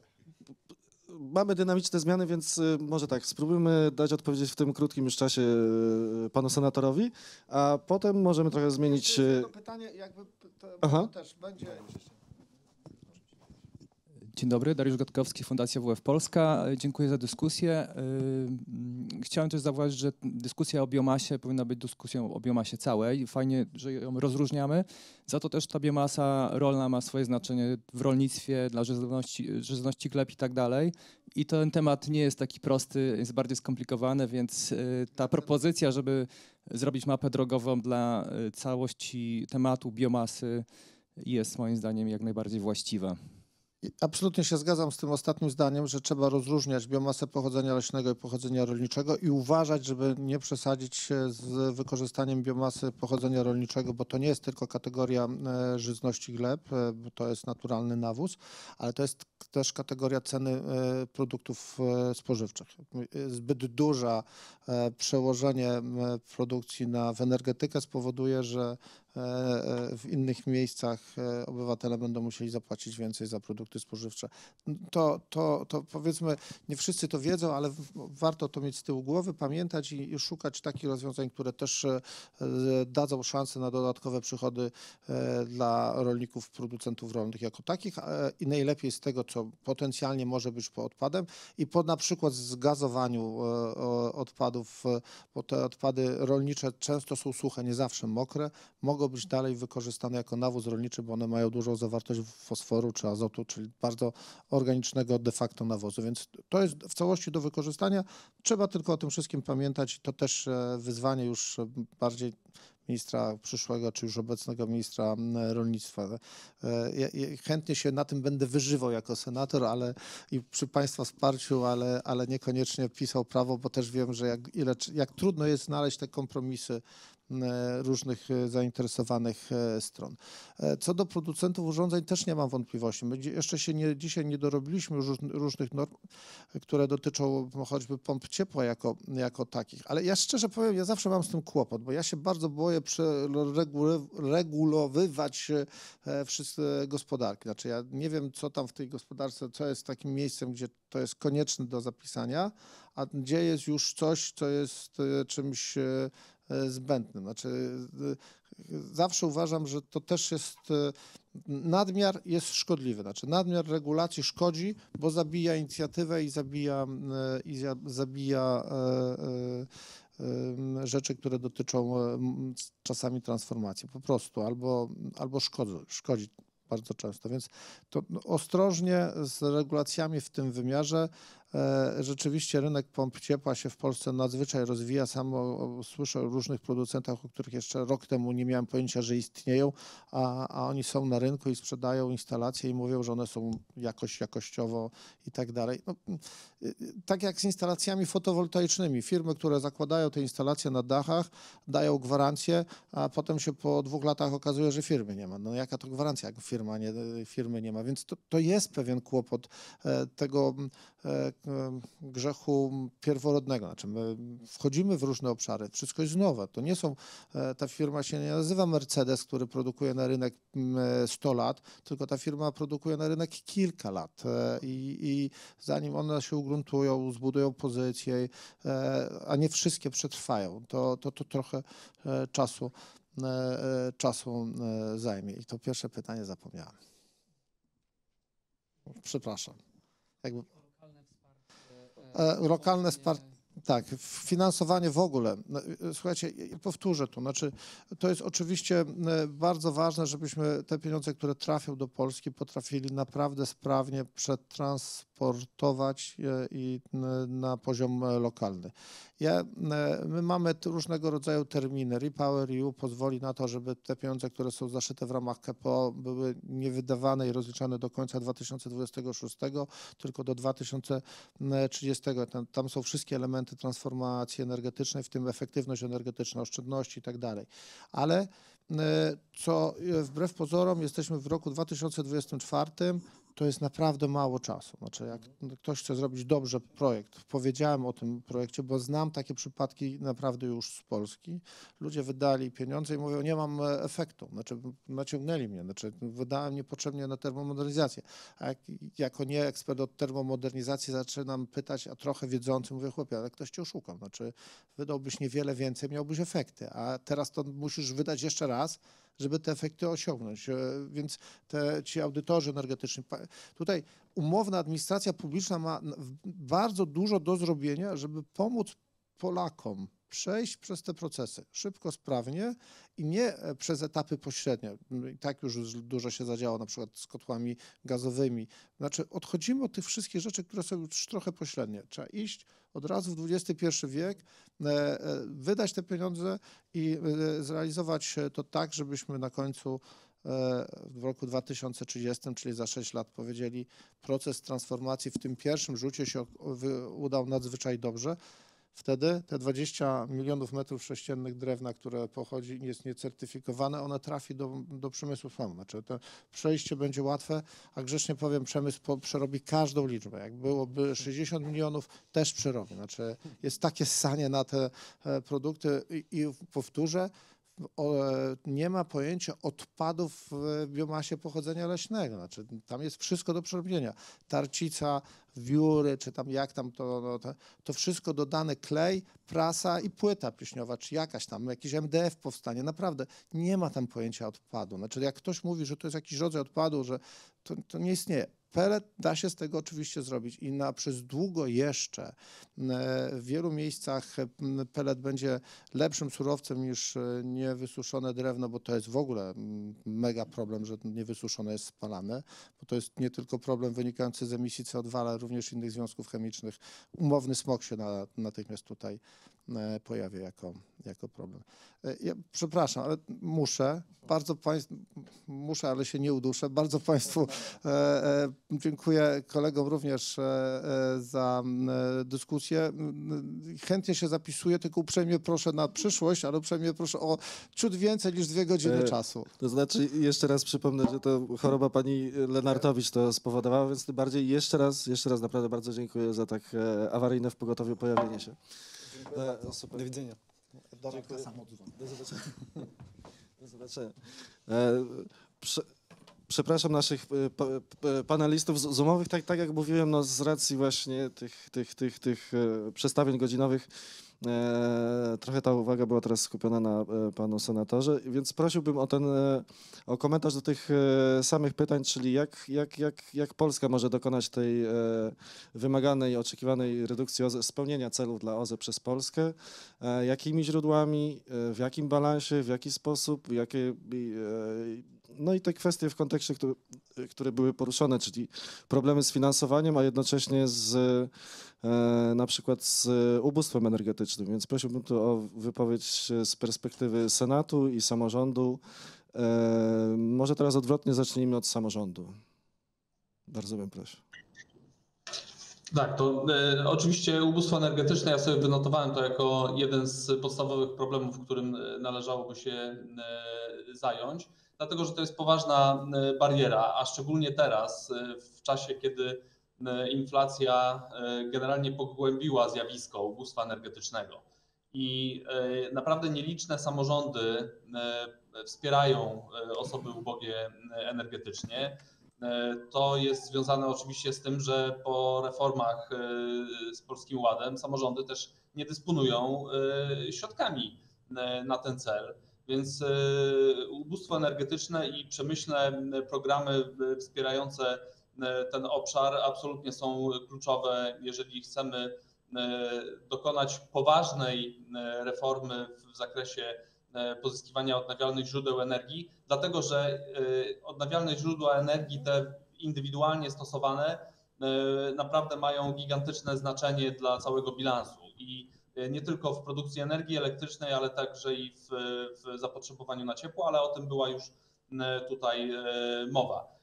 Mamy dynamiczne zmiany, więc y, może tak, spróbujmy dać odpowiedzieć w tym krótkim już czasie y, panu senatorowi, a potem możemy trochę zmienić... Jeszcze jest y, jedno pytanie, jakby to, Aha. to też będzie... Dzień dobry, Dariusz Gotkowski, Fundacja W W F Polska. Dziękuję za dyskusję. Yy, Chciałem też zauważyć, że dyskusja o biomasie powinna być dyskusją o biomasie całej. Fajnie, że ją rozróżniamy. Za to też ta biomasa rolna ma swoje znaczenie w rolnictwie, dla żywności, żywności gleb i tak dalej. I ten temat nie jest taki prosty, jest bardziej skomplikowany, więc yy, ta propozycja, żeby zrobić mapę drogową dla yy, całości tematu biomasy jest moim zdaniem jak najbardziej właściwa. I absolutnie się zgadzam z tym ostatnim zdaniem, że trzeba rozróżniać biomasę pochodzenia leśnego i pochodzenia rolniczego i uważać, żeby nie przesadzić się z wykorzystaniem biomasy pochodzenia rolniczego, bo to nie jest tylko kategoria e, żyzności gleb, e, bo to jest naturalny nawóz, ale to jest też kategoria ceny e, produktów e, spożywczych. E, Zbyt duża e, przełożenie e, produkcji na w energetykę spowoduje, że e, e, w innych miejscach e, obywatele będą musieli zapłacić więcej za produkty spożywcze. To, to, to powiedzmy, nie wszyscy to wiedzą, ale w- warto to mieć z tyłu głowy, pamiętać i, i szukać takich rozwiązań, które też e, e, dadzą szansę na dodatkowe przychody e, dla rolników, producentów rolnych jako takich e, i najlepiej z tego, co potencjalnie może być po odpadem i po na przykład zgazowaniu e, o- odpadów, e, bo te odpady rolnicze często są suche, nie zawsze mokre, mogą być dalej wykorzystane jako nawóz rolniczy, bo one mają dużą zawartość fosforu czy azotu, czyli bardzo organicznego de facto nawozu, więc to jest w całości do wykorzystania. Trzeba tylko o tym wszystkim pamiętać i to też e, wyzwanie już e, bardziej ministra przyszłego, czy już obecnego ministra m, rolnictwa. E, Ja, ja chętnie się na tym będę wyżywał jako senator, ale i przy Państwa wsparciu, ale, ale niekoniecznie pisał prawo, bo też wiem, że jak, ile, jak trudno jest znaleźć te kompromisy m, różnych e, zainteresowanych e, stron. E, Co do producentów urządzeń też nie mam wątpliwości. My dzi- jeszcze się nie, dzisiaj nie dorobiliśmy już różn- różnych norm, które dotyczą no, choćby pomp ciepła jako, jako takich. Ale ja szczerze powiem, ja zawsze mam z tym kłopot, bo ja się bardzo boję przeregule- regulowywać e, wszystkie gospodarki. Znaczy ja nie wiem, co tam w tej gospodarce, co jest takim miejscem, gdzie to jest konieczne do zapisania, a gdzie jest już coś, co jest e, czymś e, e, zbędnym. Znaczy e, zawsze uważam, że to też jest e, nadmiar jest szkodliwy. Znaczy nadmiar regulacji szkodzi, bo zabija inicjatywę i zabija, e, i za- zabija e, e, em, rzeczy, które dotyczą em, czasami transformacji. Po prostu albo, albo szkodzi, szkodzi. bardzo często, więc to no, ostrożnie z regulacjami w tym wymiarze. E, rzeczywiście rynek pomp ciepła się w Polsce nadzwyczaj rozwija. Sam o, o, słyszę o różnych producentach, o których jeszcze rok temu nie miałem pojęcia, że istnieją, a, a oni są na rynku i sprzedają instalacje i mówią, że one są jakoś, jakościowo i tak dalej. No, y, tak jak z instalacjami fotowoltaicznymi. Firmy, które zakładają te instalacje na dachach, dają gwarancję, a potem się po dwóch latach okazuje, że firmy nie ma. No jaka to gwarancja, jak firma nie, firmy nie ma? Więc to, to jest pewien kłopot e, tego e, grzechu pierworodnego. Znaczy my wchodzimy w różne obszary, wszystko jest nowe. To nie są, ta firma się nie nazywa Mercedes, który produkuje na rynek sto lat, tylko ta firma produkuje na rynek kilka lat i, i zanim one się ugruntują, zbudują pozycję, a nie wszystkie przetrwają, to, to, to trochę czasu, czasu zajmie. I to pierwsze pytanie zapomniałem. Przepraszam. Jakby... Lokalne wsparcie, tak, finansowanie w ogóle. Słuchajcie, powtórzę to, znaczy to jest oczywiście bardzo ważne, żebyśmy te pieniądze, które trafią do Polski, potrafili naprawdę sprawnie przetransportować i na poziom lokalny. Ja, my mamy różnego rodzaju terminy. Repower E U pozwoli na to, żeby te pieniądze, które są zaszyte w ramach K P O, były niewydawane i rozliczane do końca dwa tysiące dwudziestego szóstego, tylko do dwa tysiące trzydziestego. Tam, tam są wszystkie elementy transformacji energetycznej, w tym efektywność energetyczna, oszczędności i tak dalej. Ale co wbrew pozorom jesteśmy w roku dwa tysiące dwudziestym czwartym, to jest naprawdę mało czasu. Znaczy, jak ktoś chce zrobić dobrze projekt, powiedziałem o tym projekcie, bo znam takie przypadki naprawdę już z Polski. Ludzie wydali pieniądze i mówią, nie mam efektu. Znaczy, naciągnęli mnie, znaczy, wydałem niepotrzebnie na termomodernizację. A jak, jako nie ekspert od termomodernizacji zaczynam pytać, a trochę wiedzący, mówię, chłopie, ale ktoś cię oszukał. Znaczy, wydałbyś niewiele więcej, miałbyś efekty, a teraz to musisz wydać jeszcze raz, żeby te efekty osiągnąć. Więc te, ci audytorzy energetyczni, tutaj umowna administracja publiczna ma bardzo dużo do zrobienia, żeby pomóc Polakom przejść przez te procesy szybko, sprawnie i nie przez etapy pośrednie. I tak już dużo się zadziało, na przykład z kotłami gazowymi. Znaczy odchodzimy od tych wszystkich rzeczy, które są już trochę pośrednie. Trzeba iść od razu w dwudziesty pierwszy wiek, wydać te pieniądze i zrealizować to tak, żebyśmy na końcu w roku dwa tysiące trzydziestym, czyli za sześć lat powiedzieli, proces transformacji w tym pierwszym rzucie się udał nadzwyczaj dobrze. Wtedy te dwadzieścia milionów metrów sześciennych drewna, które pochodzi i jest niecertyfikowane, one trafi do, do przemysłu samemu. Znaczy to przejście będzie łatwe, a grzecznie powiem, przemysł po, przerobi każdą liczbę. Jak byłoby sześćdziesiąt milionów, też przerobi. Znaczy jest takie ssanie na te produkty i, i powtórzę, O, nie ma pojęcia odpadów w biomasie pochodzenia leśnego. Znaczy, tam jest wszystko do przerobienia. Tarcica, wióry, czy tam jak tam to, no, to, to wszystko dodane, klej, prasa i płyta pieśniowa, czy jakaś tam, jakiś M D F powstanie. Naprawdę nie ma tam pojęcia odpadu. Znaczy, jak ktoś mówi, że to jest jakiś rodzaj odpadu, że to, to nie istnieje. Pelet da się z tego oczywiście zrobić i na przez długo jeszcze w wielu miejscach pelet będzie lepszym surowcem niż niewysuszone drewno, bo to jest w ogóle mega problem, że niewysuszone jest spalane, bo to jest nie tylko problem wynikający z emisji C O dwa, ale również innych związków chemicznych. Umowny smog się na, natychmiast tutaj pojawia jako, jako problem. Ja przepraszam, ale muszę, bardzo Państwu, muszę, ale się nie uduszę, bardzo Państwu e, e, dziękuję, kolegom również e, e, za e, dyskusję. Chętnie się zapisuję, tylko uprzejmie proszę na przyszłość, ale uprzejmie proszę o ciut więcej niż dwie godziny E, czasu. To znaczy, jeszcze raz przypomnę, że to choroba pani Lenartowicz to spowodowała, więc tym bardziej jeszcze raz, jeszcze raz naprawdę bardzo dziękuję za tak e, awaryjne w pogotowiu pojawienie się. E, super. Do widzenia. Dziękuję. Do zobaczenia. Do zobaczenia. E, prze, przepraszam naszych e, pa, pa, panelistów z- zoomowych, tak, tak jak mówiłem, no z racji właśnie tych, tych, tych, tych e, przestawień godzinowych, e, trochę ta uwaga była teraz skupiona na e, panu senatorze, więc prosiłbym o ten, e, o komentarz do tych e, samych pytań, czyli jak, jak, jak, jak Polska może dokonać tej e, wymaganej, oczekiwanej redukcji O Z E, spełnienia celów dla O Z E przez Polskę, e, jakimi źródłami, e, w jakim balansie, w jaki sposób, jakie, e, No i te kwestie w kontekście, który, które były poruszone, czyli problemy z finansowaniem, a jednocześnie z e, na przykład z ubóstwem energetycznym. Więc prosiłbym tu o wypowiedź z perspektywy Senatu i samorządu. E, może teraz odwrotnie zacznijmy od samorządu. Bardzo bym prosił. Tak, to e, oczywiście ubóstwo energetyczne, ja sobie wynotowałem to jako jeden z podstawowych problemów, którym należałoby się e, zająć, dlatego że to jest poważna e, bariera, a szczególnie teraz, e, w czasie, kiedy e, inflacja e, generalnie pogłębiła zjawisko ubóstwa energetycznego. I e, naprawdę nieliczne samorządy e, wspierają e, osoby ubogie energetycznie. To jest związane oczywiście z tym, że po reformach z Polskim Ładem samorządy też nie dysponują środkami na ten cel, więc ubóstwo energetyczne i przemyślne programy wspierające ten obszar absolutnie są kluczowe, jeżeli chcemy dokonać poważnej reformy w zakresie pozyskiwania odnawialnych źródeł energii, dlatego że odnawialne źródła energii, te indywidualnie stosowane, naprawdę mają gigantyczne znaczenie dla całego bilansu i nie tylko w produkcji energii elektrycznej, ale także i w, w zapotrzebowaniu na ciepło, ale o tym była już tutaj mowa.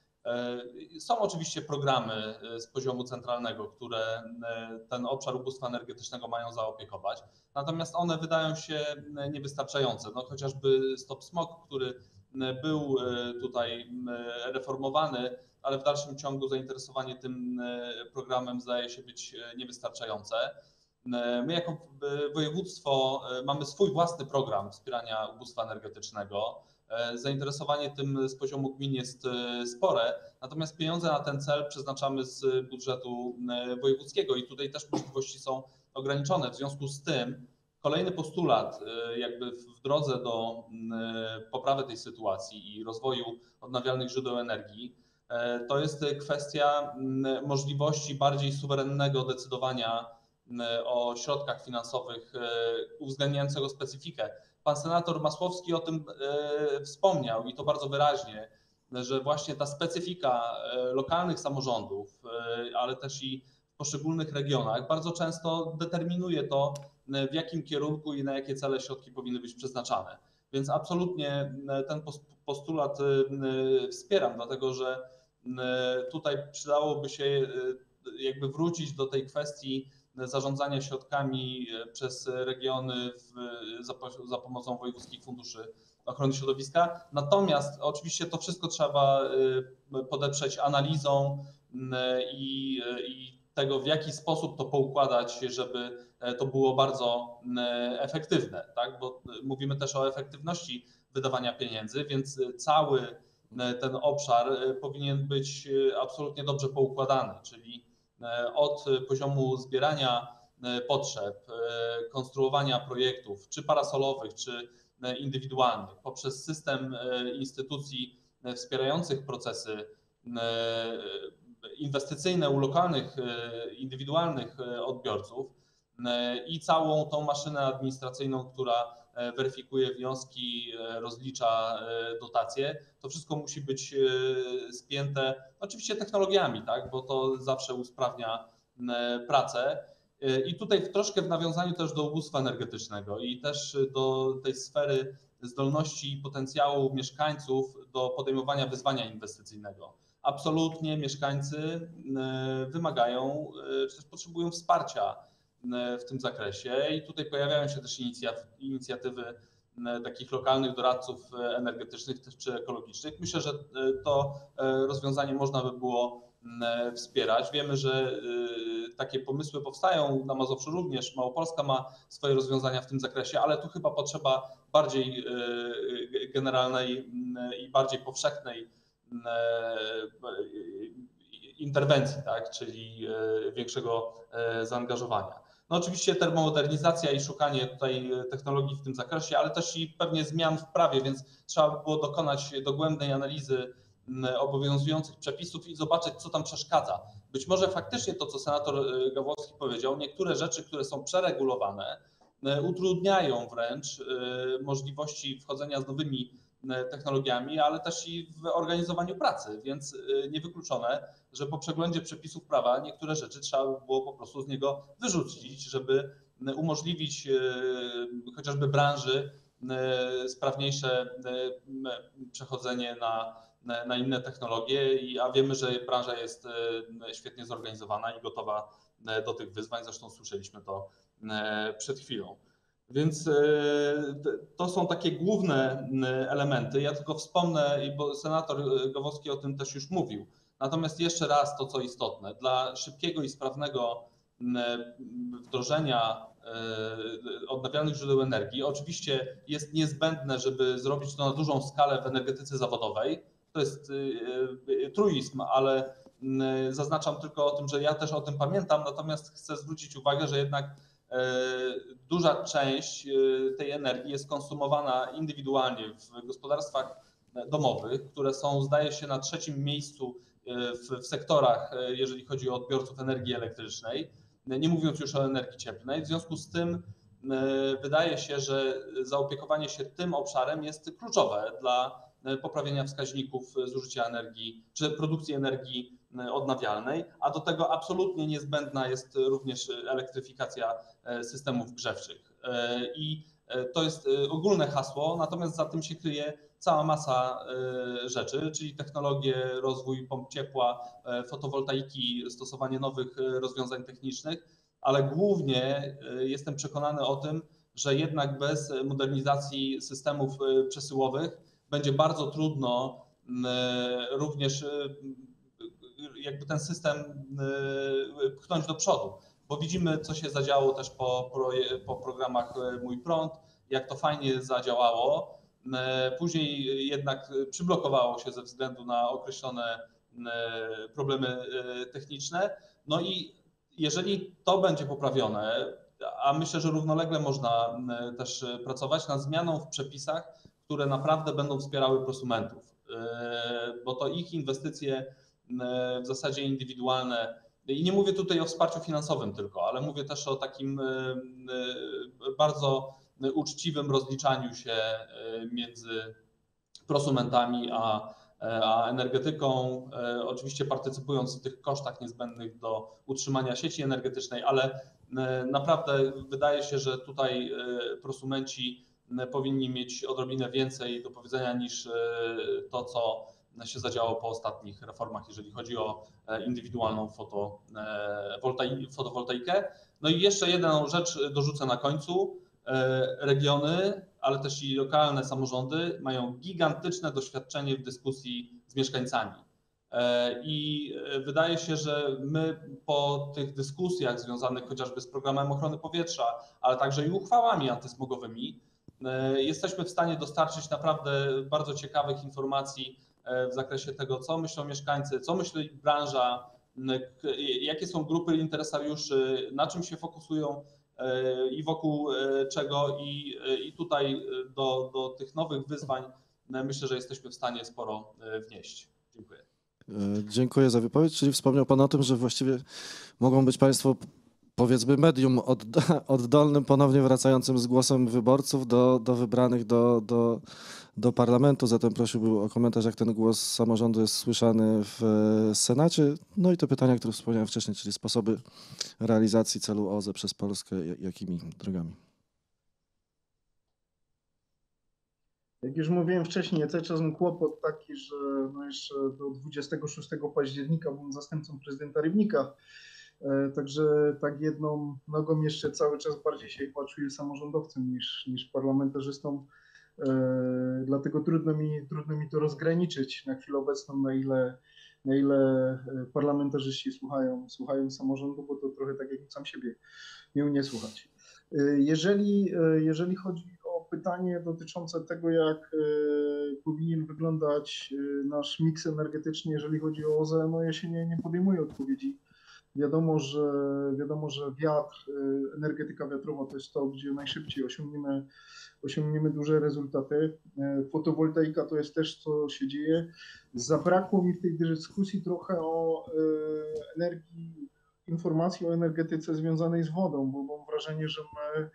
Są oczywiście programy z poziomu centralnego, które ten obszar ubóstwa energetycznego mają zaopiekować, natomiast one wydają się niewystarczające. No, chociażby Stop Smog, który był tutaj reformowany, ale w dalszym ciągu zainteresowanie tym programem zdaje się być niewystarczające. My jako województwo mamy swój własny program wspierania ubóstwa energetycznego. Zainteresowanie tym z poziomu gmin jest spore, natomiast pieniądze na ten cel przeznaczamy z budżetu wojewódzkiego i tutaj też możliwości są ograniczone. W związku z tym kolejny postulat jakby w drodze do poprawy tej sytuacji i rozwoju odnawialnych źródeł energii to jest kwestia możliwości bardziej suwerennego decydowania o środkach finansowych uwzględniającego specyfikę. Pan senator Masłowski o tym wspomniał i to bardzo wyraźnie, że właśnie ta specyfika lokalnych samorządów, ale też i w poszczególnych regionach bardzo często determinuje to, w jakim kierunku i na jakie cele środki powinny być przeznaczane. Więc absolutnie ten postulat wspieram, dlatego że tutaj przydałoby się jakby wrócić do tej kwestii zarządzania środkami przez regiony w, za, za pomocą wojewódzkich funduszy ochrony środowiska. Natomiast oczywiście to wszystko trzeba podeprzeć analizą i, i tego, w jaki sposób to poukładać, żeby to było bardzo efektywne, tak? Bo mówimy też o efektywności wydawania pieniędzy, więc cały ten obszar powinien być absolutnie dobrze poukładany, czyli od poziomu zbierania potrzeb, konstruowania projektów, czy parasolowych, czy indywidualnych, poprzez system instytucji wspierających procesy inwestycyjne u lokalnych, indywidualnych odbiorców i całą tą maszynę administracyjną, która weryfikuje wnioski, rozlicza dotacje. To wszystko musi być spięte oczywiście technologiami, tak, bo to zawsze usprawnia pracę. I tutaj troszkę w nawiązaniu też do ubóstwa energetycznego i też do tej sfery zdolności i potencjału mieszkańców do podejmowania wyzwania inwestycyjnego. Absolutnie mieszkańcy wymagają, czy też potrzebują wsparcia w tym zakresie i tutaj pojawiają się też inicjatywy takich lokalnych doradców energetycznych czy ekologicznych. Myślę, że to rozwiązanie można by było wspierać. Wiemy, że takie pomysły powstają na Mazowszu również. Małopolska ma swoje rozwiązania w tym zakresie, ale tu chyba potrzeba bardziej generalnej i bardziej powszechnej interwencji, tak, czyli większego zaangażowania. No oczywiście termomodernizacja i szukanie tutaj technologii w tym zakresie, ale też i pewnie zmian w prawie, więc trzeba by było dokonać dogłębnej analizy obowiązujących przepisów i zobaczyć, co tam przeszkadza. Być może faktycznie to, co senator Gawłowski powiedział, niektóre rzeczy, które są przeregulowane, utrudniają wręcz możliwości wchodzenia z nowymi technologiami, ale też i w organizowaniu pracy, więc niewykluczone, że po przeglądzie przepisów prawa niektóre rzeczy trzeba by było po prostu z niego wyrzucić, żeby umożliwić chociażby branży sprawniejsze przechodzenie na, na inne technologie, a wiemy, że branża jest świetnie zorganizowana i gotowa do tych wyzwań, zresztą słyszeliśmy to przed chwilą. Więc to są takie główne elementy. Ja tylko wspomnę, bo senator Gawłowski o tym też już mówił. Natomiast jeszcze raz to, co istotne, dla szybkiego i sprawnego wdrożenia odnawialnych źródeł energii oczywiście jest niezbędne, żeby zrobić to na dużą skalę w energetyce zawodowej. To jest truizm, ale zaznaczam tylko o tym, że ja też o tym pamiętam, natomiast chcę zwrócić uwagę, że jednak duża część tej energii jest konsumowana indywidualnie w gospodarstwach domowych, które są, zdaje się, na trzecim miejscu w, w sektorach, jeżeli chodzi o odbiorców energii elektrycznej, nie mówiąc już o energii cieplnej. W związku z tym wydaje się, że zaopiekowanie się tym obszarem jest kluczowe dla poprawienia wskaźników zużycia energii czy produkcji energii odnawialnej, a do tego absolutnie niezbędna jest również elektryfikacja systemów grzewczych. I to jest ogólne hasło, natomiast za tym się kryje cała masa rzeczy, czyli technologie, rozwój pomp ciepła, fotowoltaiki, stosowanie nowych rozwiązań technicznych, ale głównie jestem przekonany o tym, że jednak bez modernizacji systemów przesyłowych będzie bardzo trudno również jakby ten system pchnąć do przodu, bo widzimy, co się zadziało też po, po programach Mój Prąd, jak to fajnie zadziałało. Później jednak przyblokowało się ze względu na określone problemy techniczne. No i jeżeli to będzie poprawione, a myślę, że równolegle można też pracować nad zmianą w przepisach, które naprawdę będą wspierały prosumentów, bo to ich inwestycje w zasadzie indywidualne, i nie mówię tutaj o wsparciu finansowym tylko, ale mówię też o takim bardzo uczciwym rozliczaniu się między prosumentami a, a energetyką, oczywiście partycypując w tych kosztach niezbędnych do utrzymania sieci energetycznej, ale naprawdę wydaje się, że tutaj prosumenci powinni mieć odrobinę więcej do powiedzenia niż to, co się zadziało po ostatnich reformach, jeżeli chodzi o indywidualną fotowoltaikę. No i jeszcze jedną rzecz dorzucę na końcu. Regiony, ale też i lokalne samorządy mają gigantyczne doświadczenie w dyskusji z mieszkańcami. I wydaje się, że my po tych dyskusjach związanych chociażby z programem ochrony powietrza, ale także i uchwałami antysmogowymi, jesteśmy w stanie dostarczyć naprawdę bardzo ciekawych informacji w zakresie tego, co myślą mieszkańcy, co myśli branża, jakie są grupy interesariuszy, na czym się fokusują i wokół czego. I, i tutaj do, do tych nowych wyzwań myślę, że jesteśmy w stanie sporo wnieść. Dziękuję. Dziękuję za wypowiedź. Czyli wspomniał Pan o tym, że właściwie mogą być Państwo, powiedzmy, medium oddolnym, ponownie wracającym z głosem wyborców do, do wybranych do, do, do parlamentu. Zatem prosiłbym o komentarz, jak ten głos samorządu jest słyszany w Senacie. No i te pytania, które wspomniałem wcześniej, czyli sposoby realizacji celu O Z E przez Polskę, jakimi drogami. Jak już mówiłem wcześniej, ja cały czas mam kłopot taki, że no jeszcze do dwudziestego szóstego października byłem zastępcą prezydenta Rybnika. Także tak jedną nogą jeszcze cały czas bardziej się chyba czuję samorządowcem niż, niż parlamentarzystą. Dlatego trudno mi, trudno mi to rozgraniczyć na chwilę obecną, na ile, na ile parlamentarzyści słuchają, słuchają samorządu, bo to trochę tak jak sam siebie miał nie słuchać. Jeżeli, jeżeli chodzi o pytanie dotyczące tego, jak powinien wyglądać nasz miks energetyczny, jeżeli chodzi o O Z E, no ja się nie, nie podejmuję odpowiedzi. Wiadomo, że wiadomo, że wiatr, energetyka wiatrowa to jest to, gdzie najszybciej osiągniemy, osiągniemy duże rezultaty. Fotowoltaika to jest też, co się dzieje. Zabrakło mi w tej dyskusji trochę o energii, informacji o energetyce związanej z wodą, bo mam wrażenie, że my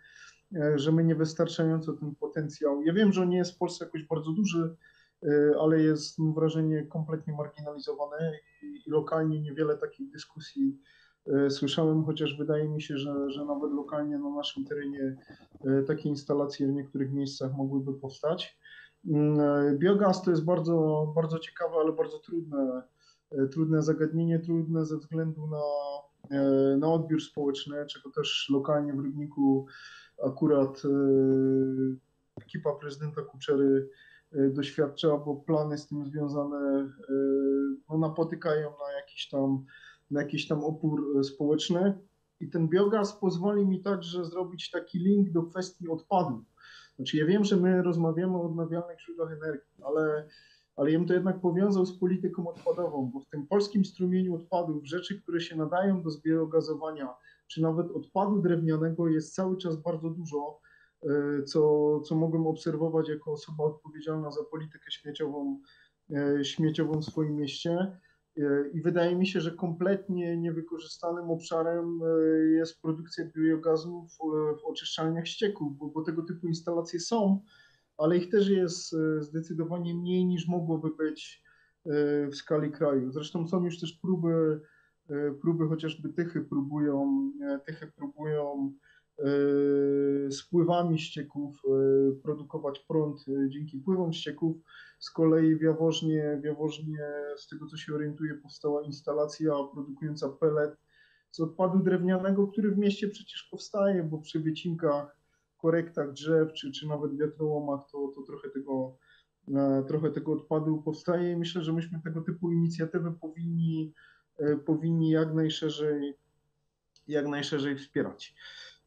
że my niewystarczająco ten potencjał, ja wiem, że on nie jest w Polsce jakoś bardzo duży, ale jest, mam wrażenie, kompletnie marginalizowany i, i lokalnie niewiele takich dyskusji słyszałem, chociaż wydaje mi się, że, że nawet lokalnie na naszym terenie takie instalacje w niektórych miejscach mogłyby powstać. Biogaz to jest bardzo, bardzo ciekawe, ale bardzo trudne, trudne zagadnienie, trudne ze względu na, na odbiór społeczny, czego też lokalnie w Rybniku akurat ekipa prezydenta Kuczery doświadcza, bo plany z tym związane no, napotykają na jakiś tam, na jakiś tam opór społeczny. I ten biogaz pozwoli mi także zrobić taki link do kwestii odpadów. Znaczy ja wiem, że my rozmawiamy o odnawialnych źródłach energii, ale, ale ja bym to jednak powiązał z polityką odpadową, bo w tym polskim strumieniu odpadów rzeczy, które się nadają do zbiogazowania, czy nawet odpadu drewnianego jest cały czas bardzo dużo, co, co mogłem obserwować jako osoba odpowiedzialna za politykę śmieciową, śmieciową w swoim mieście. I wydaje mi się, że kompletnie niewykorzystanym obszarem jest produkcja biogazu w, w oczyszczalniach ścieków, bo, bo tego typu instalacje są, ale ich też jest zdecydowanie mniej niż mogłoby być w skali kraju. Zresztą są już też próby, próby chociażby Tychy próbują, Tychy próbują spływami ścieków produkować prąd dzięki pływom ścieków. Z kolei w Jaworznie, w Jaworznie, z tego co się orientuję, powstała instalacja produkująca pellet z odpadu drewnianego, który w mieście przecież powstaje, bo przy wycinkach, korektach drzew czy, czy nawet wiatrołomach to, to trochę, tego, trochę tego odpadu powstaje i myślę, że myśmy tego typu inicjatywy powinni, powinni jak najszerzej, jak najszerzej wspierać.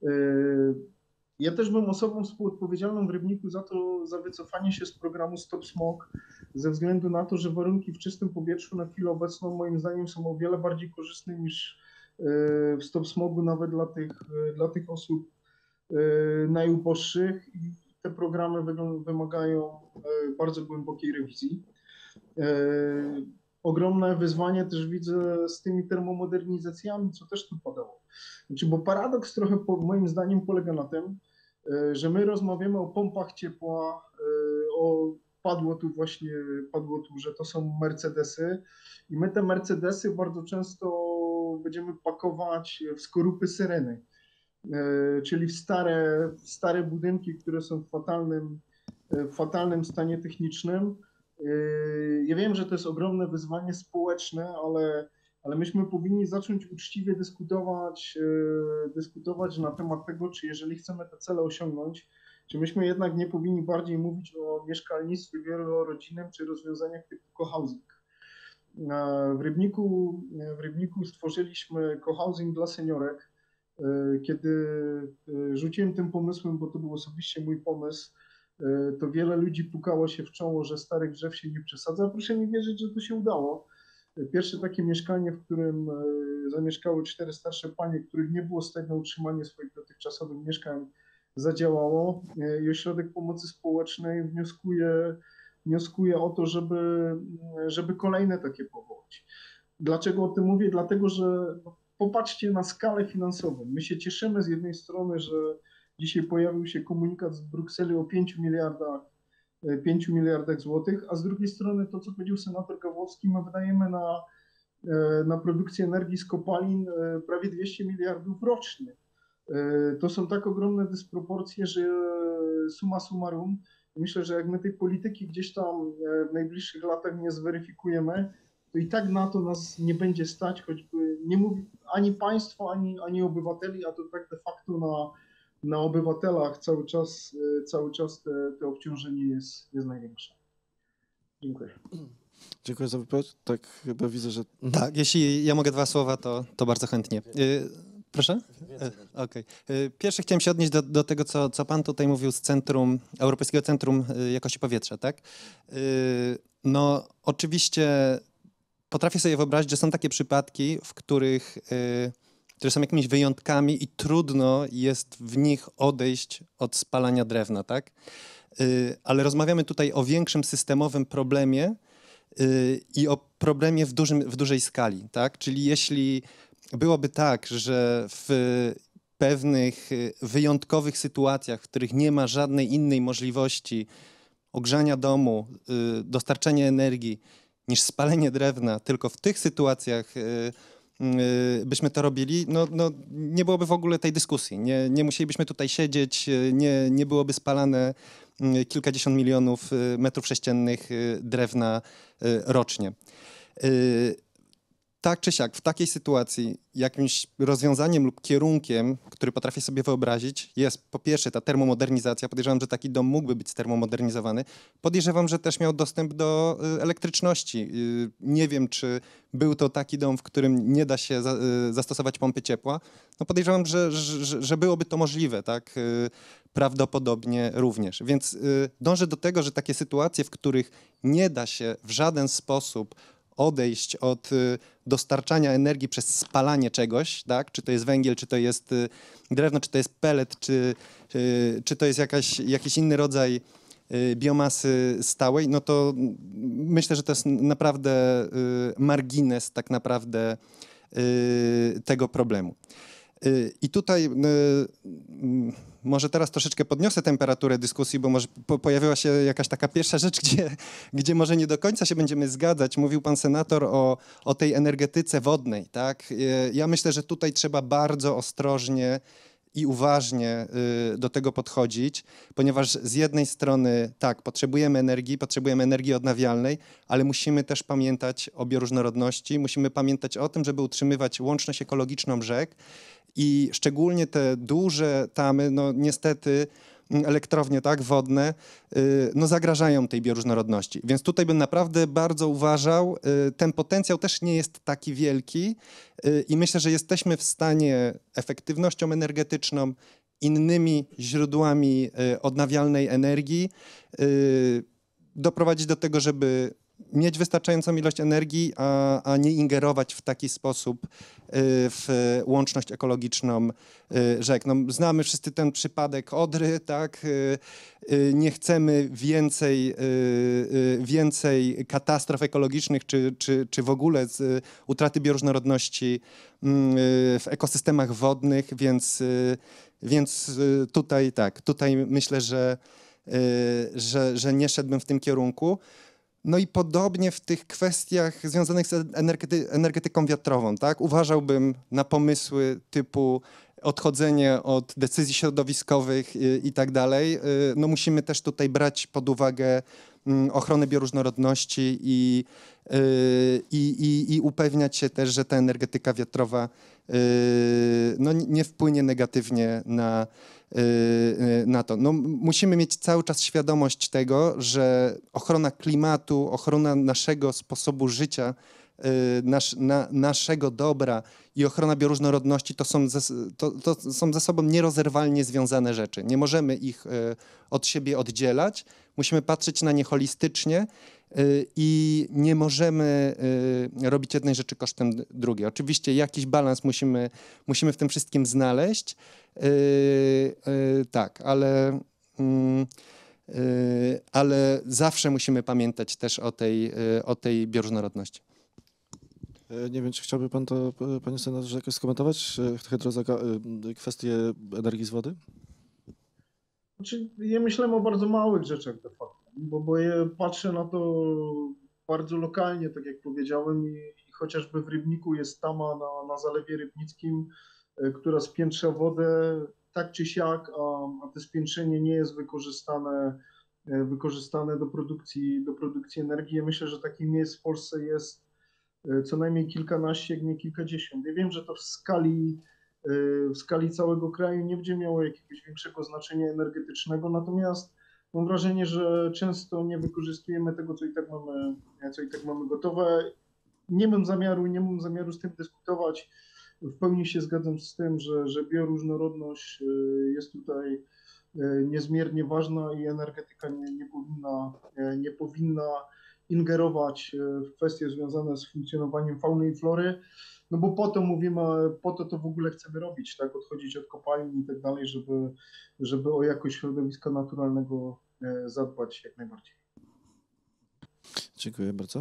Ja też byłem osobą współodpowiedzialną w Rybniku za to, za wycofanie się z programu Stop Smog, ze względu na to, że warunki w czystym powietrzu na chwilę obecną moim zdaniem są o wiele bardziej korzystne niż w Stop Smogu nawet dla tych, dla tych osób najuboższych i te programy wymagają bardzo głębokiej rewizji. Ogromne wyzwanie też widzę z tymi termomodernizacjami, co też tu padało. Znaczy, bo paradoks trochę po, moim zdaniem polega na tym, że my rozmawiamy o pompach ciepła, o, padło tu właśnie, padło tu, że to są Mercedesy i my te Mercedesy bardzo często będziemy pakować w skorupy Syreny, czyli w stare, w stare budynki, które są w fatalnym, w fatalnym stanie technicznym. Ja wiem, że to jest ogromne wyzwanie społeczne, ale, ale myśmy powinni zacząć uczciwie dyskutować, dyskutować na temat tego, czy jeżeli chcemy te cele osiągnąć, czy myśmy jednak nie powinni bardziej mówić o mieszkalnictwie wielorodzinnym czy rozwiązaniach typu cohousing. W Rybniku, w Rybniku stworzyliśmy cohousing dla seniorek. Kiedy rzuciłem tym pomysłem, bo to był osobiście mój pomysł, to wiele ludzi pukało się w czoło, że starych drzew się nie przesadza. Proszę mi wierzyć, że to się udało. Pierwsze takie mieszkanie, w którym zamieszkały cztery starsze panie, których nie było stać na utrzymanie swoich dotychczasowych mieszkań, zadziałało i Ośrodek Pomocy Społecznej wnioskuje, wnioskuje o to, żeby, żeby kolejne takie powołać. Dlaczego o tym mówię? Dlatego, że popatrzcie na skalę finansową. My się cieszymy z jednej strony, że dzisiaj pojawił się komunikat z Brukseli o pięciu miliardach, pięciu miliardach złotych, a z drugiej strony to, co powiedział senator Gawłowski, my wydajemy na, na produkcję energii z kopalin prawie dwieście miliardów rocznie. To są tak ogromne dysproporcje, że summa summarum, myślę, że jak my tej polityki gdzieś tam w najbliższych latach nie zweryfikujemy, to i tak na to nas nie będzie stać, choćby nie mówi ani państwo, ani, ani obywateli, a to tak de facto na na obywatelach cały czas, cały czas te, te obciążenie jest, jest największe. Dziękuję. Dziękuję za wypowiedź. Tak chyba widzę, że... Tak, jeśli ja mogę dwa słowa, to, to bardzo chętnie. Y, proszę? Okej. Okay. Pierwsze chciałem się odnieść do, do tego, co, co pan tutaj mówił z Centrum, Europejskiego Centrum Jakości Powietrza, tak? Y, no oczywiście potrafię sobie wyobrazić, że są takie przypadki, w których... Y, które są jakimiś wyjątkami i trudno jest w nich odejść od spalania drewna, tak? Yy, ale rozmawiamy tutaj o większym systemowym problemie yy, i o problemie w, dużym, w dużej skali, tak? Czyli jeśli byłoby tak, że w pewnych y, wyjątkowych sytuacjach, w których nie ma żadnej innej możliwości ogrzania domu, y, dostarczenia energii niż spalenie drewna, tylko w tych sytuacjach y, y, byśmy to robili, no, no nie byłoby w ogóle tej dyskusji. Nie, nie musielibyśmy tutaj siedzieć, y, nie, nie byłoby spalane y, kilkadziesiąt milionów y, metrów sześciennych y, drewna y, rocznie. Y, Tak czy siak, w takiej sytuacji jakimś rozwiązaniem lub kierunkiem, który potrafię sobie wyobrazić, jest po pierwsze ta termomodernizacja. Podejrzewam, że taki dom mógłby być termomodernizowany. Podejrzewam, że też miał dostęp do y, elektryczności. Y, Nie wiem, czy był to taki dom, w którym nie da się za, y, zastosować pompy ciepła. No podejrzewam, że, że, że byłoby to możliwe, tak? Y, Prawdopodobnie również. Więc y, dążę do tego, że takie sytuacje, w których nie da się w żaden sposób odejść od y, dostarczania energii przez spalanie czegoś, tak? Czy to jest węgiel, czy to jest y, drewno, czy to jest pellet, czy, y, czy to jest jakaś, jakiś inny rodzaj y, biomasy stałej, no to myślę, że to jest naprawdę y, margines tak naprawdę y, tego problemu. Y, I tutaj y, y, może teraz troszeczkę podniosę temperaturę dyskusji, bo może po, pojawiła się jakaś taka pierwsza rzecz, gdzie, gdzie może nie do końca się będziemy zgadzać. Mówił pan senator o, o tej energetyce wodnej, tak? Y, Ja myślę, że tutaj trzeba bardzo ostrożnie i uważnie y, do tego podchodzić, ponieważ z jednej strony tak, potrzebujemy energii, potrzebujemy energii odnawialnej, ale musimy też pamiętać o bioróżnorodności, musimy pamiętać o tym, żeby utrzymywać łączność ekologiczną rzek i szczególnie te duże tamy, no niestety elektrownie tak, wodne, y, no zagrażają tej bioróżnorodności. Więc tutaj bym naprawdę bardzo uważał, y, ten potencjał też nie jest taki wielki y, i myślę, że jesteśmy w stanie efektywnością energetyczną, innymi źródłami y, odnawialnej energii y, doprowadzić do tego, żeby mieć wystarczającą ilość energii, a, a nie ingerować w taki sposób y, w łączność ekologiczną y, rzek. No, znamy wszyscy ten przypadek Odry, tak? Y, y, nie chcemy więcej, y, y, więcej katastrof ekologicznych, czy, czy, czy w ogóle z, y, utraty bioróżnorodności y, w ekosystemach wodnych, więc, y, więc y, tutaj tak, tutaj myślę, że, y, że, że nie szedłbym w tym kierunku. No i podobnie w tych kwestiach związanych z energety, energetyką wiatrową, tak? Uważałbym na pomysły typu odchodzenie od decyzji środowiskowych i, i tak dalej. No musimy też tutaj brać pod uwagę ochronę bioróżnorodności i, i, i, i upewniać się też, że ta energetyka wiatrowa no, nie wpłynie negatywnie na, na to. No, musimy mieć cały czas świadomość tego, że ochrona klimatu, ochrona naszego sposobu życia, nasz, na, naszego dobra i ochrona bioróżnorodności to są, ze, to, to są ze sobą nierozerwalnie związane rzeczy. Nie możemy ich od siebie oddzielać. Musimy patrzeć na nie holistycznie i nie możemy robić jednej rzeczy kosztem drugiej. Oczywiście jakiś balans musimy, musimy w tym wszystkim znaleźć, tak, ale, ale zawsze musimy pamiętać też o tej, o tej bioróżnorodności. Nie wiem, czy chciałby pan to, panie senatorze, jakoś skomentować, hydrozaga, kwestię energii z wody? Znaczy, ja myślałem o bardzo małych rzeczach de facto, bo, bo ja patrzę na to bardzo lokalnie, tak jak powiedziałem, i, i chociażby w Rybniku jest tama na, na Zalewie Rybnickim, która spiętrza wodę tak czy siak, a, a to spiętrzenie nie jest wykorzystane, wykorzystane do produkcji, do produkcji energii. Ja myślę, że takich miejsc w Polsce jest co najmniej kilkanaście, jak nie kilkadziesiąt. Ja wiem, że to w skali, w skali całego kraju nie będzie miało jakiegoś większego znaczenia energetycznego, natomiast mam wrażenie, że często nie wykorzystujemy tego, co i tak mamy, co i tak mamy gotowe. Nie mam zamiaru, nie mam zamiaru z tym dyskutować. W pełni się zgadzam z tym, że, że bioróżnorodność jest tutaj niezmiernie ważna i energetyka nie, nie powinna, nie powinna ingerować w kwestie związane z funkcjonowaniem fauny i flory, no bo po to mówimy, po to to w ogóle chcemy robić, tak, odchodzić od kopalni i tak dalej, żeby, żeby o jakość środowiska naturalnego zadbać jak najbardziej. Dziękuję bardzo.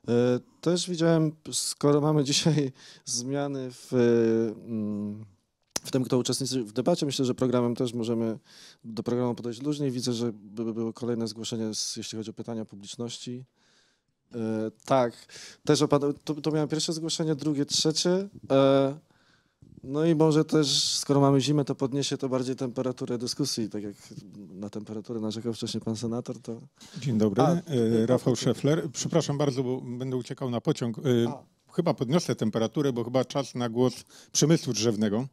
Też widziałem, skoro mamy dzisiaj zmiany w w tym, kto uczestniczy w debacie. Myślę, że programem też możemy do programu podejść luźniej. Widzę, że by było kolejne zgłoszenie, z, jeśli chodzi o pytania publiczności. E, tak, też opada, to, to miałem pierwsze zgłoszenie, drugie, trzecie. E, no i może też, skoro mamy zimę, to podniesie to bardziej temperaturę dyskusji, tak jak na temperaturę narzekał wcześniej pan senator, to... Dzień dobry, A, e, Rafał Szefler. Przepraszam bardzo, bo będę uciekał na pociąg. E, chyba podniosę temperaturę, bo chyba czas na głos przemysłu drzewnego.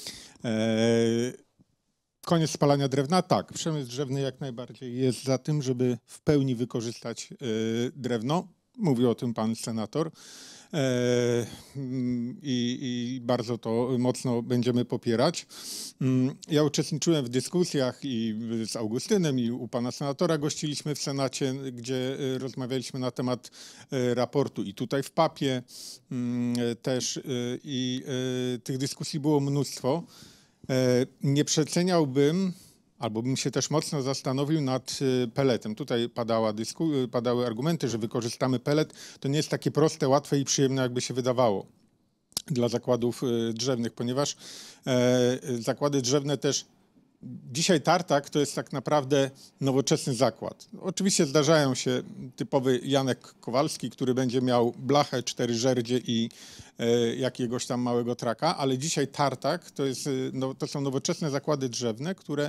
E, koniec spalania drewna? Tak, przemysł drzewny jak najbardziej jest za tym, żeby w pełni wykorzystać e, drewno. Mówił o tym pan senator. E, i, I bardzo to mocno będziemy popierać. Ja uczestniczyłem w dyskusjach i z Augustynem, i u pana senatora gościliśmy w Senacie, gdzie rozmawialiśmy na temat raportu i tutaj w papie też, i tych dyskusji było mnóstwo. Nie przeceniałbym, albo bym się też mocno zastanowił nad peletem. Tutaj padała dysku, padały argumenty, że wykorzystamy pelet. To nie jest takie proste, łatwe i przyjemne, jakby się wydawało dla zakładów drzewnych, ponieważ e, zakłady drzewne też... Dzisiaj tartak to jest tak naprawdę nowoczesny zakład. Oczywiście zdarzają się typowy Janek Kowalski, który będzie miał blachę, cztery żerdzie i e, jakiegoś tam małego traka, ale dzisiaj tartak to, jest, no, to są nowoczesne zakłady drzewne, które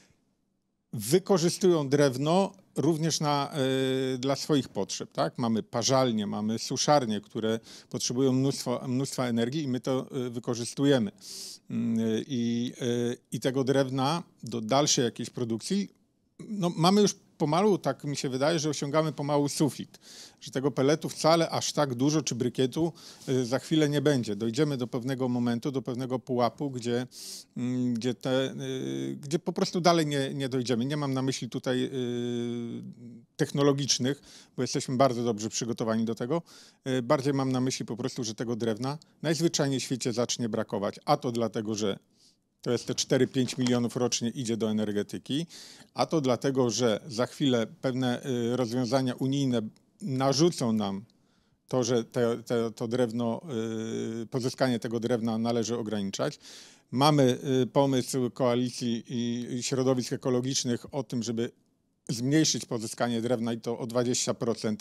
wykorzystują drewno również na, y, dla swoich potrzeb. Tak? Mamy parzalnie, mamy suszarnie, które potrzebują mnóstwo, mnóstwa energii i my to y, wykorzystujemy. Y, i, y, I tego drewna do dalszej jakiejś produkcji no, mamy już pomalu, tak mi się wydaje, że osiągamy pomału sufit, że tego peletu wcale aż tak dużo, czy brykietu y, za chwilę nie będzie. Dojdziemy do pewnego momentu, do pewnego pułapu, gdzie, y, gdzie, te, y, gdzie po prostu dalej nie, nie dojdziemy. Nie mam na myśli tutaj y, technologicznych, bo jesteśmy bardzo dobrze przygotowani do tego. Y, bardziej mam na myśli po prostu, że tego drewna najzwyczajniej w świecie zacznie brakować, a to dlatego, że to jest te cztery pięć milionów rocznie idzie do energetyki, a to dlatego, że za chwilę pewne rozwiązania unijne narzucą nam to, że te, te, to drewno, pozyskanie tego drewna należy ograniczać. Mamy pomysł koalicji i środowisk ekologicznych o tym, żeby zmniejszyć pozyskanie drewna i to o dwadzieścia procent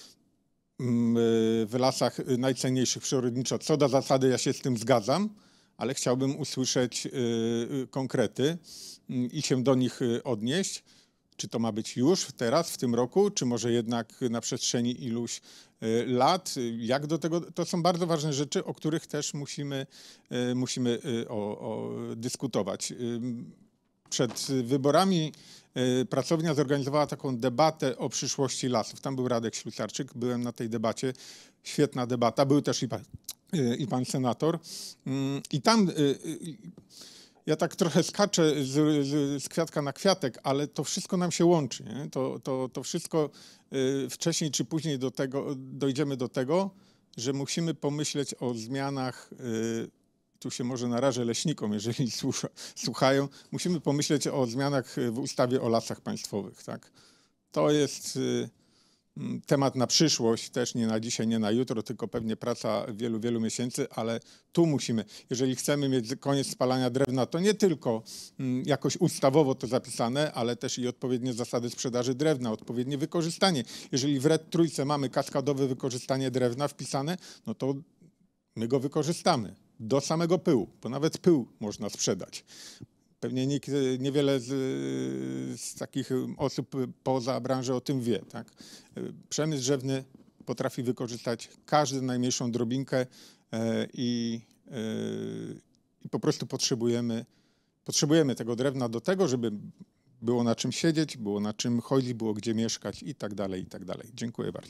w lasach najcenniejszych przyrodniczo. Co do zasady ja się z tym zgadzam, ale chciałbym usłyszeć y, konkrety y, i się do nich y, odnieść. Czy to ma być już, teraz, w tym roku, czy może jednak na przestrzeni iluś y, lat? Jak do tego? To są bardzo ważne rzeczy, o których też musimy, y, musimy y, o, o, dyskutować. Y, przed wyborami y, pracownia zorganizowała taką debatę o przyszłości lasów. Tam był Radek Ślusarczyk, byłem na tej debacie. Świetna debata, był też i pan i pan senator. I tam ja tak trochę skaczę z, z, z kwiatka na kwiatek, ale to wszystko nam się łączy. Nie? To, to, to wszystko wcześniej czy później do tego, dojdziemy do tego, że musimy pomyśleć o zmianach, tu się może narażę leśnikom, jeżeli słucha, słuchają, musimy pomyśleć o zmianach w ustawie o lasach państwowych. Tak? To jest temat na przyszłość, też nie na dzisiaj, nie na jutro, tylko pewnie praca wielu, wielu miesięcy, ale tu musimy, jeżeli chcemy mieć koniec spalania drewna, to nie tylko jakoś ustawowo to zapisane, ale też i odpowiednie zasady sprzedaży drewna, odpowiednie wykorzystanie. Jeżeli w R E D trójce mamy kaskadowe wykorzystanie drewna wpisane, no to my go wykorzystamy do samego pyłu, bo nawet pył można sprzedać. Pewnie nikt, niewiele z, z takich osób poza branżą o tym wie. Tak? Przemysł drzewny potrafi wykorzystać każdą najmniejszą drobinkę i, i po prostu potrzebujemy, potrzebujemy tego drewna do tego, żeby było na czym siedzieć, było na czym chodzić, było gdzie mieszkać i tak dalej, i tak dalej. Dziękuję bardzo.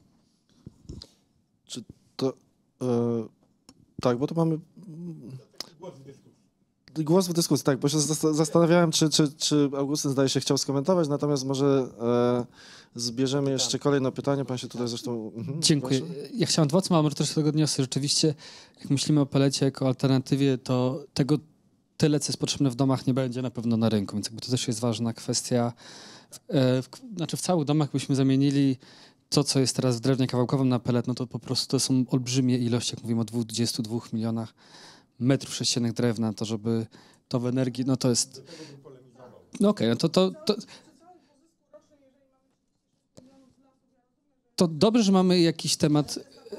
Czy to... E, tak, bo to mamy... Głos w dyskusji, tak, bo się zastanawiałem, czy, czy, czy Augustyn, zdaje się, chciał skomentować, natomiast może e, zbierzemy jeszcze kolejne pytanie. Pan się tutaj zresztą... Mhm, Dziękuję. proszę. Ja chciałem dwa, ale może też się tego odniosę. Rzeczywiście, jak myślimy o pelecie jako alternatywie, to tego tyle, co jest potrzebne w domach, nie będzie na pewno na rynku, więc jakby to też jest ważna kwestia. E, w, znaczy w całych domach byśmy zamienili to, co jest teraz w drewnie kawałkowym na pelet, no to po prostu to są olbrzymie ilości, jak mówimy o dwudziestu dwóch milionach. metrów sześciennych drewna, to żeby to w energii, no to jest... No okej, no to, to, to... To dobrze, że mamy jakiś temat...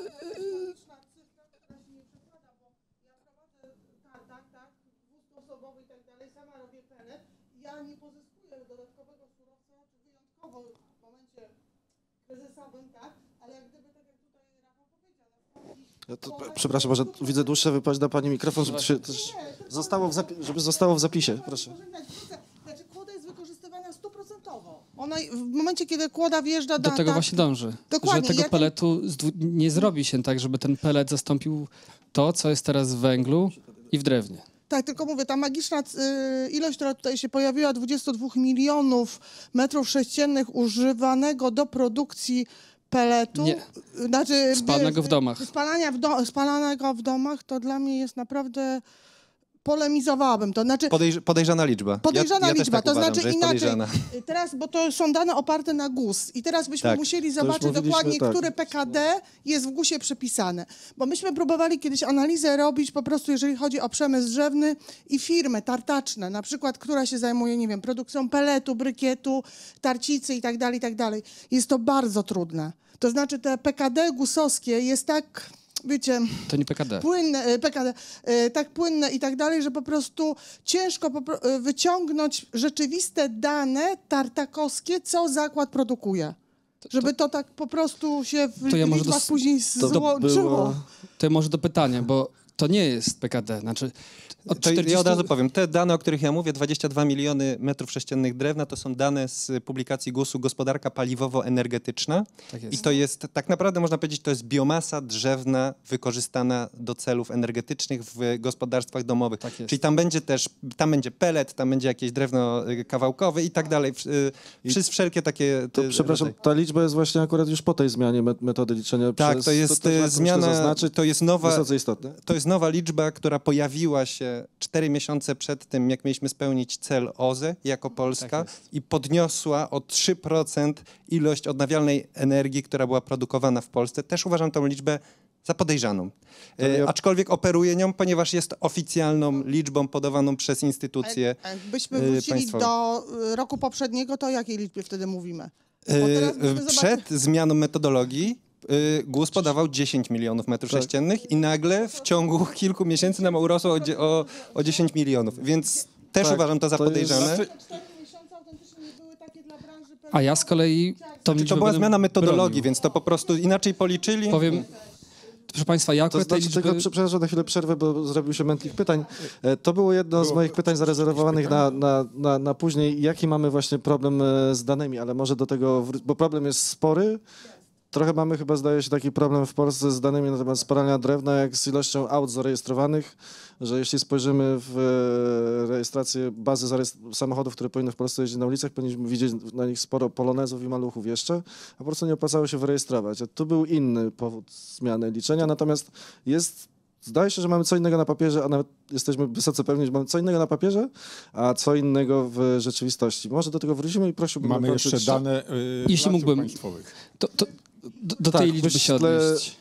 Ja nie pozyskuję dodatkowego surowca, czy wyjątkowo w momencie kryzysowym, tak, ale jak gdyby, tak jak tutaj Rafał powiedział... Ja to, przepraszam, może widzę dłuższe wypowiedź da pani mikrofon, żeby, się, też zostało w zapi- żeby zostało w zapisie, proszę. Znaczy kłoda jest wykorzystywana stuprocentowo. Ona w momencie, kiedy kłoda wjeżdża Do do... tego tak, właśnie dąży, dokładnie, że tego jak- peletu z dwu- nie zrobi się tak, żeby ten pelet zastąpił to, co jest teraz w węglu i w drewnie. Tak, tylko mówię, ta magiczna y, ilość, która tutaj się pojawiła, dwadzieścia dwa milionów metrów sześciennych używanego do produkcji peletu, Nie. znaczy Spalnego w domach. Spalania w do, spalanego w domach, to dla mnie jest naprawdę, polemizowałabym to. Znaczy, Podejrz podejrzana liczba. podejrzana ja, ja liczba, też tak to uważam, znaczy że jest inaczej. podejrzana. Teraz, bo to są dane oparte na G U S i teraz byśmy Tak. musieli już zobaczyć mówiliśmy, dokładnie, tak. które P K D jest w G U S-ie przypisane. Bo myśmy próbowali kiedyś analizę robić po prostu, jeżeli chodzi o przemysł drzewny i firmy tartaczne, na przykład, która się zajmuje, nie wiem, produkcją peletu, brykietu, tarcicy i tak dalej, i tak dalej. Jest to bardzo trudne. To znaczy te P K D G U S-owskie jest tak, wiecie... To nie P K D. Płynne, e, P K D, e, tak płynne i tak dalej, że po prostu ciężko popro- e, wyciągnąć rzeczywiste dane tartakowskie, co zakład produkuje. Żeby to tak po prostu się w To ja może liczbach dos- później To złączyło. było- To może do pytania, bo to nie jest P K D, znaczy od To czterdziestu ja od razu powiem, te dane, o których ja mówię, dwadzieścia dwa miliony metrów sześciennych drewna, to są dane z publikacji G U S-u Gospodarka Paliwowo-Energetyczna. Tak I jest. to jest, tak naprawdę można powiedzieć, to jest biomasa drzewna wykorzystana do celów energetycznych w gospodarstwach domowych. Tak jest. Czyli tam będzie też, tam będzie pelet, tam będzie jakieś drewno y, kawałkowe i tak dalej. Wsz- y, Przez wszelkie takie... To y, przepraszam, rodzaje. ta liczba jest właśnie akurat już po tej zmianie met- metody liczenia. Tak, przez, to jest też y, warto zmiana, zaznaczyć, to jest nowa... wysoce istotne. To jest nowa liczba, która pojawiła się cztery miesiące przed tym, jak mieliśmy spełnić cel O Z E jako Polska Tak jest. i podniosła o trzy procent ilość odnawialnej energii, która była produkowana w Polsce. Też uważam tą liczbę za podejrzaną. E, ja- Aczkolwiek operuję nią, ponieważ jest oficjalną liczbą podawaną przez A instytucje. jak- a Jakbyśmy y, wrócili państwowe. do y, roku poprzedniego, to o jakiej liczbie wtedy mówimy? Bo E, teraz byśmy Przed zobaczyli- zmianą metodologii y, G U S podawał dziesięć milionów metrów Tak. sześciennych i nagle w ciągu kilku miesięcy nam urosło o, dzie- o, o dziesięć milionów, więc też Tak, uważam to za to jest- podejrzane. Znaczy- Cztery miesiące autentycznie nie były takie dla branży A ja z kolei tą Czy liczbę to była będę zmiana metodologii, bronił. więc to po prostu inaczej policzyli. Powiem, proszę Państwa, ja To akurat tej znaczy, liczby... tylko, przepraszam na chwilę przerwę, bo zrobił się mętlik pytań. E, To było jedno z moich pytań zarezerwowanych na, na, na, na później. Jaki mamy właśnie problem e, z danymi, ale może do tego, wró- bo problem jest spory. Trochę mamy chyba, zdaje się, taki problem w Polsce z danymi na temat spalania drewna, jak z ilością aut zarejestrowanych, że jeśli spojrzymy w e, rejestrację bazy zarejestr- samochodów, które powinny w Polsce jeździć na ulicach, powinniśmy widzieć na nich sporo polonezów i maluchów jeszcze, a po prostu nie opłacało się wyrejestrować. A tu był inny powód zmiany liczenia, natomiast jest, zdaje się, że mamy co innego na papierze, a nawet jesteśmy wysoce pewni, że mamy co innego na papierze, a co innego w rzeczywistości. Może do tego wrócimy i prosiłbym... Mamy dokończyć- jeszcze dane y, Jeśli lasów mógłbym- państwowych. To, to, do do Tak, tej liczby się myślę- odnieść.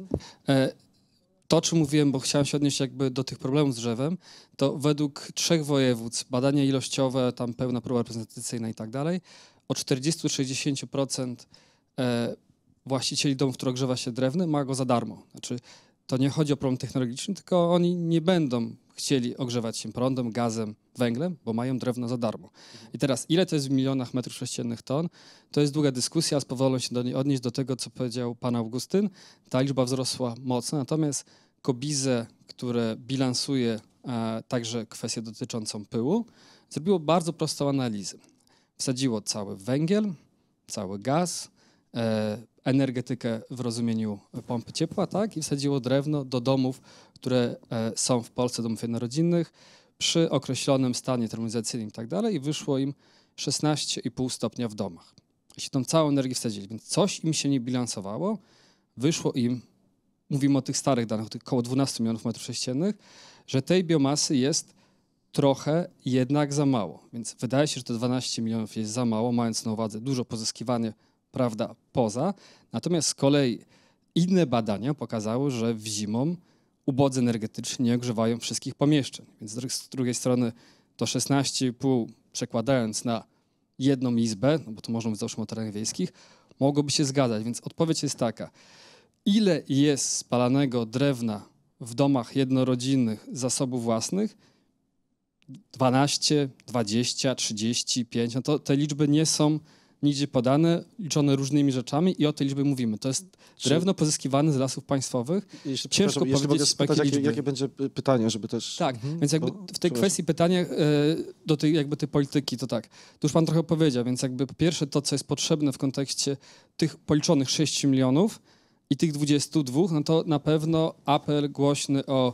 E, To, o czym mówiłem, bo chciałem się odnieść jakby do tych problemów z drzewem, to według trzech województw, badania ilościowe, tam pełna próba reprezentacyjna i tak dalej, o czterdzieści do sześćdziesięciu procent e, właścicieli domów, które ogrzewa się drewnem, ma go za darmo. Znaczy, to nie chodzi o problem technologiczny, tylko oni nie będą chcieli ogrzewać się prądem, gazem, węglem, bo mają drewno za darmo. I teraz, ile to jest w milionach metrów sześciennych ton? To jest długa dyskusja, z powolą się do niej odnieść do tego, co powiedział pan Augustyn. Ta liczba wzrosła mocno, natomiast KOBiZE, które bilansuje e, także kwestię dotyczącą pyłu, zrobiło bardzo prostą analizę. Wsadziło cały węgiel, cały gaz, e, energetykę w rozumieniu pompy ciepła, tak? I wsadziło drewno do domów, które e, są w Polsce, domów jednorodzinnych, przy określonym stanie termoizacyjnym i tak dalej, i wyszło im szesnaście i pół stopnia w domach. Jeśli tą całą energię wsadzili, więc coś im się nie bilansowało, wyszło im, mówimy o tych starych danych, o tych około dwunastu milionów metrów sześciennych, że tej biomasy jest trochę jednak za mało. Więc wydaje się, że te dwanaście milionów jest za mało, mając na uwadze dużo pozyskiwania, prawda, poza. Natomiast z kolei inne badania pokazały, że w zimą ubodzy energetycznie nie ogrzewają wszystkich pomieszczeń. Więc z drugiej strony to szesnaście i pół przekładając na jedną izbę, no bo to można mówić załóżmy o terenach wiejskich, mogłoby się zgadzać. Więc odpowiedź jest taka, ile jest spalanego drewna w domach jednorodzinnych z zasobów własnych? dwanaście, dwadzieścia, trzydzieści pięć, no to te liczby nie są nigdzie podane, liczone różnymi rzeczami i o tej liczbie mówimy. To jest drewno pozyskiwane z lasów państwowych. Jeśli, Ciężko jeśli mogę powiedzieć, spytać, jakie jakie, liczby. jakie będzie pytanie, żeby też... Tak, Mhm. więc jakby Bo- w tej przepraszam. kwestii pytania e, do tej jakby tej polityki, to tak, to już pan trochę powiedział, więc jakby po pierwsze to, co jest potrzebne w kontekście tych policzonych sześciu milionów i tych dwudziestu dwóch, no to na pewno apel głośny o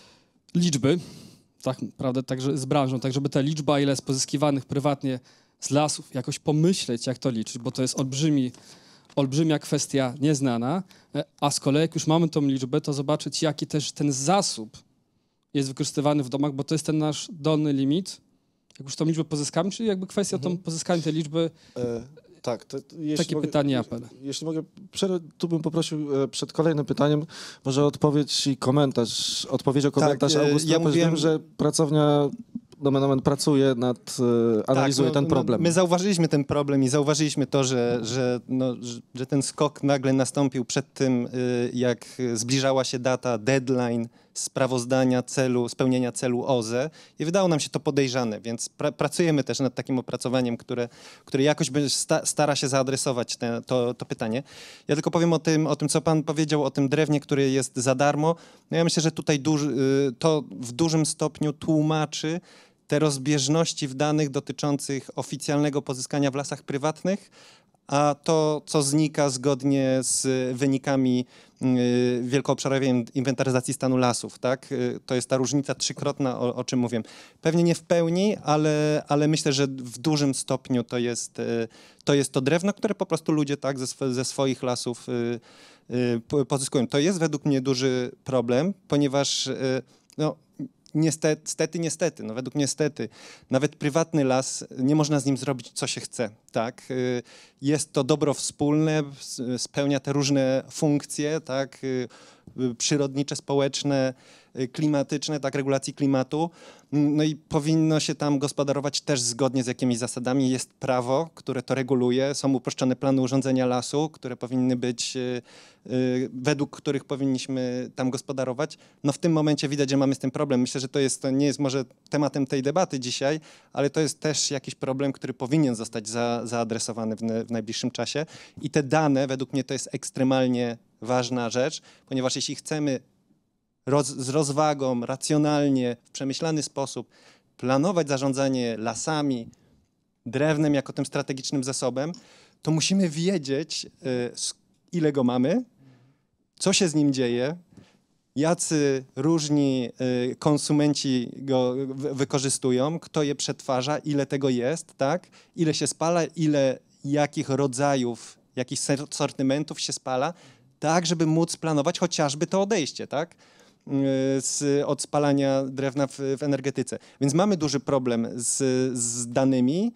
liczby, tak naprawdę także z branżą, tak żeby ta liczba, ile jest pozyskiwanych prywatnie z lasów, jakoś pomyśleć, jak to liczyć, bo to jest olbrzymi, olbrzymia kwestia nieznana, e, a z kolei jak już mamy tą liczbę, to zobaczyć, jaki też ten zasób jest wykorzystywany w domach, bo to jest ten nasz dolny limit. Jak już tą liczbę pozyskamy, czyli jakby kwestia mhm. tą pozyskania tej liczby, E, tak, to, jeśli takie mogę, pytanie i apel. Jeśli mogę, przerwę, tu bym poprosił e, przed kolejnym pytaniem, może odpowiedź i komentarz, odpowiedź o komentarz e, Augusta, ja bo mówiłem- wiem, że pracownia nomen omen pracuje nad, e, analizuje Tak, ten no, problem. My zauważyliśmy ten problem i zauważyliśmy to, że, że, no, że, że ten skok nagle nastąpił przed tym, y, jak zbliżała się data, deadline sprawozdania celu, spełnienia celu O Z E i wydało nam się to podejrzane, więc pra, pracujemy też nad takim opracowaniem, które, które jakoś będzie sta, stara się zaadresować te, to, to pytanie. Ja tylko powiem o tym, o tym, co pan powiedział, o tym drewnie, które jest za darmo. No ja myślę, że tutaj duży, y, to w dużym stopniu tłumaczy te rozbieżności w danych dotyczących oficjalnego pozyskania w lasach prywatnych, a to, co znika zgodnie z wynikami y, wielkoobszarowej inwentaryzacji stanu lasów, tak? Y, to jest ta różnica trzykrotna, o, o czym mówiłem. Pewnie nie w pełni, ale, ale myślę, że w dużym stopniu to jest, y, to jest to drewno, które po prostu ludzie tak ze, sw- ze swoich lasów y, y, po- pozyskują. To jest według mnie duży problem, ponieważ y, no, Niestety, niestety, niestety, no według mnie niestety, nawet prywatny las, nie można z nim zrobić, co się chce, tak? Y, Jest to dobro wspólne, s- spełnia te różne funkcje, tak? Y, y, Przyrodnicze, społeczne, y, klimatyczne, tak? Regulacji klimatu. Mm, No i powinno się tam gospodarować też zgodnie z jakimiś zasadami. Jest prawo, które to reguluje, są uproszczone plany urządzenia lasu, które powinny być, y, y, według których powinniśmy tam gospodarować. No w tym momencie widać, że mamy z tym problem. Myślę, że to, jest, to nie jest może tematem tej debaty dzisiaj, ale to jest też jakiś problem, który powinien zostać za, zaadresowany w, w najbliższym czasie. I te dane, według mnie to jest ekstremalnie ważna rzecz, ponieważ jeśli chcemy roz, z rozwagą, racjonalnie, w przemyślany sposób planować zarządzanie lasami, drewnem jako tym strategicznym zasobem, to musimy wiedzieć, y, s- ile go mamy, co się z nim dzieje, jacy różni y, konsumenci go wy- wykorzystują, kto je przetwarza, ile tego jest, tak? Ile się spala, ile jakich rodzajów, jakich ser- sortymentów się spala, tak, żeby móc planować chociażby to odejście, tak? Y, Z, od spalania drewna w, w energetyce. Więc mamy duży problem z, z danymi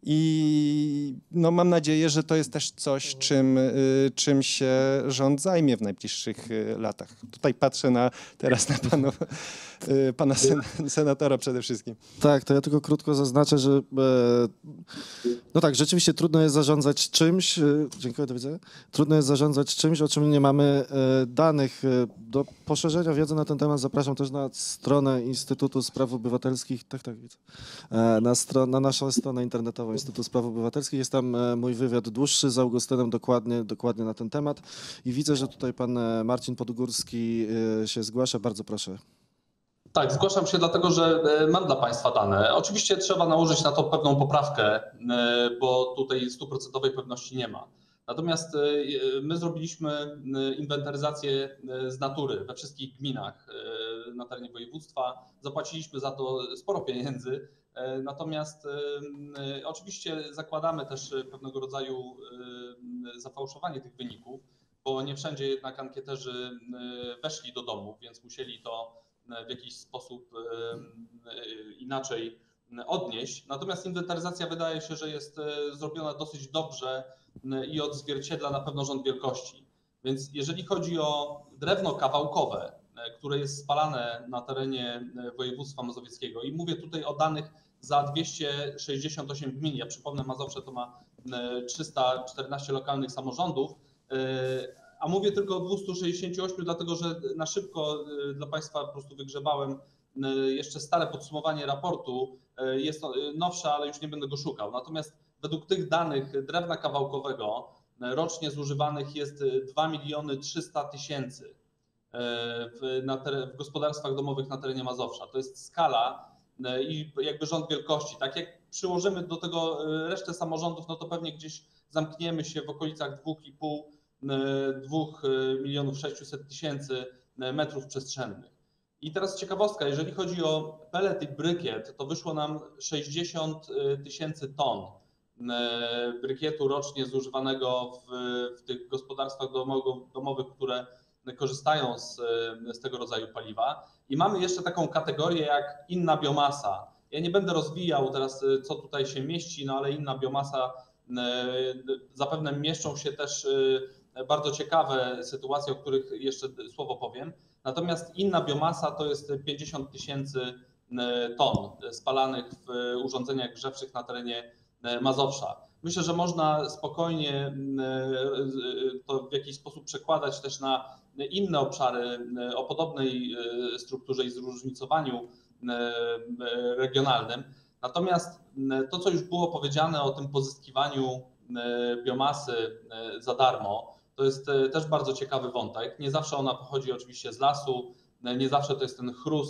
i no, mam nadzieję, że to jest też coś, czym, y, czym się rząd zajmie w najbliższych y, latach. Tutaj patrzę na, teraz na panu, y, pana sen, senatora przede wszystkim. Tak, to ja tylko krótko zaznaczę, że e, no tak, rzeczywiście trudno jest zarządzać czymś, e, dziękuję, do widzenia, trudno jest zarządzać czymś, o czym nie mamy e, danych. E, do poszerzenia wiedzy na ten temat zapraszam też na stronę Instytutu Spraw Obywatelskich, tak, tak, widzę, e, na, stron, na naszą stronę internetową Instytutu Spraw Obywatelskich. Jest tam e, mój wywiad dłuższy z Augustynem dokładnie, dokładnie na ten temat i widzę, że tutaj pan e, Marcin Podgórski e, się zgłasza, bardzo proszę. Tak, zgłaszam się dlatego, że e, mam dla Państwa dane. Oczywiście trzeba nałożyć na to pewną poprawkę, e, bo tutaj stuprocentowej pewności nie ma. Natomiast e, my zrobiliśmy e, inwentaryzację e, z natury we wszystkich gminach e, na terenie województwa. Zapłaciliśmy za to sporo pieniędzy. E, Natomiast e, e, oczywiście zakładamy też pewnego rodzaju e, zafałszowanie tych wyników, bo nie wszędzie jednak ankieterzy e, weszli do domów, więc musieli to w jakiś sposób inaczej odnieść. Natomiast inwentaryzacja wydaje się, że jest zrobiona dosyć dobrze i odzwierciedla na pewno rząd wielkości. Więc jeżeli chodzi o drewno kawałkowe, które jest spalane na terenie województwa mazowieckiego i mówię tutaj o danych za dwieście sześćdziesiąt osiem gmin. Ja przypomnę, Mazowsze to ma trzysta czternaście lokalnych samorządów, a mówię tylko o dwieście sześćdziesięciu ośmiu, dlatego że na szybko dla Państwa po prostu wygrzebałem jeszcze stare podsumowanie raportu. Jest nowsze, ale już nie będę go szukał. Natomiast według tych danych drewna kawałkowego rocznie zużywanych jest dwa miliony trzysta tysięcy w, na teren, w gospodarstwach domowych na terenie Mazowsza. To jest skala i jakby rząd wielkości. Tak jak przyłożymy do tego resztę samorządów, no to pewnie gdzieś zamkniemy się w okolicach dwa i pół dwóch milionów sześciuset tysięcy metrów przestrzennych. I teraz ciekawostka, jeżeli chodzi o pelet i brykiet, to wyszło nam sześćdziesiąt tysięcy ton brykietu rocznie zużywanego w, w tych gospodarstwach domowych, domowych, które korzystają z, z tego rodzaju paliwa. I mamy jeszcze taką kategorię jak inna biomasa. Ja nie będę rozwijał teraz, co tutaj się mieści, no ale inna biomasa, zapewne mieszczą się też bardzo ciekawe sytuacje, o których jeszcze słowo powiem. Natomiast inna biomasa to jest pięćdziesiąt tysięcy ton spalanych w urządzeniach grzewczych na terenie Mazowsza. Myślę, że można spokojnie to w jakiś sposób przekładać też na inne obszary o podobnej strukturze i zróżnicowaniu regionalnym. Natomiast to, co już było powiedziane o tym pozyskiwaniu biomasy za darmo, to jest też bardzo ciekawy wątek. Nie zawsze ona pochodzi oczywiście z lasu, nie zawsze to jest ten chrust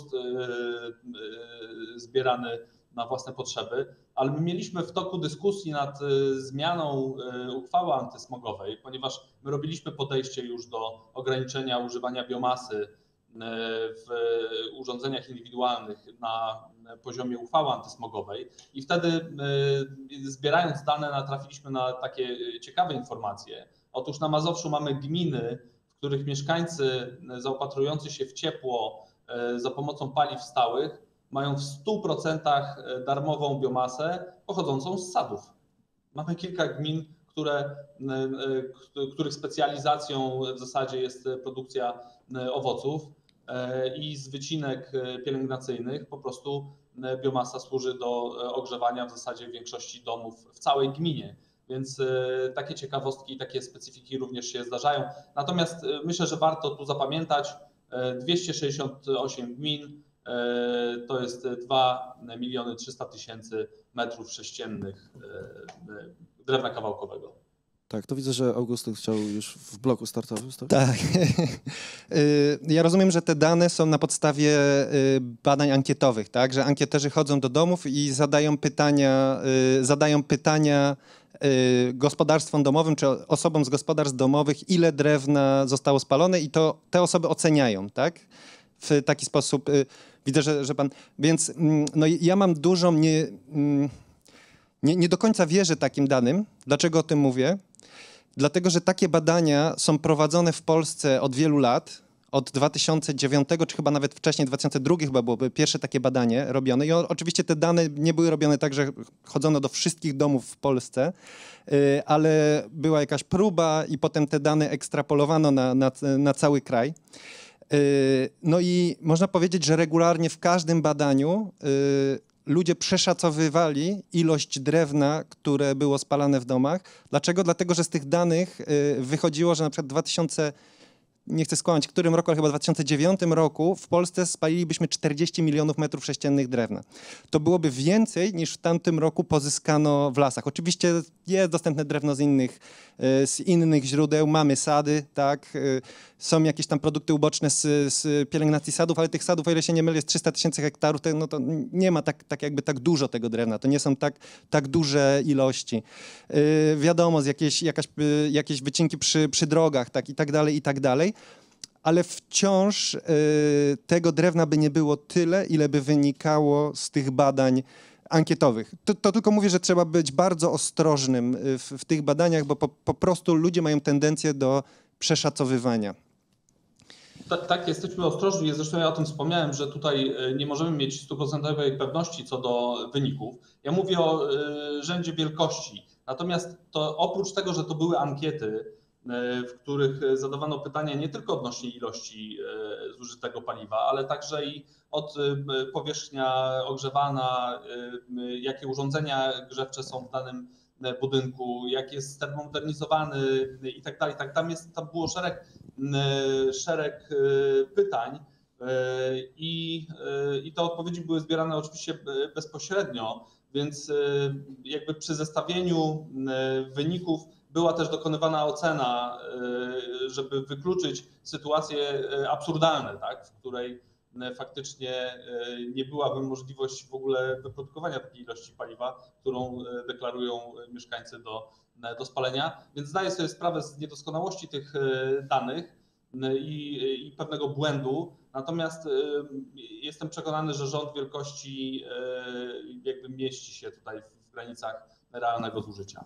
zbierany na własne potrzeby, ale my mieliśmy w toku dyskusji nad zmianą uchwały antysmogowej, ponieważ my robiliśmy podejście już do ograniczenia używania biomasy w urządzeniach indywidualnych na poziomie uchwały antysmogowej i wtedy zbierając dane natrafiliśmy na takie ciekawe informacje. Otóż na Mazowszu mamy gminy, w których mieszkańcy zaopatrujący się w ciepło za pomocą paliw stałych mają w stu procentach darmową biomasę pochodzącą z sadów. Mamy kilka gmin, które, których specjalizacją w zasadzie jest produkcja owoców i z wycinek pielęgnacyjnych po prostu biomasa służy do ogrzewania w zasadzie większości domów w całej gminie. Więc takie ciekawostki i takie specyfiki również się zdarzają. Natomiast myślę, że warto tu zapamiętać dwieście sześćdziesiąt osiem gmin, to jest dwa miliony trzysta tysięcy metrów sześciennych drewna kawałkowego. Tak, to widzę, że Augustyn chciał już w bloku startowym. Tak? Tak. Ja rozumiem, że te dane są na podstawie badań ankietowych, tak? Że ankieterzy chodzą do domów i zadają pytania, zadają pytania gospodarstwom domowym czy osobom z gospodarstw domowych, ile drewna zostało spalone i to te osoby oceniają, tak? W taki sposób widzę, że, że pan... Więc no, ja mam dużą... Nie, nie, nie do końca wierzę takim danym. Dlaczego o tym mówię? Dlatego, że takie badania są prowadzone w Polsce od wielu lat. Od dwa tysiące dziewiątego, czy chyba nawet wcześniej, dwa tysiące drugiego chyba byłoby pierwsze takie badanie robione. I o, oczywiście te dane nie były robione tak, że chodzono do wszystkich domów w Polsce, y, ale była jakaś próba i potem te dane ekstrapolowano na, na, na cały kraj. Y, no i można powiedzieć, że regularnie w każdym badaniu y, ludzie przeszacowywali ilość drewna, które było spalane w domach. Dlaczego? Dlatego, że z tych danych y, wychodziło, że na przykład w dwa tysiące nie chcę skłamać, w którym roku, ale chyba w dwa tysiące dziewiątym roku w Polsce spalilibyśmy czterdzieści milionów metrów sześciennych drewna. To byłoby więcej niż w tamtym roku pozyskano w lasach. Oczywiście jest dostępne drewno z innych, z innych źródeł, mamy sady, tak, są jakieś tam produkty uboczne z, z pielęgnacji sadów, ale tych sadów, o ile się nie mylę, jest trzysta tysięcy hektarów, to, no to nie ma tak, tak jakby tak dużo tego drewna, to nie są tak, tak duże ilości. Yy, wiadomo, z jakieś, jakaś, yy, jakieś wycinki przy, przy drogach, tak, i tak dalej, i tak dalej. Ale wciąż y, tego drewna by nie było tyle, ile by wynikało z tych badań ankietowych. To, to tylko mówię, że trzeba być bardzo ostrożnym w, w tych badaniach, bo po, po prostu ludzie mają tendencję do przeszacowywania. Tak, tak, jesteśmy ostrożni. Zresztą ja o tym wspomniałem, że tutaj nie możemy mieć stuprocentowej pewności co do wyników. Ja mówię o y, rzędzie wielkości. Natomiast to oprócz tego, że to były ankiety, w których zadawano pytania nie tylko odnośnie ilości zużytego paliwa, ale także i od powierzchnia ogrzewana, jakie urządzenia grzewcze są w danym budynku, jak jest termomodernizowany i tak dalej. Tak, tam, jest, tam było szereg, szereg pytań i, i te odpowiedzi były zbierane oczywiście bezpośrednio, więc jakby przy zestawieniu wyników była też dokonywana ocena, żeby wykluczyć sytuacje absurdalne, tak, w której faktycznie nie byłaby możliwość w ogóle wyprodukowania takiej ilości paliwa, którą deklarują mieszkańcy do, do spalenia. Więc zdaję sobie sprawę z niedoskonałości tych danych i, i pewnego błędu. Natomiast jestem przekonany, że rząd wielkości jakby mieści się tutaj w granicach realnego zużycia.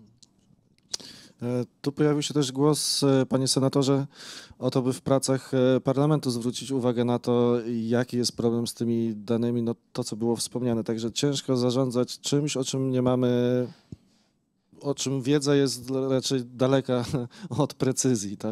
Tu pojawił się też głos, panie senatorze, o to, by w pracach parlamentu zwrócić uwagę na to, jaki jest problem z tymi danymi, no to, co było wspomniane. Także ciężko zarządzać czymś, o czym nie mamy, o czym wiedza jest raczej daleka od precyzji, tak?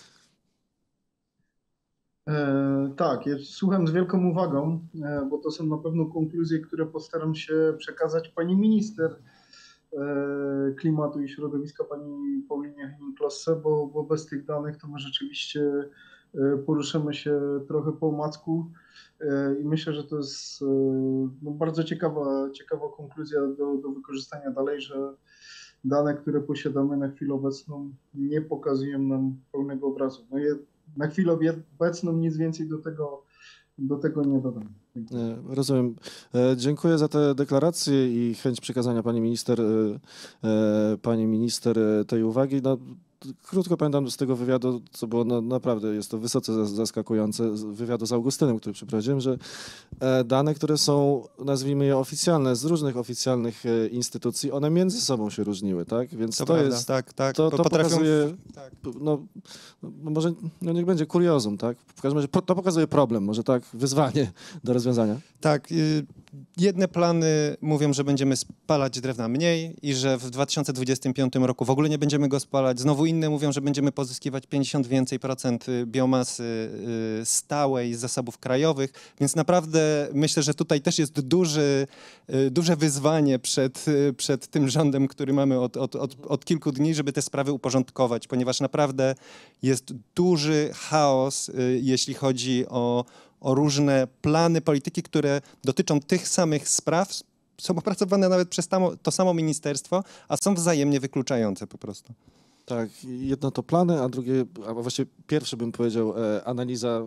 E, tak, ja słucham z wielką uwagą, e, bo to są na pewno konkluzje, które postaram się przekazać pani minister Klimatu i Środowiska, pani Paulinie Hennig-Klosse, bo, bo bez tych danych to my rzeczywiście poruszymy się trochę po omacku i myślę, że to jest no, bardzo ciekawa, ciekawa konkluzja do, do wykorzystania dalej, że dane, które posiadamy na chwilę obecną, nie pokazują nam pełnego obrazu. No je, na chwilę obecną nic więcej do tego Do tego nie dodam. Dziękuję. Rozumiem. Dziękuję za te deklaracje i chęć przekazania pani minister, pani minister tej uwagi. No, krótko pamiętam z tego wywiadu, co było no, naprawdę, jest to wysoce zaskakujące, z wywiadu z Augustynem, który przeprowadziłem, że dane, które są, nazwijmy je oficjalne, z różnych oficjalnych instytucji, one między sobą się różniły, tak? Więc to, to prawda, jest, tak, tak. to, to Potrafią... pokazuje, tak. no, no może, no niech będzie kuriozum, tak? W każdym razie to pokazuje problem, może tak, wyzwanie do rozwiązania. Tak, y, jedne plany mówią, że będziemy spalać drewna mniej i że w dwa tysiące dwudziestym piątym roku w ogóle nie będziemy go spalać. Znowu inne mówią, że będziemy pozyskiwać pięćdziesiąt więcej procent biomasy y, stałej z zasobów krajowych, więc naprawdę myślę, że tutaj też jest duży, y, duże wyzwanie przed, y, przed tym rządem, który mamy od, od, od, od kilku dni, żeby te sprawy uporządkować, ponieważ naprawdę jest duży chaos, y, jeśli chodzi o o różne plany polityki, które dotyczą tych samych spraw, są opracowane nawet przez tamo, to samo ministerstwo, a są wzajemnie wykluczające po prostu. Tak, jedno to plany, a drugie, a właściwie pierwszy bym powiedział, e, analiza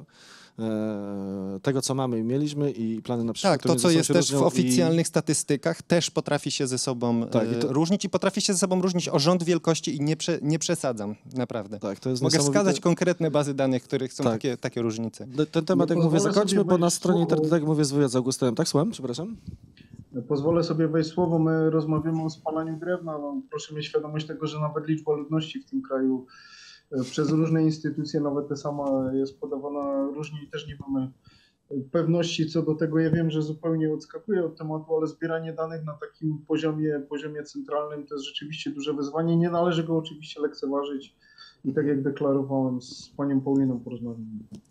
e, tego, co mamy i mieliśmy i plany na przyszłość. Tak, to co jest też w oficjalnych i... statystykach też potrafi się ze sobą tak, e, i to... różnić i potrafi się ze sobą różnić o rząd wielkości i nie, prze, nie przesadzam, naprawdę. Tak, to jest Mogę niesamowite... wskazać konkretne bazy danych, w których są tak. takie, takie różnice. Ten temat, jak mówię, zakończmy, bo na stronie internetowej, jak mówię, z wywiad z Augustynem. Tak, słucham? Przepraszam. Pozwolę sobie wejść słowo, my rozmawiamy o spalaniu drewna. No, proszę mieć świadomość tego, że nawet liczba ludności w tym kraju przez różne instytucje, nawet ta sama jest podawana różnie i też nie mamy pewności co do tego. Ja wiem, że zupełnie odskakuję od tematu, ale zbieranie danych na takim poziomie, poziomie centralnym to jest rzeczywiście duże wyzwanie. Nie należy go oczywiście lekceważyć i tak jak deklarowałem, z panią Pauliną porozmawiamy.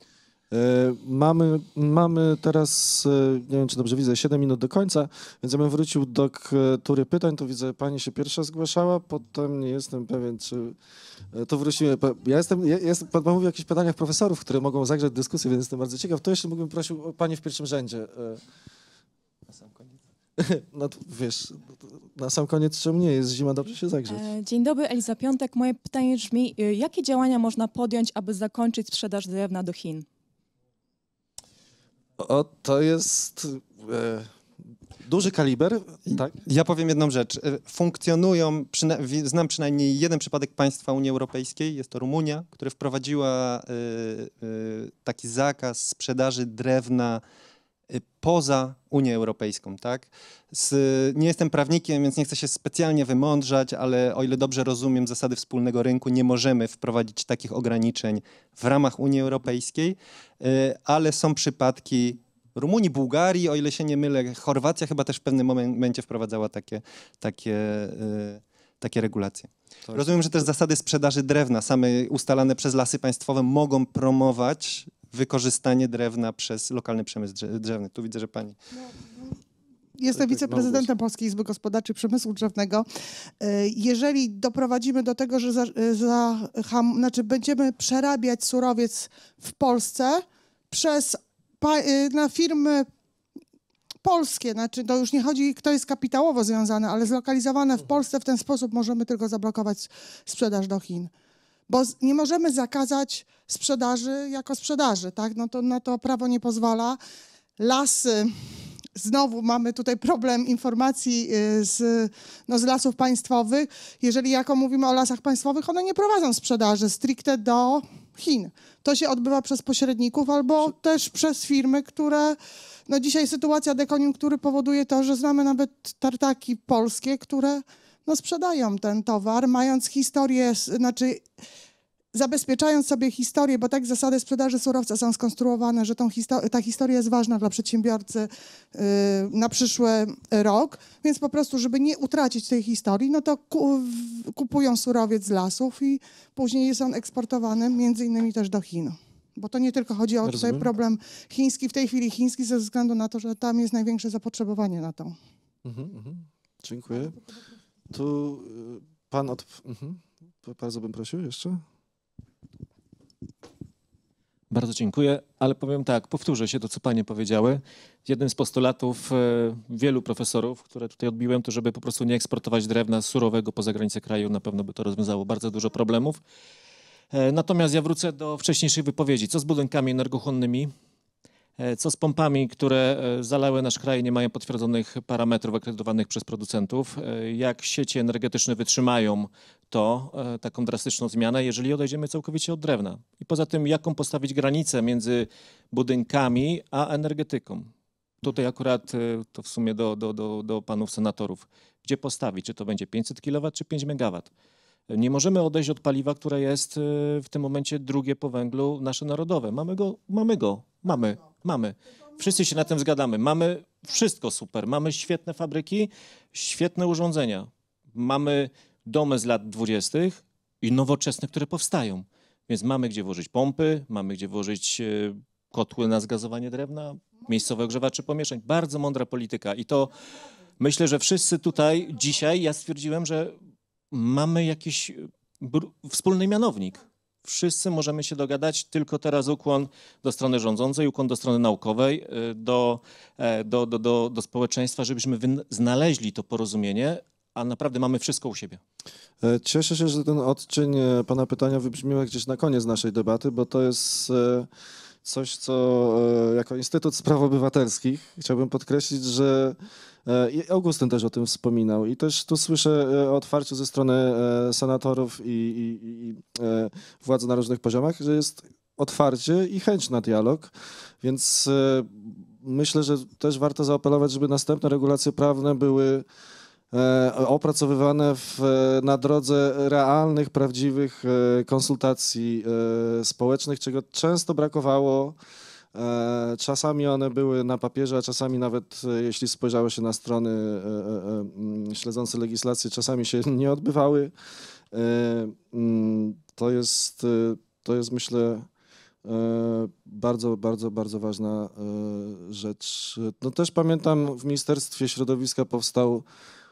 Mamy, mamy teraz, nie wiem czy dobrze widzę, siedem minut do końca, więc ja bym wrócił do tury pytań, to widzę, pani się pierwsza zgłaszała, potem nie jestem pewien, czy to wrócimy. Ja jestem, ja jestem pan mówił o jakichś pytaniach profesorów, które mogą zagrzać dyskusję, więc jestem bardzo ciekaw. To jeszcze mógłbym prosił o pani w pierwszym rzędzie. Na sam koniec. No to wiesz, na sam koniec czemu nie jest zima, dobrze się zagrzeć. Dzień dobry, Eliza Piątek. Moje pytanie brzmi, jakie działania można podjąć, aby zakończyć sprzedaż drewna do Chin? O, to jest e, duży kaliber, tak? Ja powiem jedną rzecz. Funkcjonują, przyna znam przynajmniej jeden przypadek państwa Unii Europejskiej, jest to Rumunia, która wprowadziła y, y, taki zakaz sprzedaży drewna y, poza Unię Europejską, tak? Z, nie jestem prawnikiem, więc nie chcę się specjalnie wymądrzać, ale o ile dobrze rozumiem zasady wspólnego rynku, nie możemy wprowadzić takich ograniczeń w ramach Unii Europejskiej, y, ale są przypadki Rumunii, Bułgarii, o ile się nie mylę, Chorwacja chyba też w pewnym momencie wprowadzała takie, takie, y, takie regulacje. Tak. Rozumiem, że też zasady sprzedaży drewna same ustalane przez Lasy Państwowe mogą promować wykorzystanie drewna przez lokalny przemysł drze- drzewny. Tu widzę, że pani... Jestem tak, wiceprezydentem Polskiej Izby Gospodarczej Przemysłu Drzewnego. E, Jeżeli doprowadzimy do tego, że za, za, ham, znaczy będziemy przerabiać surowiec w Polsce przez pa, e, na firmy polskie, znaczy to już nie chodzi, kto jest kapitałowo związany, ale zlokalizowane w Polsce, w ten sposób możemy tylko zablokować sprzedaż do Chin. Bo z- nie możemy zakazać sprzedaży jako sprzedaży, tak? No to na to prawo nie pozwala. Lasy, znowu mamy tutaj problem informacji y, z, no, z lasów państwowych. Jeżeli jako mówimy o lasach państwowych, one nie prowadzą sprzedaży stricte do Chin. To się odbywa przez pośredników albo też przez firmy, które... No dzisiaj sytuacja dekoniunktury powoduje to, że znamy nawet tartaki polskie, które no, sprzedają ten towar, mając historię, s- znaczy zabezpieczając sobie historię, bo tak zasady sprzedaży surowca są skonstruowane, że tą histo- ta historia jest ważna dla przedsiębiorcy yy, na przyszły rok, więc po prostu, żeby nie utracić tej historii, no to ku- w- kupują surowiec z lasów i później jest on eksportowany między innymi też do Chin. Bo to nie tylko chodzi o tutaj Rozumiem. problem chiński, w tej chwili chiński ze względu na to, że tam jest największe zapotrzebowanie na to. Mhm, mhm. Dziękuję. Tu y, pan od... Mhm. Bardzo bym prosił jeszcze. Bardzo dziękuję, ale powiem tak, powtórzę się to, co panie powiedziały. Jednym z postulatów e, wielu profesorów, które tutaj odbiłem, to żeby po prostu nie eksportować drewna surowego poza granicę kraju, na pewno by to rozwiązało bardzo dużo problemów. E, Natomiast ja wrócę do wcześniejszej wypowiedzi. Co z budynkami energochłonnymi? E, Co z pompami, które e, zalały nasz kraj i nie mają potwierdzonych parametrów akredytowanych przez producentów? E, Jak sieci energetyczne wytrzymają to, e, taką drastyczną zmianę, jeżeli odejdziemy całkowicie od drewna? I poza tym, jaką postawić granicę między budynkami a energetyką? Tutaj akurat e, to w sumie do, do, do, do panów senatorów. Gdzie postawić? Czy to będzie pięćset kilowatów, czy pięć megawatów? Nie możemy odejść od paliwa, które jest e, w tym momencie drugie po węglu, nasze narodowe. Mamy go, mamy go, mamy, mamy. Wszyscy się na tym zgadzamy. Mamy wszystko super. Mamy świetne fabryki, świetne urządzenia. Mamy domy z lat dwudziestych i nowoczesne, które powstają. Więc mamy gdzie włożyć pompy, mamy gdzie włożyć e, kotły na zgazowanie drewna, miejscowe ogrzewacze pomieszczeń. Bardzo mądra polityka i to myślę, że wszyscy tutaj dzisiaj, ja stwierdziłem, że mamy jakiś br- wspólny mianownik. Wszyscy możemy się dogadać, tylko teraz ukłon do strony rządzącej, ukłon do strony naukowej, y, do, e, do, do, do, do społeczeństwa, żebyśmy wyn- znaleźli to porozumienie, a naprawdę mamy wszystko u siebie. E, Cieszę się, że ten odcień e, pana pytania wybrzmiał gdzieś na koniec naszej debaty, bo to jest e, coś, co e, jako Instytut Spraw Obywatelskich chciałbym podkreślić, że e, i Augustyn też o tym wspominał i też tu słyszę e, o otwarciu ze strony e, senatorów i, i, i e, władz na różnych poziomach, że jest otwarcie i chęć na dialog, więc e, myślę, że też warto zaapelować, żeby następne regulacje prawne były e, opracowywane w, na drodze realnych, prawdziwych e, konsultacji e, społecznych, czego często brakowało. E, Czasami one były na papierze, a czasami nawet, e, jeśli spojrzało się na strony e, e, m, śledzące legislację, czasami się nie odbywały. E, mm, To jest, e, to jest myślę, e, bardzo, bardzo, bardzo ważna e, rzecz. No też pamiętam, w Ministerstwie Środowiska powstał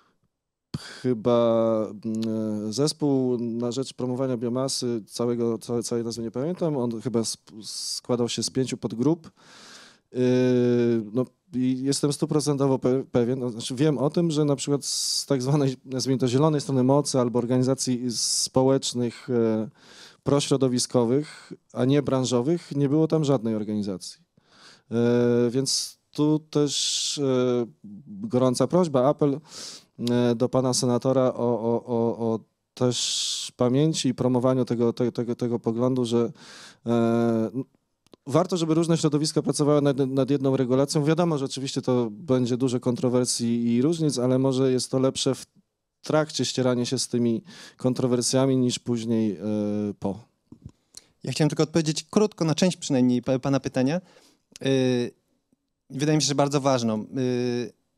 chyba mm, zespół na rzecz promowania biomasy, całego, całe, całej nazwy nie pamiętam, on chyba sp- składał się z pięciu podgrup. Yy, no, i jestem stuprocentowo pe- pewien, no, znaczy wiem o tym, że na przykład z tak zwanej, nazwijmy to, zielonej strony mocy albo organizacji społecznych, e, prośrodowiskowych, a nie branżowych, nie było tam żadnej organizacji. E, Więc tu też e, gorąca prośba, apel e, do pana senatora o, o, o, o też pamięci i promowaniu tego, tego, tego, tego poglądu, że e, warto, żeby różne środowiska pracowały nad, nad jedną regulacją. Wiadomo, że oczywiście to będzie dużo kontrowersji i różnic, ale może jest to lepsze w trakcie ścierania się z tymi kontrowersjami niż później e, po. Ja chciałem tylko odpowiedzieć krótko na część przynajmniej pa- pana pytania. Yy, Wydaje mi się, że bardzo ważną. Yy,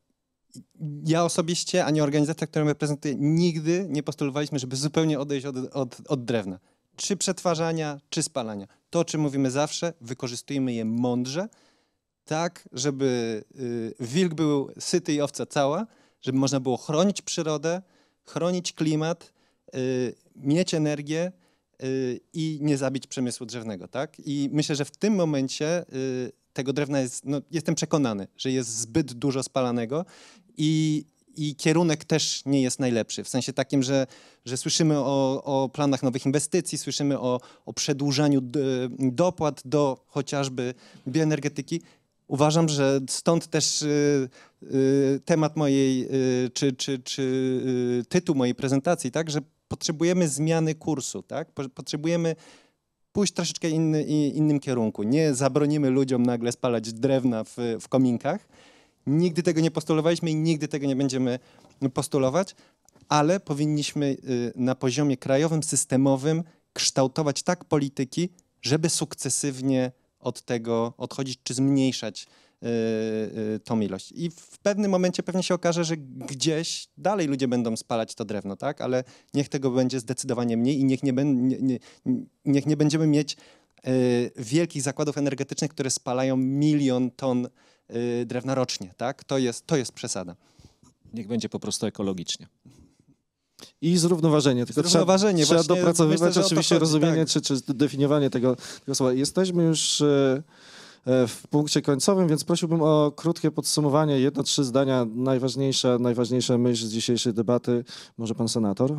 ja osobiście, ani organizacja, którą reprezentuję, nigdy nie postulowaliśmy, żeby zupełnie odejść od, od, od drewna. Czy przetwarzania, czy spalania. To, o czym mówimy zawsze, wykorzystujemy je mądrze, tak, żeby y, wilk był syty i owca cała, żeby można było chronić przyrodę, chronić klimat, y, mieć energię y, i nie zabić przemysłu drzewnego, tak? I myślę, że w tym momencie y, tego drewna jest, no, jestem przekonany, że jest zbyt dużo spalanego i, i kierunek też nie jest najlepszy. W sensie takim, że, że słyszymy o, o planach nowych inwestycji, słyszymy o, o przedłużaniu d, dopłat do chociażby bioenergetyki. Uważam, że stąd też y, y, temat mojej, y, czy, czy, czy y, tytuł mojej prezentacji, tak, że potrzebujemy zmiany kursu, tak? Potrzebujemy pójść troszeczkę inny, innym kierunku. Nie zabronimy ludziom nagle spalać drewna w, w kominkach. Nigdy tego nie postulowaliśmy i nigdy tego nie będziemy postulować, ale powinniśmy y, na poziomie krajowym, systemowym kształtować tak polityki, żeby sukcesywnie od tego odchodzić czy zmniejszać y, y, tą ilość. I w pewnym momencie pewnie się okaże, że gdzieś dalej ludzie będą spalać to drewno, tak? Ale niech tego będzie zdecydowanie mniej i niech nie, ben, nie, nie, niech nie będziemy mieć y, wielkich zakładów energetycznych, które spalają milion ton y, drewna rocznie, tak? To jest, to jest przesada. Niech będzie po prostu ekologicznie. I zrównoważenie. Tylko Zrównoważenie, trzeba, trzeba właśnie dopracowywać myślę, że o to oczywiście chodzi, rozumienie tak. czy, czy definiowanie tego, tego słowa. Jesteśmy już e, e, w punkcie końcowym, więc prosiłbym o krótkie podsumowanie, jedno, trzy zdania, najważniejsza, najważniejsza myśl z dzisiejszej debaty. Może pan senator?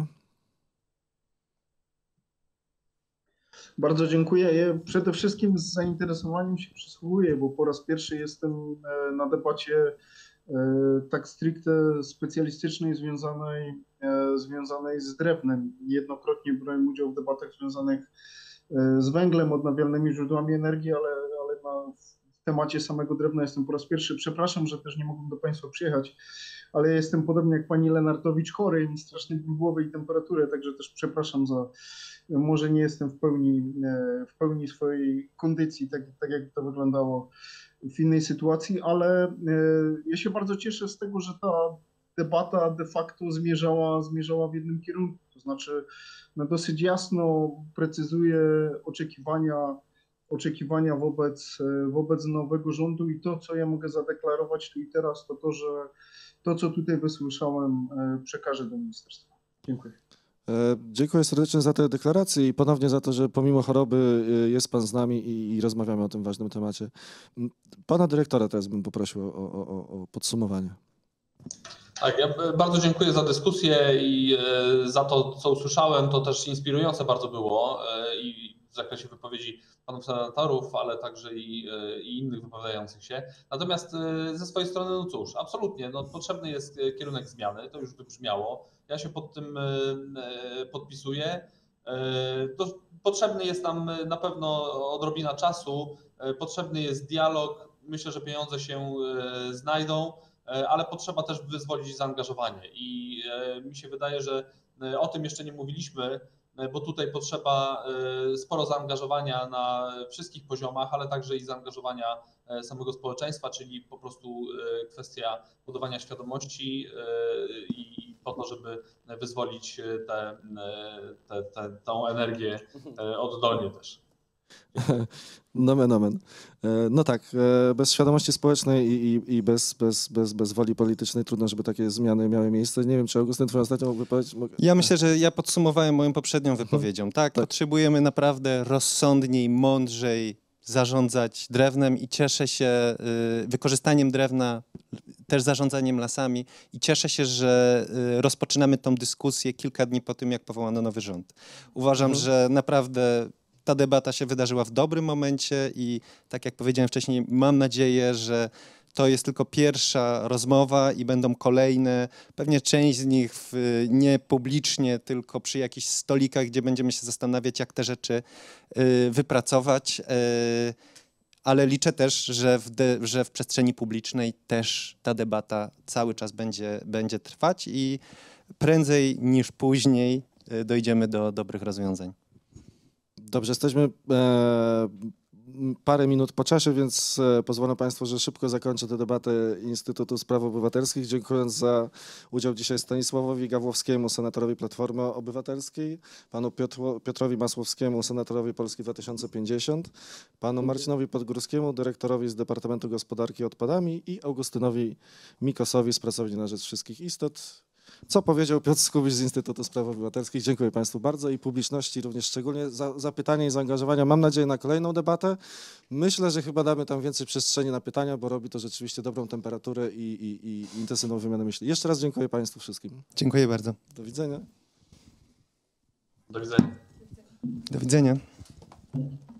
Bardzo dziękuję. Ja przede wszystkim z zainteresowaniem się przysłuchuję, bo po raz pierwszy jestem e, na debacie e, tak stricte specjalistycznej, związanej, e, związanej z drewnem. Jednokrotnie brałem udział w debatach związanych e, z węglem, odnawialnymi źródłami energii, ale, ale na, w temacie samego drewna jestem po raz pierwszy. Przepraszam, że też nie mogłem do Państwa przyjechać, ale ja jestem podobnie jak pani Lenartowicz chory i strasznie ból głowy i temperaturę, także też przepraszam za, może nie jestem w pełni, w pełni swojej kondycji, tak, tak jak to wyglądało w innej sytuacji, ale ja się bardzo cieszę z tego, że ta debata de facto zmierzała, zmierzała w jednym kierunku, to znaczy no dosyć jasno precyzuje oczekiwania, oczekiwania wobec, wobec nowego rządu i to, co ja mogę zadeklarować tu i teraz, to to, że to, co tutaj wysłyszałem, przekażę do ministerstwa. Dziękuję. E, dziękuję serdecznie za te deklaracje i ponownie za to, że pomimo choroby e, jest pan z nami i, i rozmawiamy o tym ważnym temacie. M, Pana dyrektora teraz bym poprosił o, o, o, o podsumowanie. Tak, ja bardzo dziękuję za dyskusję i e, za to, co usłyszałem. To też inspirujące bardzo było e, i w zakresie wypowiedzi panów senatorów, ale także i, e, i innych wypowiadających się. Natomiast e, ze swojej strony, no cóż, absolutnie, no, potrzebny jest kierunek zmiany, to już wybrzmiało. Ja się pod tym e, podpisuję. E, to potrzebny jest nam na pewno odrobina czasu, e, potrzebny jest dialog. Myślę, że pieniądze się e, znajdą, ale potrzeba też wyzwolić zaangażowanie i mi się wydaje, że o tym jeszcze nie mówiliśmy, bo tutaj potrzeba sporo zaangażowania na wszystkich poziomach, ale także i zaangażowania samego społeczeństwa, czyli po prostu kwestia budowania świadomości i po to, żeby wyzwolić tę te, te, te, tą energię oddolnie też. Nomen omen. No tak, bez świadomości społecznej i, i, i bez, bez, bez, bez woli politycznej trudno, żeby takie zmiany miały miejsce. Nie wiem, czy Augustyn, twoją ostatnią wypowiedź... Mogę... Ja myślę, że ja podsumowałem moją poprzednią wypowiedzią. Tak, tak, potrzebujemy naprawdę rozsądniej, mądrzej zarządzać drewnem i cieszę się y, wykorzystaniem drewna, też zarządzaniem lasami i cieszę się, że y, rozpoczynamy tą dyskusję kilka dni po tym, jak powołano nowy rząd. Uważam, mhm. że naprawdę ta debata się wydarzyła w dobrym momencie i tak jak powiedziałem wcześniej, mam nadzieję, że to jest tylko pierwsza rozmowa i będą kolejne, pewnie część z nich w, nie publicznie, tylko przy jakichś stolikach, gdzie będziemy się zastanawiać, jak te rzeczy y, wypracować, y, ale liczę też, że w, de, że w przestrzeni publicznej też ta debata cały czas będzie, będzie trwać i prędzej niż później y, dojdziemy do dobrych rozwiązań. Dobrze, jesteśmy e, m, parę minut po czasie, więc e, pozwolę Państwu, że szybko zakończę tę debatę Instytutu Spraw Obywatelskich, dziękując za udział dzisiaj Stanisławowi Gawłowskiemu, senatorowi Platformy Obywatelskiej, panu Piotro, Piotrowi Masłowskiemu, senatorowi Polski dwa tysiące pięćdziesiąt, panu Marcinowi Podgórskiemu, dyrektorowi z Departamentu Gospodarki Odpadami i Augustynowi Mikosowi z Pracowni na Rzecz Wszystkich Istot. Co powiedział Piotr Skubisz z Instytutu Spraw Obywatelskich. Dziękuję Państwu bardzo i publiczności również szczególnie za, za pytania i zaangażowania. Mam nadzieję na kolejną debatę. Myślę, że chyba damy tam więcej przestrzeni na pytania, bo robi to rzeczywiście dobrą temperaturę i, i, i intensywną wymianę myśli. Jeszcze raz dziękuję Państwu wszystkim. Dziękuję bardzo. Do widzenia. Do widzenia. Do widzenia.